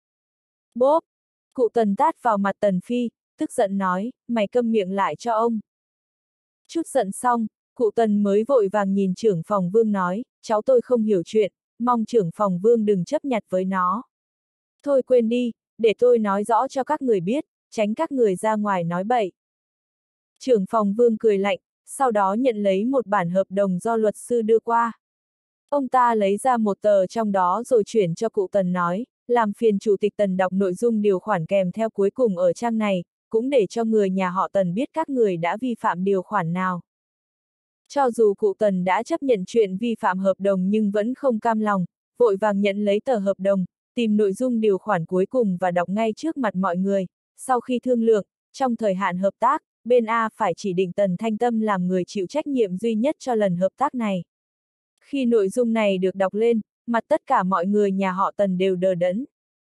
Bốp! Cụ Tần tát vào mặt Tần Phi, tức giận nói, mày câm miệng lại cho ông. Chút giận xong, cụ Tần mới vội vàng nhìn trưởng phòng Vương nói, cháu tôi không hiểu chuyện, mong trưởng phòng Vương đừng chấp nhặt với nó. Thôi quên đi, để tôi nói rõ cho các người biết, tránh các người ra ngoài nói bậy. Trưởng phòng Vương cười lạnh, sau đó nhận lấy một bản hợp đồng do luật sư đưa qua. Ông ta lấy ra một tờ trong đó rồi chuyển cho cụ Tần nói, làm phiền chủ tịch Tần đọc nội dung điều khoản kèm theo cuối cùng ở trang này, cũng để cho người nhà họ Tần biết các người đã vi phạm điều khoản nào. Cho dù cụ Tần đã chấp nhận chuyện vi phạm hợp đồng nhưng vẫn không cam lòng, vội vàng nhận lấy tờ hợp đồng, tìm nội dung điều khoản cuối cùng và đọc ngay trước mặt mọi người. Sau khi thương lượng, trong thời hạn hợp tác, bên A phải chỉ định Tần Thanh Tâm làm người chịu trách nhiệm duy nhất cho lần hợp tác này. Khi nội dung này được đọc lên, mặt tất cả mọi người nhà họ Tần đều đờ đẫn.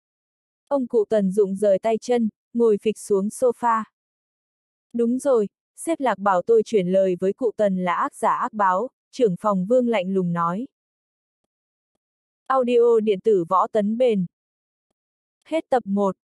Ông cụ Tần rụng rời tay chân, ngồi phịch xuống sofa. Đúng rồi, sếp Lạc bảo tôi chuyển lời với cụ Tần là ác giả ác báo, trưởng phòng Vương lạnh lùng nói. Audio điện tử Võ Tấn Bền. Hết tập 1.